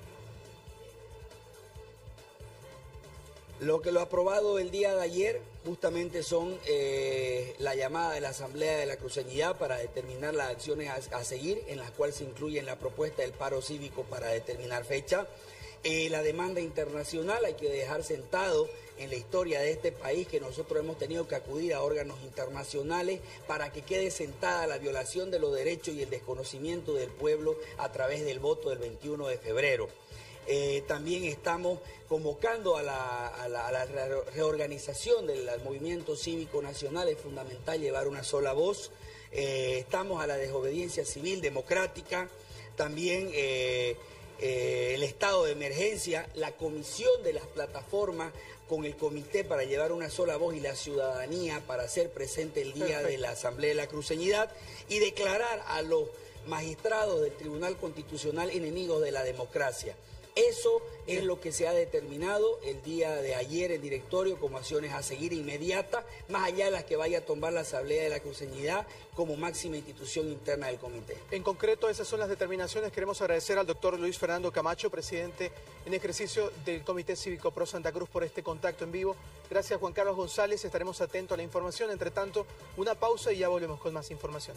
Lo que lo ha aprobado el día de ayer justamente son eh, la llamada de la Asamblea de la Cruceñidad para determinar las acciones a, a seguir, en las cuales se incluye en la propuesta del paro cívico para determinar fecha. Eh, la demanda internacional, hay que dejar sentado en la historia de este país que nosotros hemos tenido que acudir a órganos internacionales para que quede sentada la violación de los derechos y el desconocimiento del pueblo a través del voto del veintiuno de febrero. Eh, también estamos convocando a la, a la, a la reorganización del movimiento cívico nacional. Es fundamental llevar una sola voz. Eh, estamos a la desobediencia civil democrática. También eh, eh, el estado de emergencia, la comisión de las plataformas con el comité para llevar una sola voz y la ciudadanía para hacer presente el día Perfecto. de la Asamblea de la Cruceñidad y declarar a los magistrados del Tribunal Constitucional enemigos de la democracia. Eso es lo que se ha determinado el día de ayer en directorio como acciones a seguir inmediatas, más allá de las que vaya a tomar la Asamblea de la Cruceñidad como máxima institución interna del comité. En concreto, esas son las determinaciones. Queremos agradecer al doctor Luis Fernando Camacho, presidente en ejercicio del Comité Cívico Pro Santa Cruz, por este contacto en vivo. Gracias, Juan Carlos González. Estaremos atentos a la información. Entre tanto, una pausa y ya volvemos con más información.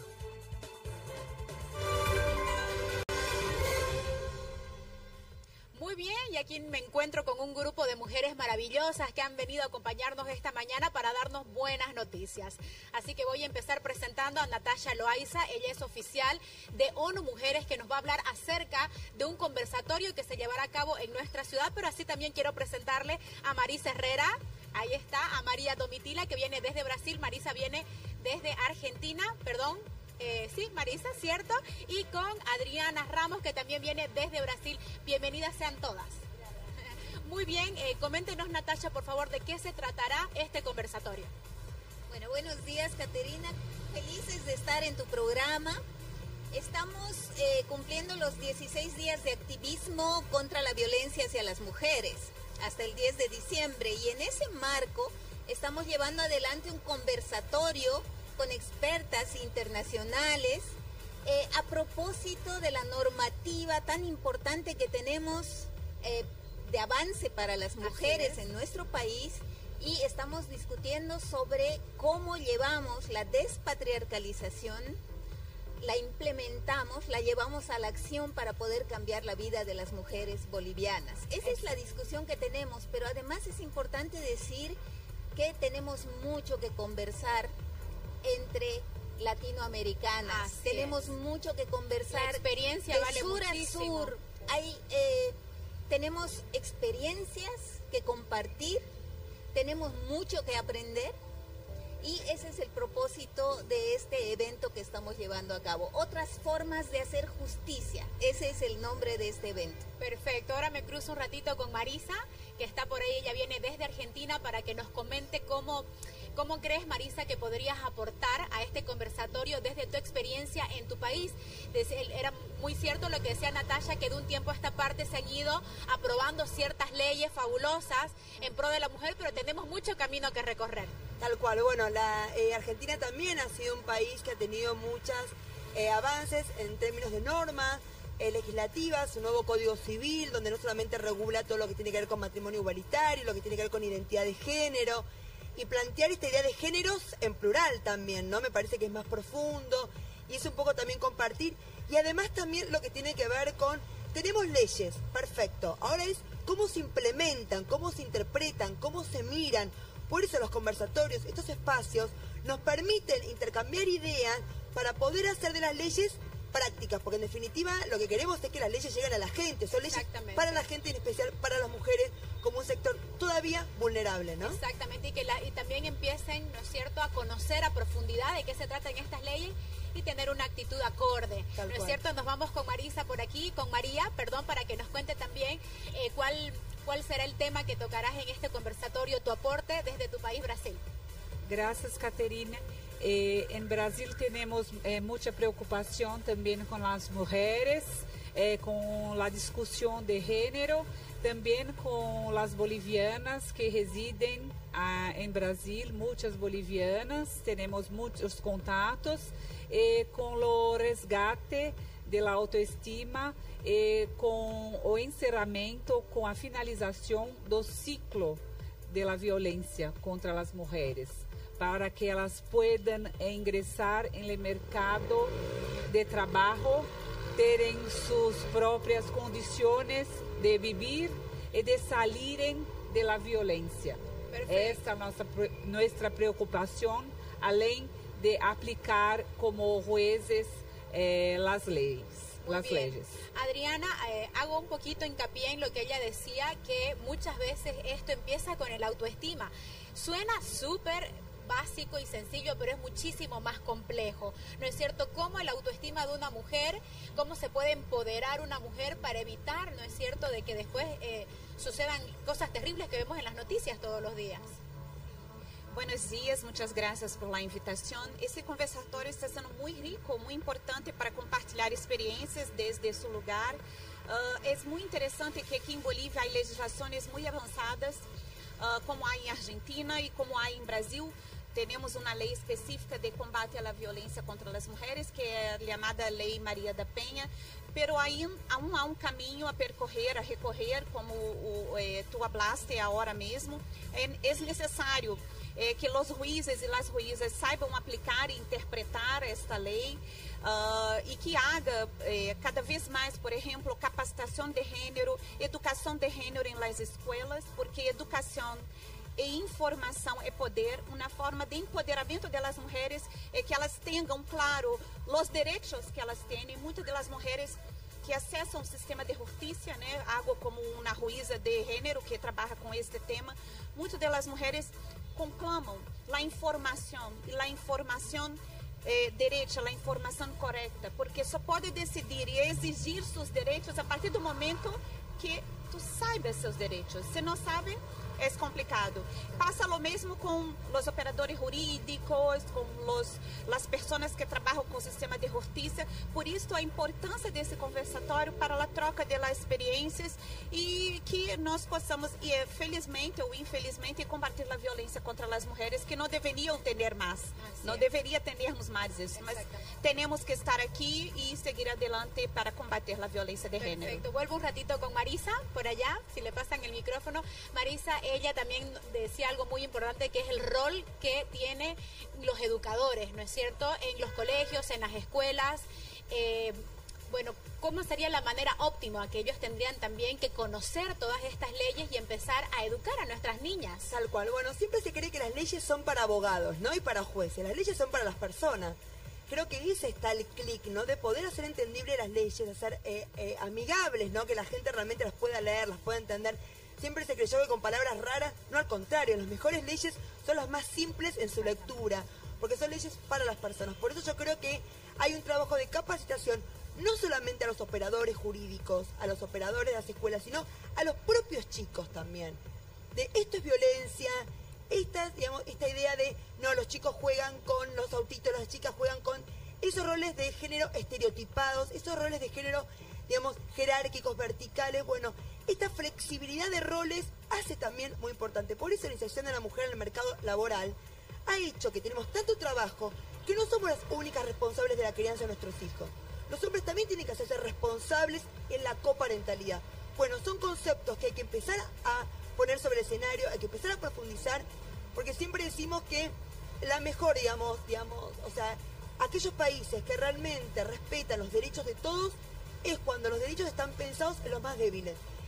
Muy bien, y aquí me encuentro con un grupo de mujeres maravillosas que han venido a acompañarnos esta mañana para darnos buenas noticias. Así que voy a empezar presentando a Natasha Loaiza. Ella es oficial de ONU Mujeres, que nos va a hablar acerca de un conversatorio que se llevará a cabo en nuestra ciudad, pero así también quiero presentarle a Marisa Herrera. Ahí está, a María Domitila, que viene desde Brasil. Marisa viene desde Argentina, perdón. Eh, sí, Marisa, cierto, y con Adriana Ramos, que también viene desde Brasil. Bienvenidas sean todas. Muy bien, eh, coméntenos, Natasha, por favor, de qué se tratará este conversatorio. Bueno, buenos días, Caterina. Felices de estar en tu programa. Estamos eh, cumpliendo los dieciséis días de activismo contra la violencia hacia las mujeres, hasta el diez de diciembre, y en ese marco estamos llevando adelante un conversatorio con expertas internacionales eh, a propósito de la normativa tan importante que tenemos eh, de avance para las mujeres en nuestro país, y estamos discutiendo sobre cómo llevamos la despatriarcalización, la implementamos, la llevamos a la acción para poder cambiar la vida de las mujeres bolivianas. Esa es la discusión que tenemos, pero además es importante decir que tenemos mucho que conversar entre latinoamericanas. Así tenemos es. mucho que conversar. La experiencia de vale sur muchísimo. a sur. Hay, eh, tenemos experiencias que compartir, tenemos mucho que aprender, y ese es el propósito de este evento que estamos llevando a cabo. Otras formas de hacer justicia, ese es el nombre de este evento. Perfecto, ahora me cruzo un ratito con Marisa, que está por ahí. Ella viene desde Argentina para que nos comente cómo... ¿Cómo crees, Marisa, que podrías aportar a este conversatorio desde tu experiencia en tu país? Era muy cierto lo que decía Natasha, que de un tiempo a esta parte se han ido aprobando ciertas leyes fabulosas en pro de la mujer, pero tenemos mucho camino que recorrer. Tal cual. Bueno, la eh, Argentina también ha sido un país que ha tenido muchos eh, avances en términos de normas eh, legislativas, un nuevo Código Civil, donde no solamente regula todo lo que tiene que ver con matrimonio igualitario, lo que tiene que ver con identidad de género, y plantear esta idea de géneros en plural también, ¿no? Me parece que es más profundo, y es un poco también compartir, y además también lo que tiene que ver con, tenemos leyes, perfecto, ahora es cómo se implementan, cómo se interpretan, cómo se miran, Por eso los conversatorios, estos espacios, nos permiten intercambiar ideas para poder hacer de las leyes prácticas, porque en definitiva lo que queremos es que las leyes lleguen a la gente, son leyes para la gente, en especial para las mujeres, como un sector todavía vulnerable, ¿no? Exactamente, y que la, y también empiecen, ¿no es cierto?, a conocer a profundidad de qué se tratan estas leyes y tener una actitud acorde, Tal ¿no es cual. cierto? Nos vamos con Marisa por aquí, con María, perdón, para que nos cuente también eh, cuál, cuál será el tema que tocarás en este conversatorio, tu aporte desde tu país, Brasil. Gracias, Caterina. Eh, en Brasil tenemos eh, mucha preocupación también con las mujeres, eh, con la discusión de género, también con las bolivianas que residen ah, en Brasil, muchas bolivianas, tenemos muchos contactos eh, con lo resgate de la autoestima, eh, con o encerramento, com a finalização do ciclo de la violência contra as mulheres, para que elas puedan ingressar en el mercado de trabajo, terem sus propias condiciones de vivir y de salir de la violencia. Esta es nuestra, nuestra preocupación, além de aplicar como jueces eh, las leyes. Muy las bien. leyes. Adriana, eh, hago un poquito hincapié en lo que ella decía, que muchas veces esto empieza con el autoestima. Suena súper básico y sencillo, pero es muchísimo más complejo, ¿no es cierto? Cómo el autoestima de una mujer, cómo se puede empoderar una mujer para evitar, ¿no es cierto?, de que después eh, sucedan cosas terribles que vemos en las noticias todos los días. Buenos dias, muitas graças por la invitação. Esse conversatório está sendo muito rico, muito importante para compartilhar experiências desde seu lugar. Uh, é muito interessante que aqui em Bolívia há legislações muito avançadas, uh, como há em Argentina e como há em Brasil. Temos uma lei específica de combate à violência contra as mulheres, que é a chamada Lei Maria da Penha, pero aí aún há um caminho a percorrer, a recorrer, como o, eh, tu hablaste agora mesmo. É, é necessário eh, que os juízes e as juízas saibam aplicar e interpretar esta lei, uh, e que haja eh, cada vez mais, por exemplo, capacitação de gênero, educação de gênero em las escolas, porque educação e informação é poder, uma forma de empoderamento das mulheres é que elas tenham claro os direitos que elas têm. Muitas das mulheres que acessam o sistema de justiça, né, algo como uma juíza de gênero que trabalha com este tema, muitas das mulheres conclamam a informação e a informação eh, direita, a informação correta, porque só pode decidir e exigir seus direitos a partir do momento que tu saibas seus direitos. Se não sabe, é complicado. Passa o mesmo com os operadores jurídicos, com os, as pessoas que trabalham com o sistema de justiça. Por isso, a importância desse conversatório para a troca de las experiências e que nós possamos, e felizmente ou infelizmente, combater a violência contra as mulheres, que não deveriam ter mais. Assim não é. deveria termos mais isso, mas temos que estar aqui e seguir adelante para combater a violência de Perfecto. género. Perfecto. Vuelvo un ratito con Marisa, por allá, si le pasan el micrófono. Marisa, ella también decía algo muy importante, que es el rol que tienen los educadores, ¿no es cierto?, en los colegios, en las escuelas. Eh, bueno, ¿cómo sería la manera óptima que ellos tendrían también que conocer todas estas leyes y empezar a educar a nuestras niñas? Tal cual. Bueno, siempre se cree que las leyes son para abogados, ¿no? Y para jueces. Las leyes son para las personas. Creo que ese está el clic, ¿no? De poder hacer entendible las leyes, de hacer eh, eh, amigables, ¿no? Que la gente realmente las pueda leer, las pueda entender. Siempre se creyó que con palabras raras, no, al contrario, las mejores leyes son las más simples en su lectura, porque son leyes para las personas. Por eso yo creo que hay un trabajo de capacitación, no solamente a los operadores jurídicos, a los operadores de las escuelas, sino a los propios chicos también. De esto es violencia, esta, digamos, esta idea de, no, los chicos juegan con los autitos, las chicas juegan con esos roles de género estereotipados, esos roles de género, digamos, jerárquicos, verticales. Bueno, esta flexibilidad de roles hace también muy importante. Por eso la inserción de la mujer en el mercado laboral ha hecho que tenemos tanto trabajo que no somos las únicas responsables de la crianza de nuestros hijos. Los hombres también tienen que hacerse responsables en la coparentalidad. Bueno, son conceptos que hay que empezar a poner sobre el escenario, hay que empezar a profundizar, porque siempre decimos que la mejor, digamos, digamos, o sea, aquellos países que realmente respetan los derechos de todos es cuando los derechos están pensados en los más débiles.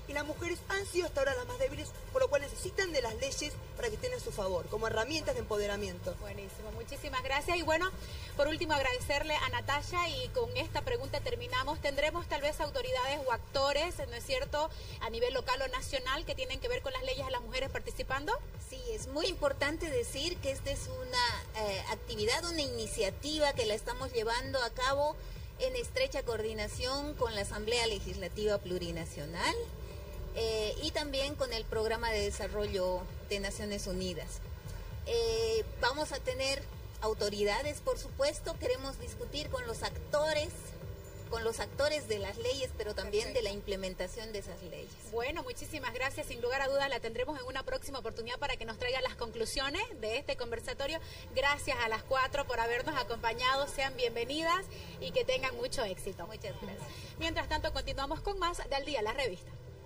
y las mujeres han sido hasta ahora las más débiles, por lo cual necesitan de las leyes para que estén a su favor, como herramientas de empoderamiento. Buenísimo, muchísimas gracias. Y bueno, por último agradecerle a Natalia, y con esta pregunta terminamos. ¿Tendremos tal vez autoridades o actores, no es cierto, a nivel local o nacional que tienen que ver con las leyes a las mujeres participando? Sí, es muy importante decir que esta es una eh, actividad, una iniciativa que la estamos llevando a cabo en estrecha coordinación con la Asamblea Legislativa Plurinacional eh, y también con el Programa de Desarrollo de Naciones Unidas. Eh, vamos a tener autoridades, por supuesto, queremos discutir con los actores, con los actores de las leyes, pero también Perfecto. de la implementación de esas leyes. Bueno, muchísimas gracias. Sin lugar a dudas la tendremos en una próxima oportunidad para que nos traiga las conclusiones de este conversatorio. Gracias a las cuatro por habernos acompañado. Sean bienvenidas y que tengan mucho éxito. Muchas gracias. Mientras tanto, continuamos con más de Al Día, la revista.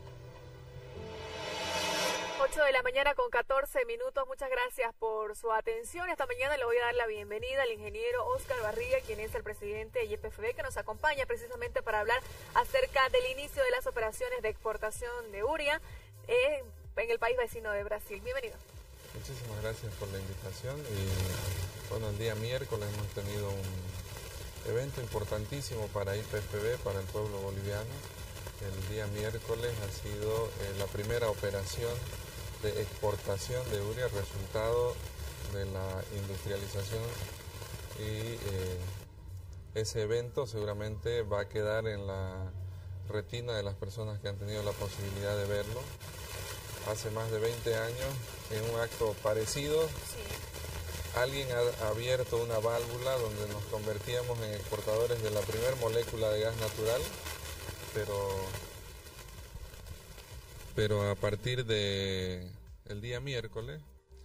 ocho de la mañana con catorce minutos. Muchas gracias por su atención. Esta mañana le voy a dar la bienvenida al ingeniero Oscar Barriga, quien es el presidente de Y P F B, que nos acompaña precisamente para hablar acerca del inicio de las operaciones de exportación de urea eh, en el país vecino de Brasil. Bienvenido. Muchísimas gracias por la invitación. Y bueno, el día miércoles hemos tenido un evento importantísimo para Y P F B, para el pueblo boliviano. El día miércoles ha sido eh, la primera operación de exportación de urea, resultado de la industrialización, y eh, ese evento seguramente va a quedar en la retina de las personas que han tenido la posibilidad de verlo. Hace más de veinte años, en un acto parecido, sí. alguien ha abierto una válvula donde nos convertíamos en exportadores de la primera molécula de gas natural, pero... Pero a partir de el día miércoles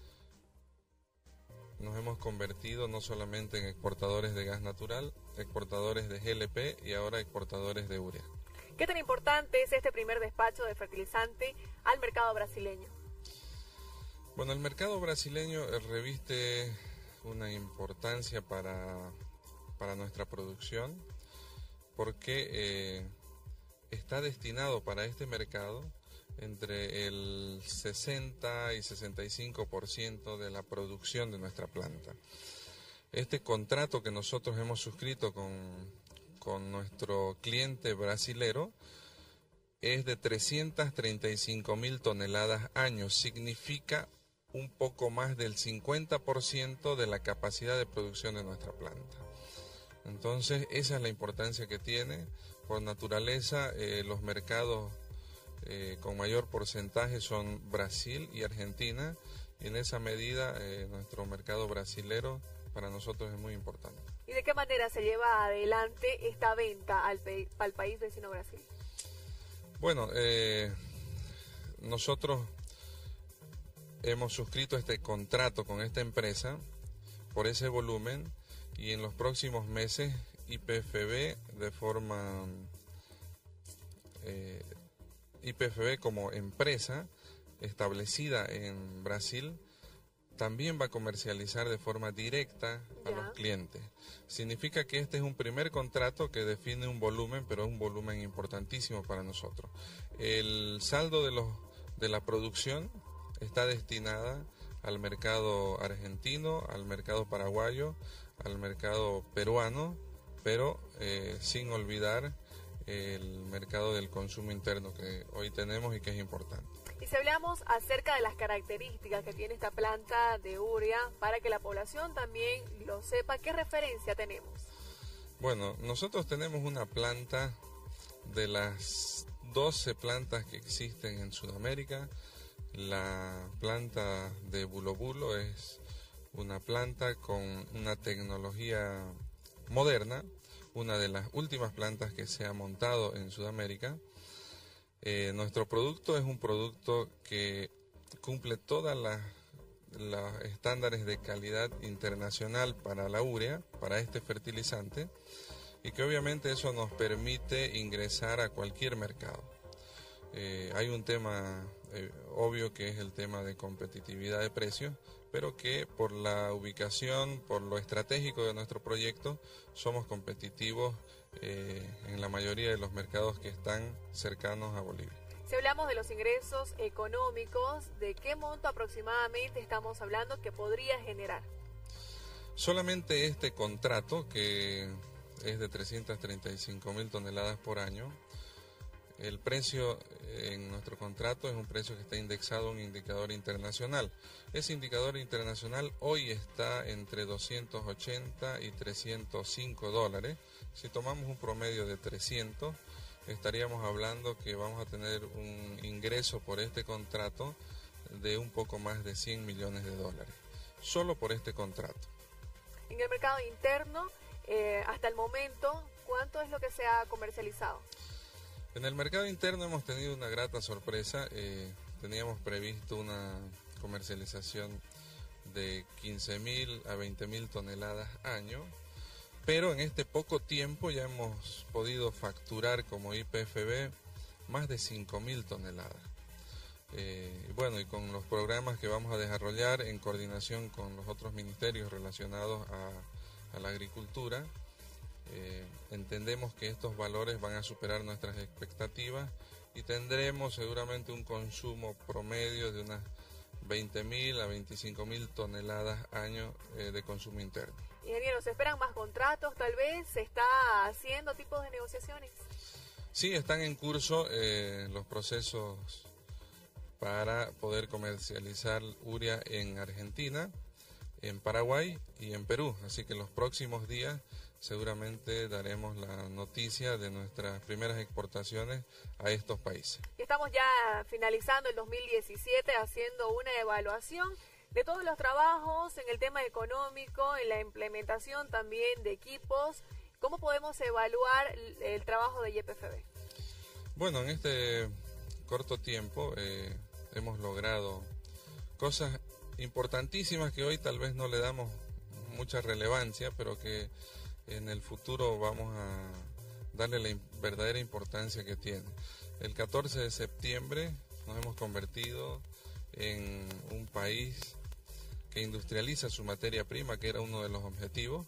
nos hemos convertido no solamente en exportadores de gas natural, exportadores de G L P y ahora exportadores de urea. ¿Qué tan importante es este primer despacho de fertilizante al mercado brasileño? Bueno, el mercado brasileño reviste una importancia para, para nuestra producción porque eh, está destinado para este mercado entre el sesenta y sesenta y cinco por ciento de la producción de nuestra planta. Este contrato que nosotros hemos suscrito con, con nuestro cliente brasilero es de trescientas treinta y cinco mil toneladas año, significa un poco más del cincuenta por ciento de la capacidad de producción de nuestra planta. Entonces, esa es la importancia que tiene. Por naturaleza, eh, los mercados Eh, con mayor porcentaje son Brasil y Argentina, y en esa medida eh, nuestro mercado brasilero para nosotros es muy importante. ¿Y de qué manera se lleva adelante esta venta al, al país vecino Brasil? Bueno, eh, nosotros hemos suscrito este contrato con esta empresa por ese volumen, y en los próximos meses Y P F B de forma... Eh, Y P F B como empresa establecida en Brasil también va a comercializar de forma directa a ya. los clientes. Significa que este es un primer contrato que define un volumen, pero es un volumen importantísimo para nosotros. El saldo de, los, de la producción está destinada al mercado argentino, al mercado paraguayo, al mercado peruano, pero eh, sin olvidar el mercado del consumo interno que hoy tenemos y que es importante. Y si hablamos acerca de las características que tiene esta planta de urea, para que la población también lo sepa, ¿qué referencia tenemos? Bueno, nosotros tenemos una planta de las doce plantas que existen en Sudamérica. La planta de Bulo Bulo es una planta con una tecnología moderna, una de las últimas plantas que se ha montado en Sudamérica. Eh, nuestro producto es un producto que cumple todas las los estándares de calidad internacional para la urea, para este fertilizante, y que obviamente eso nos permite ingresar a cualquier mercado. Eh, hay un tema eh, obvio que es el tema de competitividad de precios, pero que por la ubicación, por lo estratégico de nuestro proyecto, somos competitivos eh, en la mayoría de los mercados que están cercanos a Bolivia. Si hablamos de los ingresos económicos, ¿de qué monto aproximadamente estamos hablando que podría generar? Solamente este contrato, que es de trescientas treinta y cinco mil toneladas por año, el precio en nuestro contrato es un precio que está indexado a un indicador internacional. Ese indicador internacional hoy está entre doscientos ochenta y trescientos cinco dólares. Si tomamos un promedio de trescientos, estaríamos hablando que vamos a tener un ingreso por este contrato de un poco más de cien millones de dólares, solo por este contrato. En el mercado interno, eh, hasta el momento, ¿cuánto es lo que se ha comercializado? En el mercado interno hemos tenido una grata sorpresa. Eh, teníamos previsto una comercialización de quince mil a veinte mil toneladas año, pero en este poco tiempo ya hemos podido facturar como I P F B más de cinco mil toneladas. Eh, bueno, y con los programas que vamos a desarrollar en coordinación con los otros ministerios relacionados a, a la agricultura, Eh, entendemos que estos valores van a superar nuestras expectativas y tendremos seguramente un consumo promedio de unas veinte mil a veinticinco mil toneladas año eh, de consumo interno. Ingeniero, ¿se esperan más contratos tal vez? ¿Se está haciendo tipos de negociaciones? Sí, están en curso eh, los procesos para poder comercializar urea en Argentina, en Paraguay y en Perú, así que en los próximos días seguramente daremos la noticia de nuestras primeras exportaciones a estos países. Estamos ya finalizando el dos mil diecisiete haciendo una evaluación de todos los trabajos en el tema económico, en la implementación también de equipos. ¿Cómo podemos evaluar el, el trabajo de Y P F B? Bueno, en este corto tiempo eh, hemos logrado cosas importantísimas que hoy tal vez no le damos mucha relevancia, pero que en el futuro vamos a darle la verdadera importancia que tiene. El catorce de septiembre nos hemos convertido en un país que industrializa su materia prima, que era uno de los objetivos.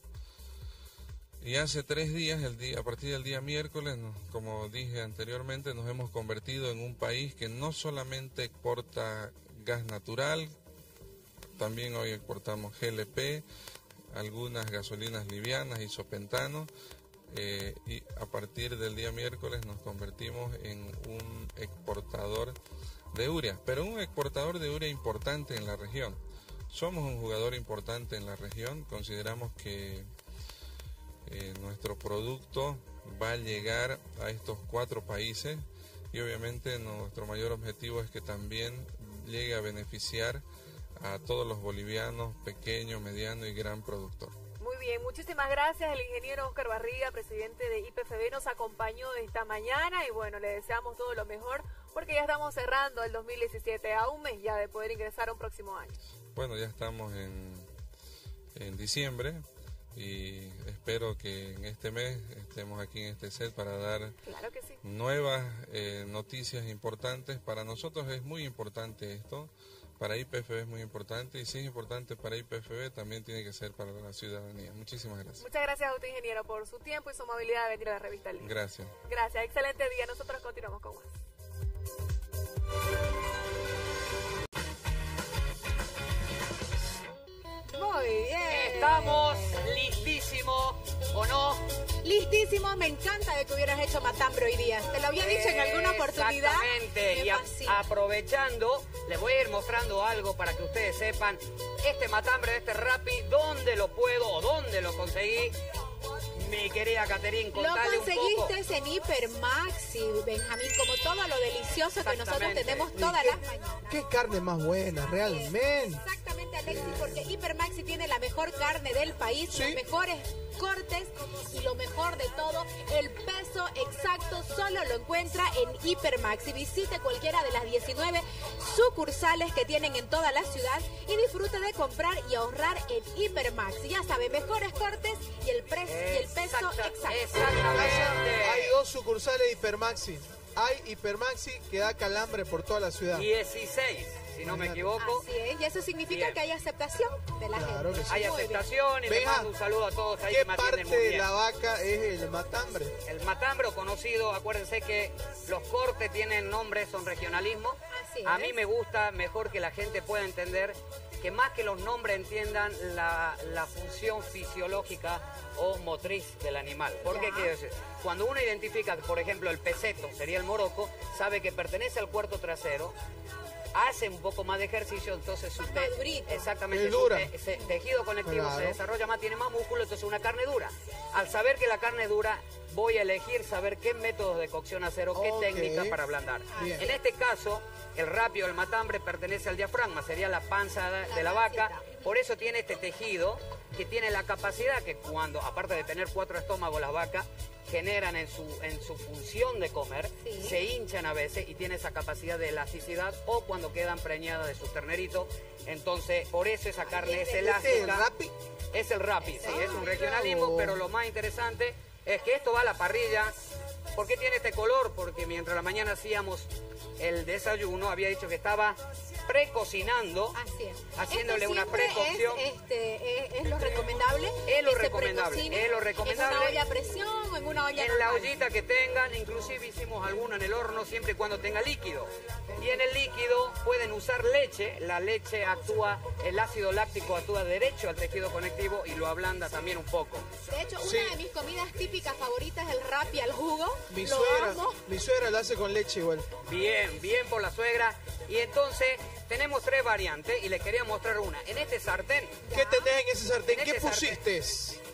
Y hace tres días, el día, a partir del día miércoles, nos, como dije anteriormente, nos hemos convertido en un país que no solamente exporta gas natural, también hoy exportamos G L P, algunas gasolinas livianas, isopentano, eh, y a partir del día miércoles nos convertimos en un exportador de urea, pero un exportador de urea importante en la región. Somos un jugador importante en la región, consideramos que eh, nuestro producto va a llegar a estos cuatro países y obviamente nuestro mayor objetivo es que también llegue a beneficiar a todos los bolivianos, pequeño, mediano y gran productor. Muy bien, muchísimas gracias. El ingeniero Óscar Barriga, presidente de I P F B, nos acompañó esta mañana y bueno, le deseamos todo lo mejor porque ya estamos cerrando el dos mil diecisiete, a un mes ya de poder ingresar a un próximo año. Bueno, ya estamos en, en diciembre y espero que en este mes estemos aquí en este set para dar claro que sí. nuevas eh, noticias importantes. Para nosotros es muy importante esto. Para I P F B es muy importante y si es importante para I P F B también tiene que ser para la ciudadanía. Muchísimas gracias. Muchas gracias a usted, ingeniero, por su tiempo y su amabilidad de venir a la revista El Día. Gracias. Gracias, excelente día. Nosotros continuamos con más. Muy bien. Estamos listísimos, ¿o no? Listísimo, me encanta de que hubieras hecho matambre hoy día. Te lo había dicho en alguna oportunidad. Exactamente, y a, aprovechando, les voy a ir mostrando algo para que ustedes sepan este matambre de este Rappi, dónde lo puedo o dónde lo conseguí. Mi querida Caterín, contale un poco. Lo conseguiste en Hipermaxi, Benjamín, como todo lo delicioso que nosotros tenemos todas las mañanas. Qué carne más buena, realmente. Exactamente, Alexis, porque Hipermaxi tiene la mejor carne del país, ¿sí? Los mejores cortes y lo mejor de todo, el peso exacto solo lo encuentra en Hipermaxi. Visite cualquiera de las diecinueve sucursales que tienen en toda la ciudad y disfrute de comprar y ahorrar en Hipermaxi. Ya sabe, mejores cortes y el precio y el peso exacto. Exactamente. Hay dos sucursales de Hipermaxi. hay Hipermaxi que da calambre por toda la ciudad. dieciséis, si no me equivoco. Así es, y eso significa Bien. que hay aceptación de la Claro gente. que sí. Hay Muy bien. aceptación y le Venga, mando un saludo a todos ahí ¿qué que me atienden parte muy de bien. la vaca es el matambre? El matambre, o conocido, acuérdense que los cortes tienen nombres, son regionalismo. Así A es. mí me gusta mejor que la gente pueda entender que más que los nombres entiendan la, la función fisiológica o motriz del animal. ¿Por qué Ya. quiero decir? Cuando uno identifica, por ejemplo, el peseto, sería el moroco, sabe que pertenece al cuarto trasero, hace un poco más de ejercicio, entonces su te- madurito. exactamente, Es su dura. te- se- tejido conectivo Claro. se desarrolla más, tiene más músculo, entonces una carne dura. Al saber que la carne dura, voy a elegir saber qué métodos de cocción hacer o qué Ok. técnica para ablandar. Bien. En este caso, el rapio, el matambre, pertenece al diafragma, sería la panza de, de la vaca, por eso tiene este tejido que tiene la capacidad que cuando, aparte de tener cuatro estómagos las vacas, generan en su, en su función de comer, Sí. se hinchan a veces y tiene esa capacidad de elasticidad, o cuando quedan preñadas de sus terneritos, entonces por eso esa carne es ¿Este es el elástica. rapi? Es el rapi, sí, es un mira regionalismo, vos. pero lo más interesante es que esto va a la parrilla. ¿Por qué tiene este color? Porque mientras a la mañana hacíamos el desayuno, había dicho que estaba precocinando, Así es. haciéndole Esto una siempre precocción. Es, este, es, es lo recomendable. Es lo que se recomendable, precocine es lo recomendable. En una olla a presión o en una olla En la normal. ollita que tengan, inclusive hicimos alguno en el horno siempre y cuando tenga líquido. Y en el líquido pueden usar leche, la leche actúa, el ácido láctico actúa derecho al tejido conectivo y lo ablanda también un poco. De hecho, Sí. una de mis comidas típicas favoritas es el rapi al jugo. Mi lo suegra, amo. mi suegra lo hace con leche igual. Bien, bien por la suegra. Y entonces tenemos tres variantes y les quería mostrar una. En este sartén, ¿Qué tenés en ese sartén? En ¿Qué este pusiste?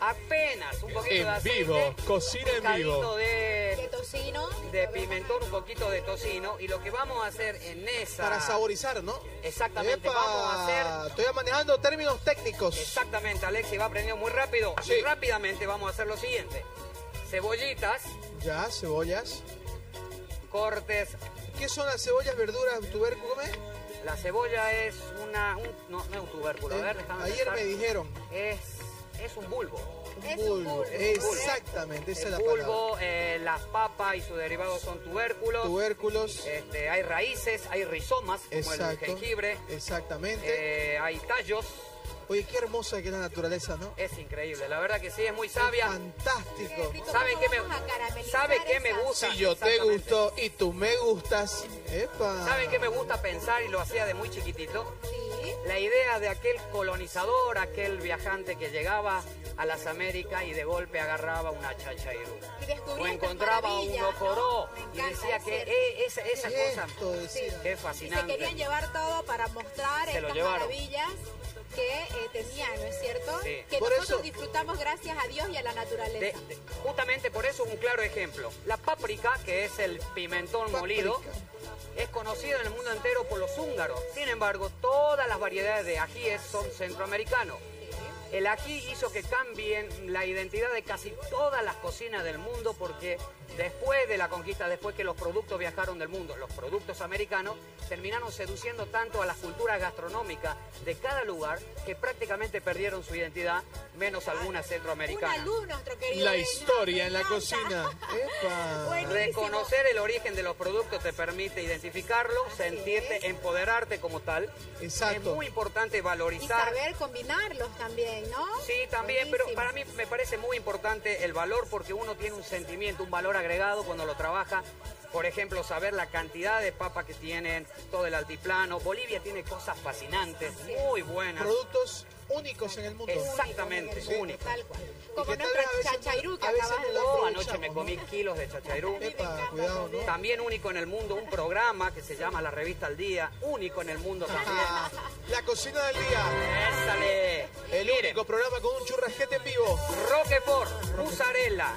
apenas un poquito de En aceite, vivo, cocina en un caldito vivo. De de, tocino. de pimentón, un poquito de tocino. Y lo que vamos a hacer en esa... Para saborizar, ¿no? Exactamente, Epa, vamos a hacer... Estoy manejando términos técnicos. Exactamente, Alexi va aprendiendo muy rápido. Sí. Y rápidamente vamos a hacer lo siguiente. Cebollitas, Ya, cebollas. cortes. ¿Qué son las cebollas, verduras, tubérculo? ¿Come? La cebolla es una... un- no, no es un tubérculo. A ver, déjame Ayer pensar. me dijeron. Es, es un bulbo. Es bulbo. un bulbo. Exactamente, esa es El la palabra. bulbo, eh, las papas y sus derivados son tubérculos. Tubérculos. Este, hay raíces, hay rizomas, como Exacto. el jengibre. Exactamente. Eh, hay tallos. Oye, qué hermosa que es la naturaleza, ¿no? Es increíble, la verdad que sí, es muy sabia. Fantástico. ¿Saben qué me, Vamos a caramelizar ¿sabe qué me esa- gusta? Si yo te Exactamente. gusto y tú me gustas. Epa. ¿Saben qué me gusta pensar y lo hacía de muy chiquitito? Sí. La idea de aquel colonizador, aquel viajante que llegaba a las Américas y de golpe agarraba una chachairú. Y descubrí O estas encontraba un maravillas, ocoró ¿no? Me y encanta, decía es que cierto. eh, esa, esa ¿Qué es cosa esto? Decía. qué Y se fascinante. querían llevar todo para mostrar Se lo estas llevaron. maravillas que eh, tenían, ¿no es cierto? Sí. Que Por nosotros eso- disfrutamos gracias a Dios y a la naturaleza. De- de- justamente por eso un claro ejemplo. La páprica, que es el pimentón molido, es conocido en el mundo entero por los húngaros. Sin embargo, todas las variedades de ajíes son centroamericanos. El ají hizo que cambien la identidad de casi todas las cocinas del mundo porque después de la conquista, después que los productos viajaron del mundo, los productos americanos terminaron seduciendo tanto a las culturas gastronómicas de cada lugar que prácticamente perdieron su identidad, menos algunas Una centroamericanas. luz, nuestro querido. La Reina, historia en la me encanta. cocina. Epa. Buenísimo. Reconocer el origen de los productos te permite identificarlo, sentirte, empoderarte como tal. Exacto. Es muy importante Y valorizar. saber combinarlos también, ¿no? Sí, también, pero Buenísimo. para mí me parece muy importante el valor porque uno tiene un sentimiento, un valor agregado cuando lo trabaja. Por ejemplo, saber la cantidad de papas que tienen, todo el altiplano. Bolivia tiene cosas fascinantes, muy buenas. Productos únicos en el mundo. Exactamente, Sí. únicos. Tal cual. Y Como que tal nuestra vez a veces- chachairú que a veces acabas de no la Oh, aprovechamos, anoche me comí ¿no? kilos de chachairú. Epa, cuidado, ¿no? También único en el mundo, un programa que se llama La Revista al Día, único en el mundo también. Ajá. La cocina del día. ¡Ésale! El Miren, único programa con un churrasquete en vivo. Roquefort, mozzarella,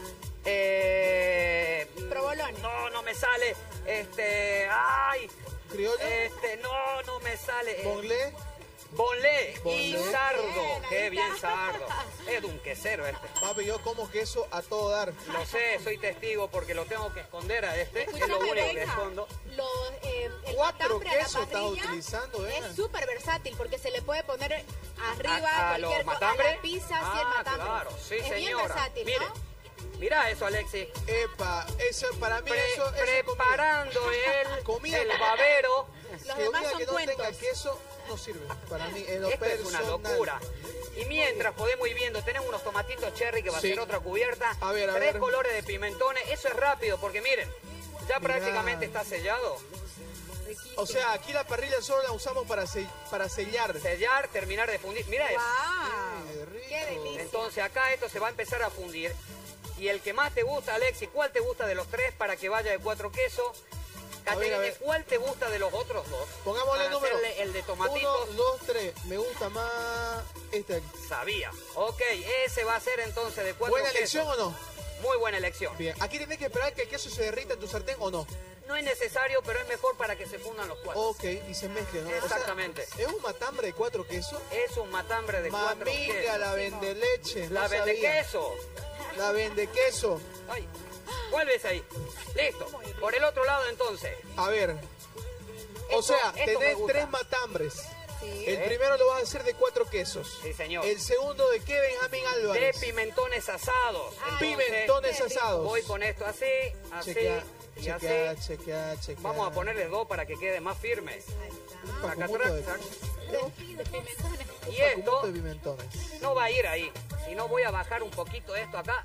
eh, Provolone. no, no me sale, este, ay, Criollo. este, no, no me sale, eh, Bonlé. bonlé y Bonlé. sardo, Bien, qué ahí bien está. sardo, es de un quesero este. Papi, yo como queso a todo dar. Lo sé, soy testigo porque lo tengo que esconder a este, es lo Escúchame, único que Benja, escondo. los, eh, el Cuatro matambre a la quesos estás parrilla utilizando, Benja. es súper versátil porque se le puede poner arriba ¿A- a cualquier los cosa, a matambre? la pizza, sí, el Ah, matambre. claro, sí, es bien señora. versátil, Mire, ¿no? Mirá eso, Alexis. Epa, eso para mí Pre- eso, eso preparando es el, comida. el babero. Los demás son que no cuentos. Tenga queso no sirve para mí. En lo Esto es una personal. locura. Y mientras podemos ir viendo, tenemos unos tomatitos cherry que va Sí. a ser otra cubierta. A ver, a tres ver. colores de pimentones. Eso es rápido porque miren, ya Mirá. prácticamente está sellado. O sea, aquí la parrilla solo la usamos para, se- para sellar. Sellar, terminar de fundir. Mira eso. ¡Wow! ¡Qué delicia! Entonces acá esto se va a empezar a fundir. Y el que más te gusta, Alexi, ¿cuál te gusta de los tres para que vaya de cuatro quesos? A ver, a Caterine, ver. ¿cuál te gusta de los otros dos? Pongámosle el Para número. hacerle el de tomatitos. Uno, dos, tres. Me gusta más este aquí. Sabía. Ok, ese va a ser entonces de cuatro ¿Buena elección quesos. o no? Muy buena elección. Bien. ¿Aquí tenés que esperar que el queso se derrita en tu sartén o no? No es necesario, pero es mejor para que se fundan los cuatro. Ok, y se mezcle, ¿no? O sea, Exactamente. ¿es un matambre de cuatro quesos? Es un matambre de cuatro Mamita, quesos. la vende leche. La no vende sabía. queso. La vende queso. Ay, ¿cuál ves ahí? Listo. Por el otro lado entonces. A ver. O Esto- sea, esto me tenés gusta. tres matambres. Sí. El primero lo vas a hacer de cuatro quesos. Sí, señor. El segundo de qué, Benjamín De Álvarez. pimentones asados. Entonces, Pimentones asados. Voy con esto así, así Chequea, y chequea, así. chequea, chequea. Vamos a ponerle dos para que quede más firme. Un Saca, conjunto de- trac, trac. Y un esto conjunto de pimentones. no va a ir ahí, sino voy a bajar un poquito esto acá.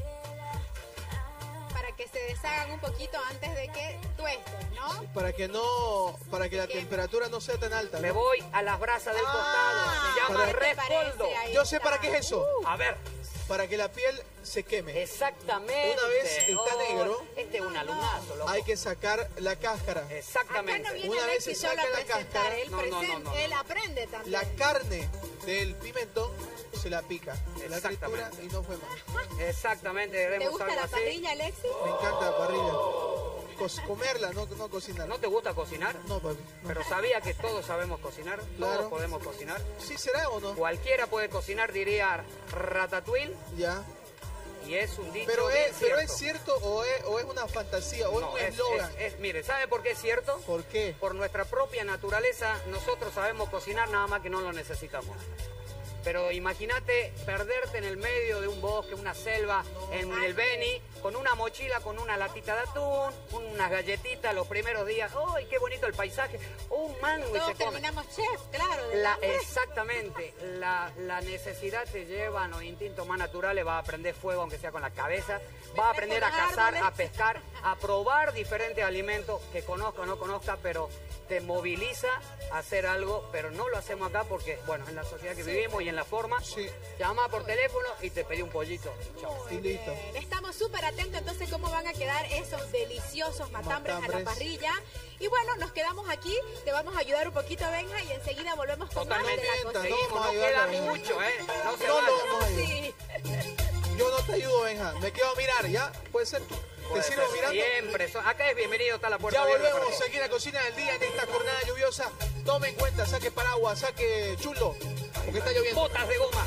Para que se deshagan un poquito antes de que tuesten, ¿no? Para que no, para que la temperatura no sea tan alta. Me ¿no? voy a las brasas del costado. Se llama Para- rescoldo. Yo sé para qué es eso. A ver. Para que la piel se queme. Exactamente. Una vez está Oh, negro, Este es un alunazo, loco. hay que sacar la cáscara. Exactamente. Acá no viene Una vez se Alexis solo saca a la presentar, cáscara, él, No, no, no, presenta- no, no. él aprende también. la carne del pimentón se la pica. La Exactamente. tritura y no fue más. Exactamente. ¿Te Haremos gusta algo la así. parrilla, Alexis? Me encanta la parrilla. Co- comerla, no, no cocinarla. ¿No te gusta cocinar? No, papi. no. Pero sabía que todos sabemos cocinar. Todos Claro. podemos cocinar. ¿Sí será o no? Cualquiera puede cocinar, diría Ratatouille. Ya. Y es un dicho Pero bien es, pero cierto. es cierto o es, o es una fantasía o No, es un es- eslogan. es- es- mire, ¿sabe por qué es cierto? ¿Por qué? Por nuestra propia naturaleza, nosotros sabemos cocinar, nada más que no lo necesitamos. Pero imagínate perderte en el medio de un bosque, una selva, en el Beni, con una mochila, con una latita de atún, unas galletitas los primeros días. ¡Ay, qué bonito el paisaje! Un mango y Todos se come. terminamos chef, claro. de La- hambre. exactamente, la, la necesidad te lleva a los instintos más naturales, va a aprender fuego aunque sea con la cabeza, va a aprender a trepo en cazar, árboles. a pescar, a probar diferentes alimentos que conozca o no conozca, pero te moviliza a hacer algo, pero no lo hacemos acá porque, bueno, en la sociedad que vivimos y en la forma, Sí. llama por teléfono y te pedí un pollito. Chao. Y listo. Bien, Estamos súper atentos entonces cómo van a quedar esos deliciosos matambres, a la Matambres. parrilla. Y bueno, nos quedamos aquí, te vamos a ayudar un poquito, Benja, y enseguida volvemos con más de Totalmente. la Mientras, cocina. Seguimos, vamos a no queda ayudarlo. mucho, ¿eh? No se No, vaya. no, no. Sí. Yo no te ayudo, Benja. Me quedo a mirar, ¿ya? ¿Puede ser? Puede ¿Te sirvo ser. mirando? Siempre. son- Acá es bienvenido, está la puerta Ya abierta volvemos para ti. aquí en la cocina del día en esta jornada lluviosa. Tome en cuenta, saque paraguas, saque chulo, porque está lloviendo. Botas de goma.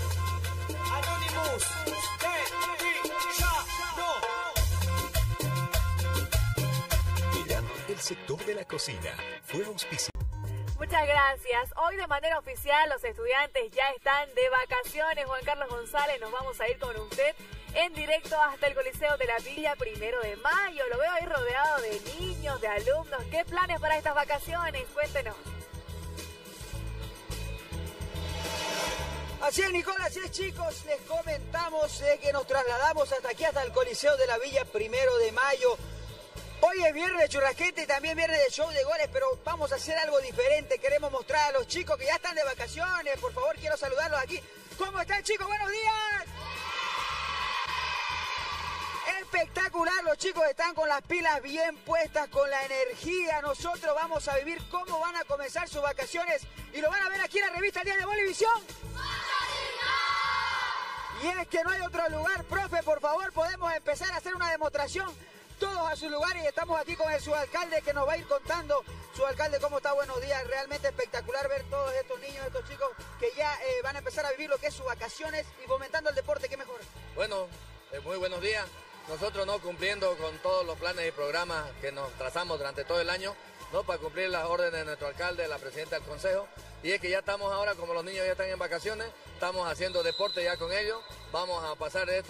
El sector de la cocina fue auspiciado. Muchas gracias. Hoy de manera oficial los estudiantes ya están de vacaciones. Juan Carlos González, nos vamos a ir con usted en directo hasta el Coliseo de la Villa Primero de Mayo. Lo veo ahí rodeado de niños, de alumnos. ¿Qué planes para estas vacaciones? Cuéntenos. Así es, Nicole, así es, chicos. Les comentamos eh, que nos trasladamos hasta aquí, hasta el Coliseo de la Villa Primero de Mayo. Hoy es viernes de churrasquete y también viernes de show de goles, pero vamos a hacer algo diferente. Queremos mostrar a los chicos que ya están de vacaciones. Por favor, quiero saludarlos aquí. ¿Cómo están, chicos? ¡Buenos días! Espectacular, los chicos están con las pilas bien puestas, con la energía. Nosotros vamos a vivir cómo van a comenzar sus vacaciones y lo van a ver aquí en la revista El Día de Bolivisión. Y es que no hay otro lugar, profe, por favor, podemos empezar a hacer una demostración. Todos a su lugar y estamos aquí con el subalcalde que nos va a ir contando. Subalcalde, ¿cómo está? Buenos días. Realmente espectacular ver todos estos niños, estos chicos que ya eh, van a empezar a vivir lo que es sus vacaciones y fomentando el deporte. ¿Qué mejor? Bueno, eh, muy buenos días. Nosotros no cumpliendo con todos los planes y programas que nos trazamos durante todo el año, no para cumplir las órdenes de nuestro alcalde, la presidenta del consejo. Y es que ya estamos ahora, como los niños ya están en vacaciones, estamos haciendo deporte ya con ellos. Vamos a pasar estos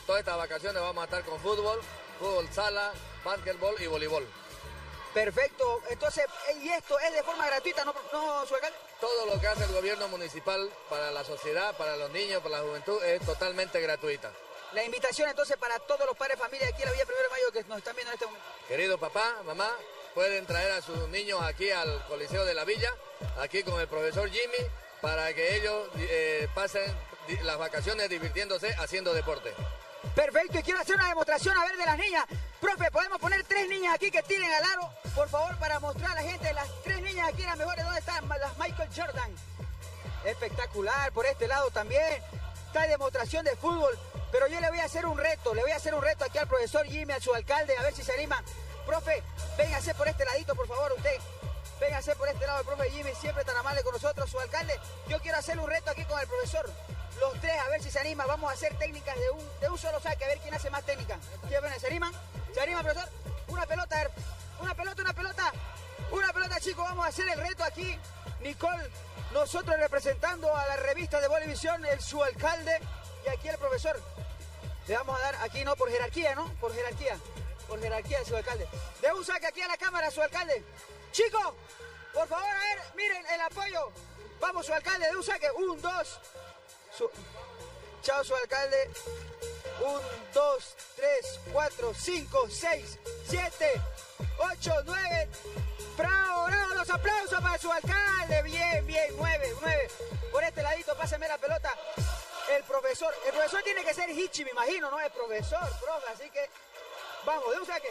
todas estas vacaciones vamos a estar con fútbol, fútbol sala, básquetbol y voleibol. Perfecto, entonces, ¿y esto es de forma gratuita, no, no su alcalde? Todo lo que hace el gobierno municipal para la sociedad, para los niños, para la juventud, es totalmente gratuita. La invitación entonces para todos los padres de familia aquí en la Villa Primero de Mayo que nos están viendo en este momento. Querido papá, mamá, pueden traer a sus niños aquí al Coliseo de la Villa, aquí con el profesor Jimmy, para que ellos eh, pasen las vacaciones divirtiéndose haciendo deporte. Perfecto, y quiero hacer una demostración a ver de las niñas. Profe, podemos poner tres niñas aquí que tiren al aro, por favor, para mostrar a la gente las tres niñas aquí las mejores. ¿Dónde están las Michael Jordan? Espectacular, por este lado también. Está demostración de fútbol, pero yo le voy a hacer un reto, le voy a hacer un reto aquí al profesor Jimmy, a su alcalde, a ver si se anima. Profe, véngase por este ladito, por favor, usted. Véngase por este lado, el profe Jimmy, siempre tan amable con nosotros, su alcalde. Yo quiero hacer un reto aquí con el profesor. Los tres, a ver si se anima. Vamos a hacer técnicas de un, de un solo saque, a ver quién hace más técnica. ¿Se animan? ¿Se anima, profesor? Una pelota, una pelota, una pelota. Una pelota, chicos, vamos a hacer el reto aquí. Nicole, nosotros representando a la revista de Bolivisión, el su alcalde, y aquí el profesor. Le vamos a dar aquí, no, por jerarquía, ¿no? Por jerarquía. Por jerarquía de su alcalde. De un saque aquí a la cámara, su alcalde. Chicos, por favor, a ver, miren el apoyo. Vamos, su alcalde, de un saque. Un, dos. Su... Chao, su alcalde. Un, dos, tres, cuatro, cinco, seis, siete, ocho, nueve. ¡Bravo, bravo! Los aplausos para su alcalde. Bien, bien, nueve, nueve. Por este ladito, pásame la pelota. El profesor. El profesor tiene que ser Hichi, me imagino, ¿no? El profesor, profe. Así que, vamos, de un saque.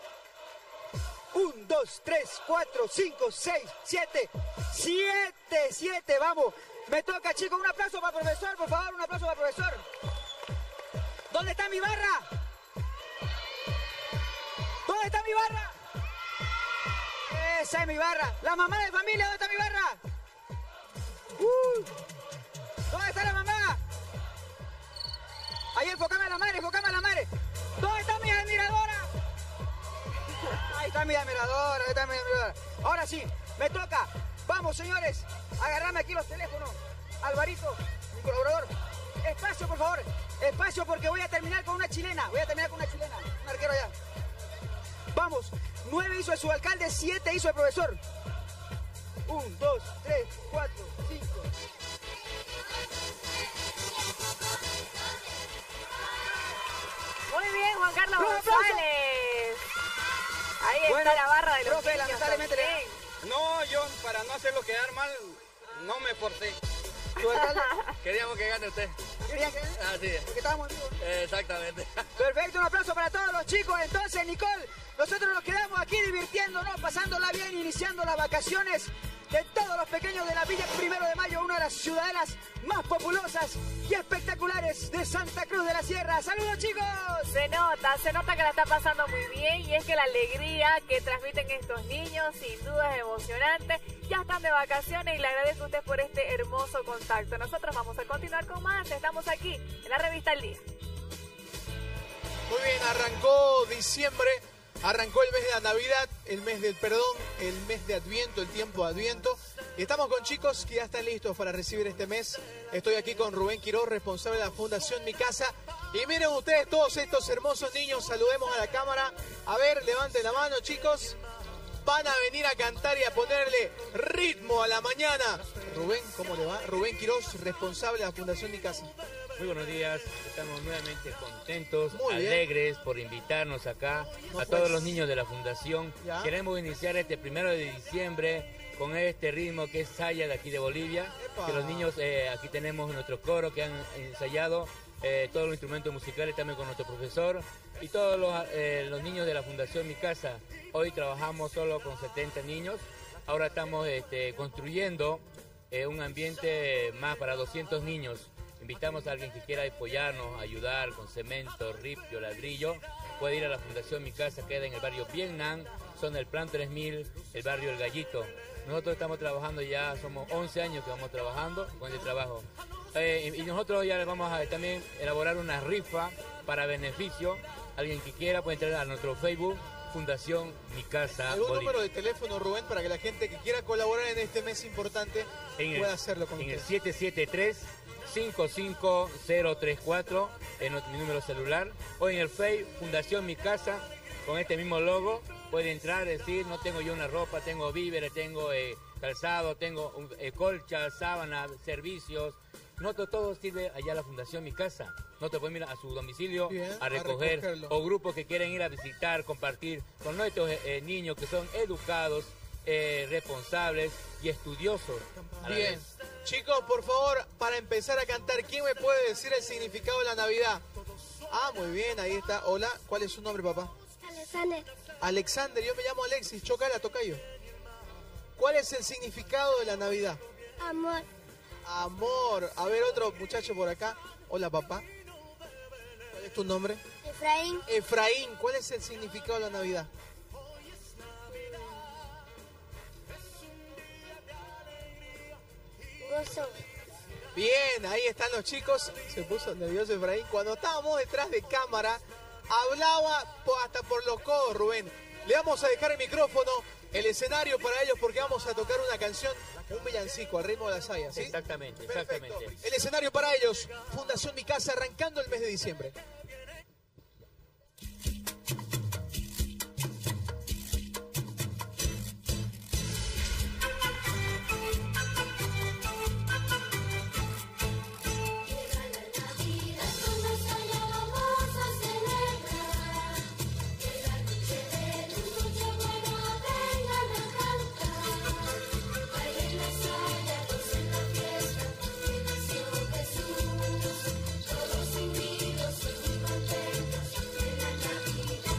Un, dos, tres, cuatro, cinco, seis, siete. Siete, siete, vamos. Me toca, chicos, un aplauso para el profesor, por favor, un aplauso para el profesor. ¿Dónde está mi barra? ¿Dónde está mi barra? Esa es mi barra. La mamá de familia, ¿dónde está mi barra? Uh, ¿Dónde está la mamá? Ahí, enfocame a la madre, enfocame a la madre. ¿Dónde está mi admiradora? Ahí está mi admiradora, ahí está mi admiradora. Ahora sí, me toca. Vamos, señores, agarrame aquí los teléfonos. Alvarito, mi colaborador. Espacio, por favor. Espacio, porque voy a terminar con una chilena. Voy a terminar con una chilena. Un arquero allá. Vamos. Nueve hizo el subalcalde, siete hizo el profesor. Un, dos, tres, cuatro, cinco. Muy bien, Juan Carlos González. Ahí está bueno, la barra de los profe, niños lamentablemente también. No, yo para no hacerlo quedar mal, no me forcé. Queríamos que gane usted. ¿Querían que gane? Ah, sí. Porque estábamos vivos. Eh, exactamente. Perfecto, un aplauso para todos los chicos. Entonces, Nicole, nosotros nos quedamos aquí divirtiéndonos, pasándola bien, iniciando las vacaciones de todos los pequeños de la Villa Primero de Mayo, una de las ciudadelas más populosas y espectaculares de Santa Cruz de la Sierra. ¡Saludos, chicos! Se nota, se nota que la está pasando muy bien y es que la alegría que transmiten estos niños sin duda es emocionante. Ya están de vacaciones y le agradezco a usted por este hermoso contacto. Nosotros vamos a continuar con más. Estamos aquí en la revista El Día. Muy bien, arrancó diciembre. Arrancó el mes de la Navidad, el mes del perdón, el mes de Adviento, el tiempo de Adviento. Y estamos con chicos que ya están listos para recibir este mes. Estoy aquí con Rubén Quiroz, responsable de la Fundación Mi Casa. Y miren ustedes todos estos hermosos niños, saludemos a la cámara. A ver, levanten la mano, chicos. Van a venir a cantar y a ponerle ritmo a la mañana. Rubén, ¿cómo le va? Rubén Quiroz, responsable de la Fundación Mi Casa. Muy buenos días, estamos nuevamente contentos, Muy bien. alegres por invitarnos acá No, a pues. todos los niños de la Fundación. Ya. Queremos iniciar este primero de diciembre con este ritmo que es Saya de aquí de Bolivia. Epa. Que los niños, eh, aquí tenemos nuestro coro que han ensayado, eh, todos los instrumentos musicales también con nuestro profesor y todos los, eh, los niños de la Fundación Mi Casa. Hoy trabajamos solo con setenta niños, ahora estamos este, construyendo eh, un ambiente más para doscientos niños. Invitamos a alguien que quiera apoyarnos, ayudar con cemento, ripio, ladrillo. Puede ir a la Fundación Mi Casa, queda en el barrio Vietnam, son el Plan tres mil, el barrio El Gallito. Nosotros estamos trabajando ya, somos once años que vamos trabajando con el trabajo. Eh, y, y nosotros ya vamos a también elaborar una rifa para beneficio. Alguien que quiera puede entrar a nuestro Facebook, Fundación Mi Casa ¿Algún Bolivia. número de teléfono, Rubén, para que la gente que quiera colaborar en este mes importante En el- pueda hacerlo con En el ustedes? siete siete tres, cinco cinco cero tres cuatro, en mi número celular, o en el Facebook Fundación Mi Casa, con este mismo logo. Puede entrar, decir, no tengo yo una ropa, tengo víveres, tengo eh, calzado, tengo eh, colchas, sábanas, servicios. No todo, todo sirve allá a la Fundación Mi Casa. No te pueden ir a su domicilio Bien, a recoger, a recogerlo. o grupos que quieren ir a visitar, compartir con nuestros eh, niños que son educados, eh, responsables y estudiosos. a la Bien. vez. Chicos, por favor, para empezar a cantar, ¿quién me puede decir el significado de la Navidad? Ah, muy bien, ahí está. Hola, ¿cuál es su nombre, papá? Alexander. Alexander, yo me llamo Alexis, chocala, tocayo. ¿Cuál es el significado de la Navidad? Amor. Amor. A ver, otro muchacho por acá. Hola, papá. ¿Cuál es tu nombre? Efraín. Efraín, ¿cuál es el significado de la Navidad? Gozo. Bien, ahí están los chicos. Se puso nervioso Efraín. Cuando estábamos detrás de cámara, hablaba po- hasta por los codos, Rubén. Le vamos a dejar el micrófono, el escenario para ellos, porque vamos a tocar una canción, un villancico al ritmo de la saya, ¿sí? Exactamente, exactamente. El escenario para ellos, Fundación Mi Casa, arrancando el mes de diciembre. Todos unidos y contentos.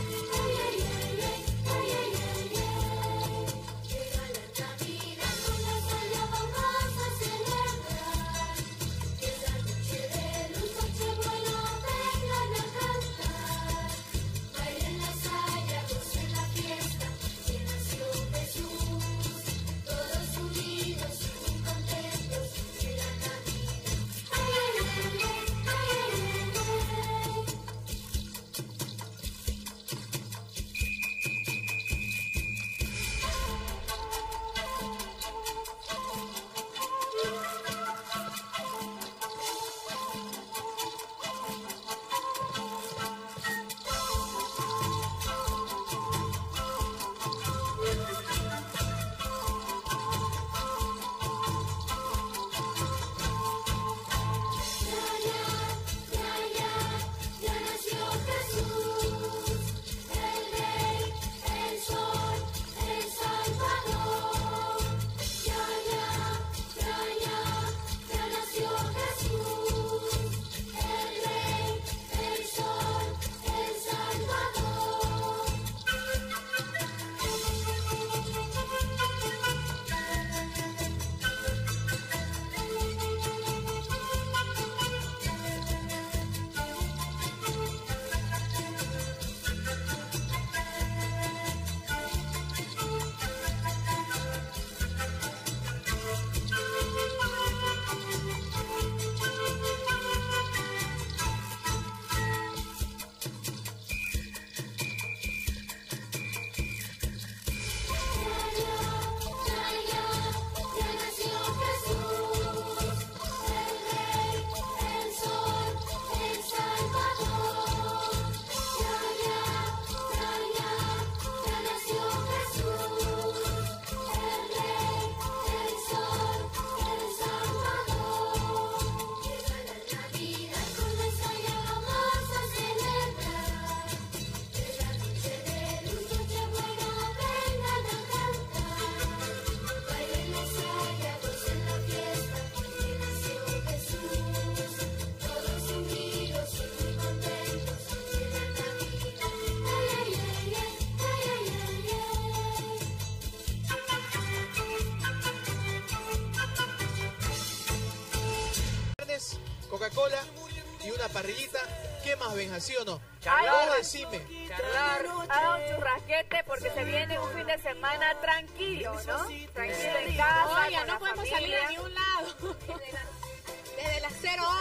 Coca-Cola y una parrillita. ¿Qué más, Benja, sí o no? Charlar. Vos decime. Charlar, haga un churrasquete porque se viene un fin de semana tranquilo, ¿no? Tranquilo en casa. Oiga, con no la podemos familia. salir a ningún lado. Desde las cero horas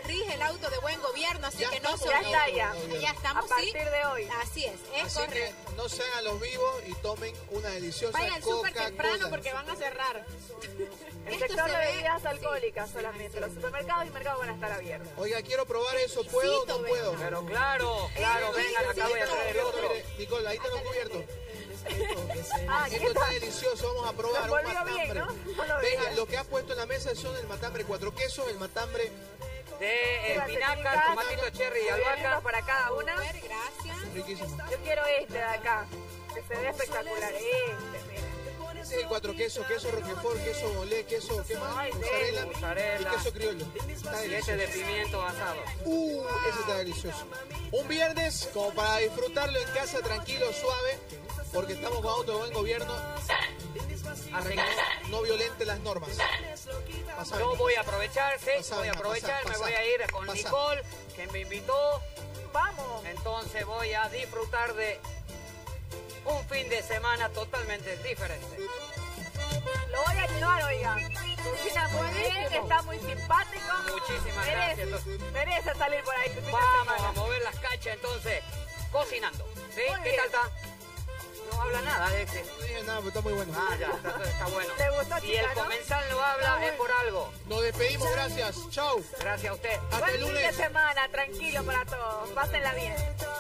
rige el auto de buen gobierno, así Ya que no estamos se Ya en está auto ya. de gobierno. Ya estamos, A partir sí. de hoy. Así es, es Así correcto. que no se hagan los vivos y tomen una deliciosa Vaya al súper Coca-Cola. temprano porque van a cerrar. El Esto sector se de ve- bebidas alcohólicas solamente. Los supermercados y mercados van a estar abiertos. Oiga, quiero probar eso. ¿Puedo o no puedo? Pero claro, claro, vengan acá, voy a traer el otro. Nicole, ahí están los cubiertos. Ah, ¿qué Esto está tal? delicioso, vamos a probar Lo un volvió matambre. bien, ¿no? No lo Venga, veía. lo que ha puesto en la mesa son el matambre cuatro quesos, el matambre De espinaca, tomatito cherry y albahaca. Para cada una. Gracias. riquísimo. Yo quiero este de acá. Que se ve espectacular. Este, miren. Ese es el cuatro quesos, queso roquefort, queso bolé, queso, ¿qué más? Ay, Mozzarella, mozzarella. y queso criollo. Está Y este de delicioso. pimiento asado. Uh, ese está delicioso. Un viernes como para disfrutarlo en casa tranquilo, suave, porque estamos con auto de buen gobierno. Para que no, no violente las normas. Pasá, Yo venga. voy a aprovechar, sí, Pasá, voy a venga, aprovechar, pasá, me pasá. voy a ir con Pasá. Nicole, que me invitó. Vamos. Entonces voy a disfrutar de un fin de semana totalmente diferente. Lo voy a ayudar, oigan. Cocina muy bien, está muy simpático. Muchísimas merece, gracias. Merece salir por ahí. tu fin de Vamos semana. a mover las cachas entonces, cocinando. ¿Sí? Muy ¿Qué bien. tal está? No habla nada de este. No dije nada, pero está muy bueno. Ah, ya, está, está bueno. ¿Te gustó, Si chica, el no? comensal no Está habla, muy es por algo. Nos despedimos, gracias. Chau. Gracias a usted. Hasta Buen el fin de lunes. semana, tranquilo para todos. Pásenla bien.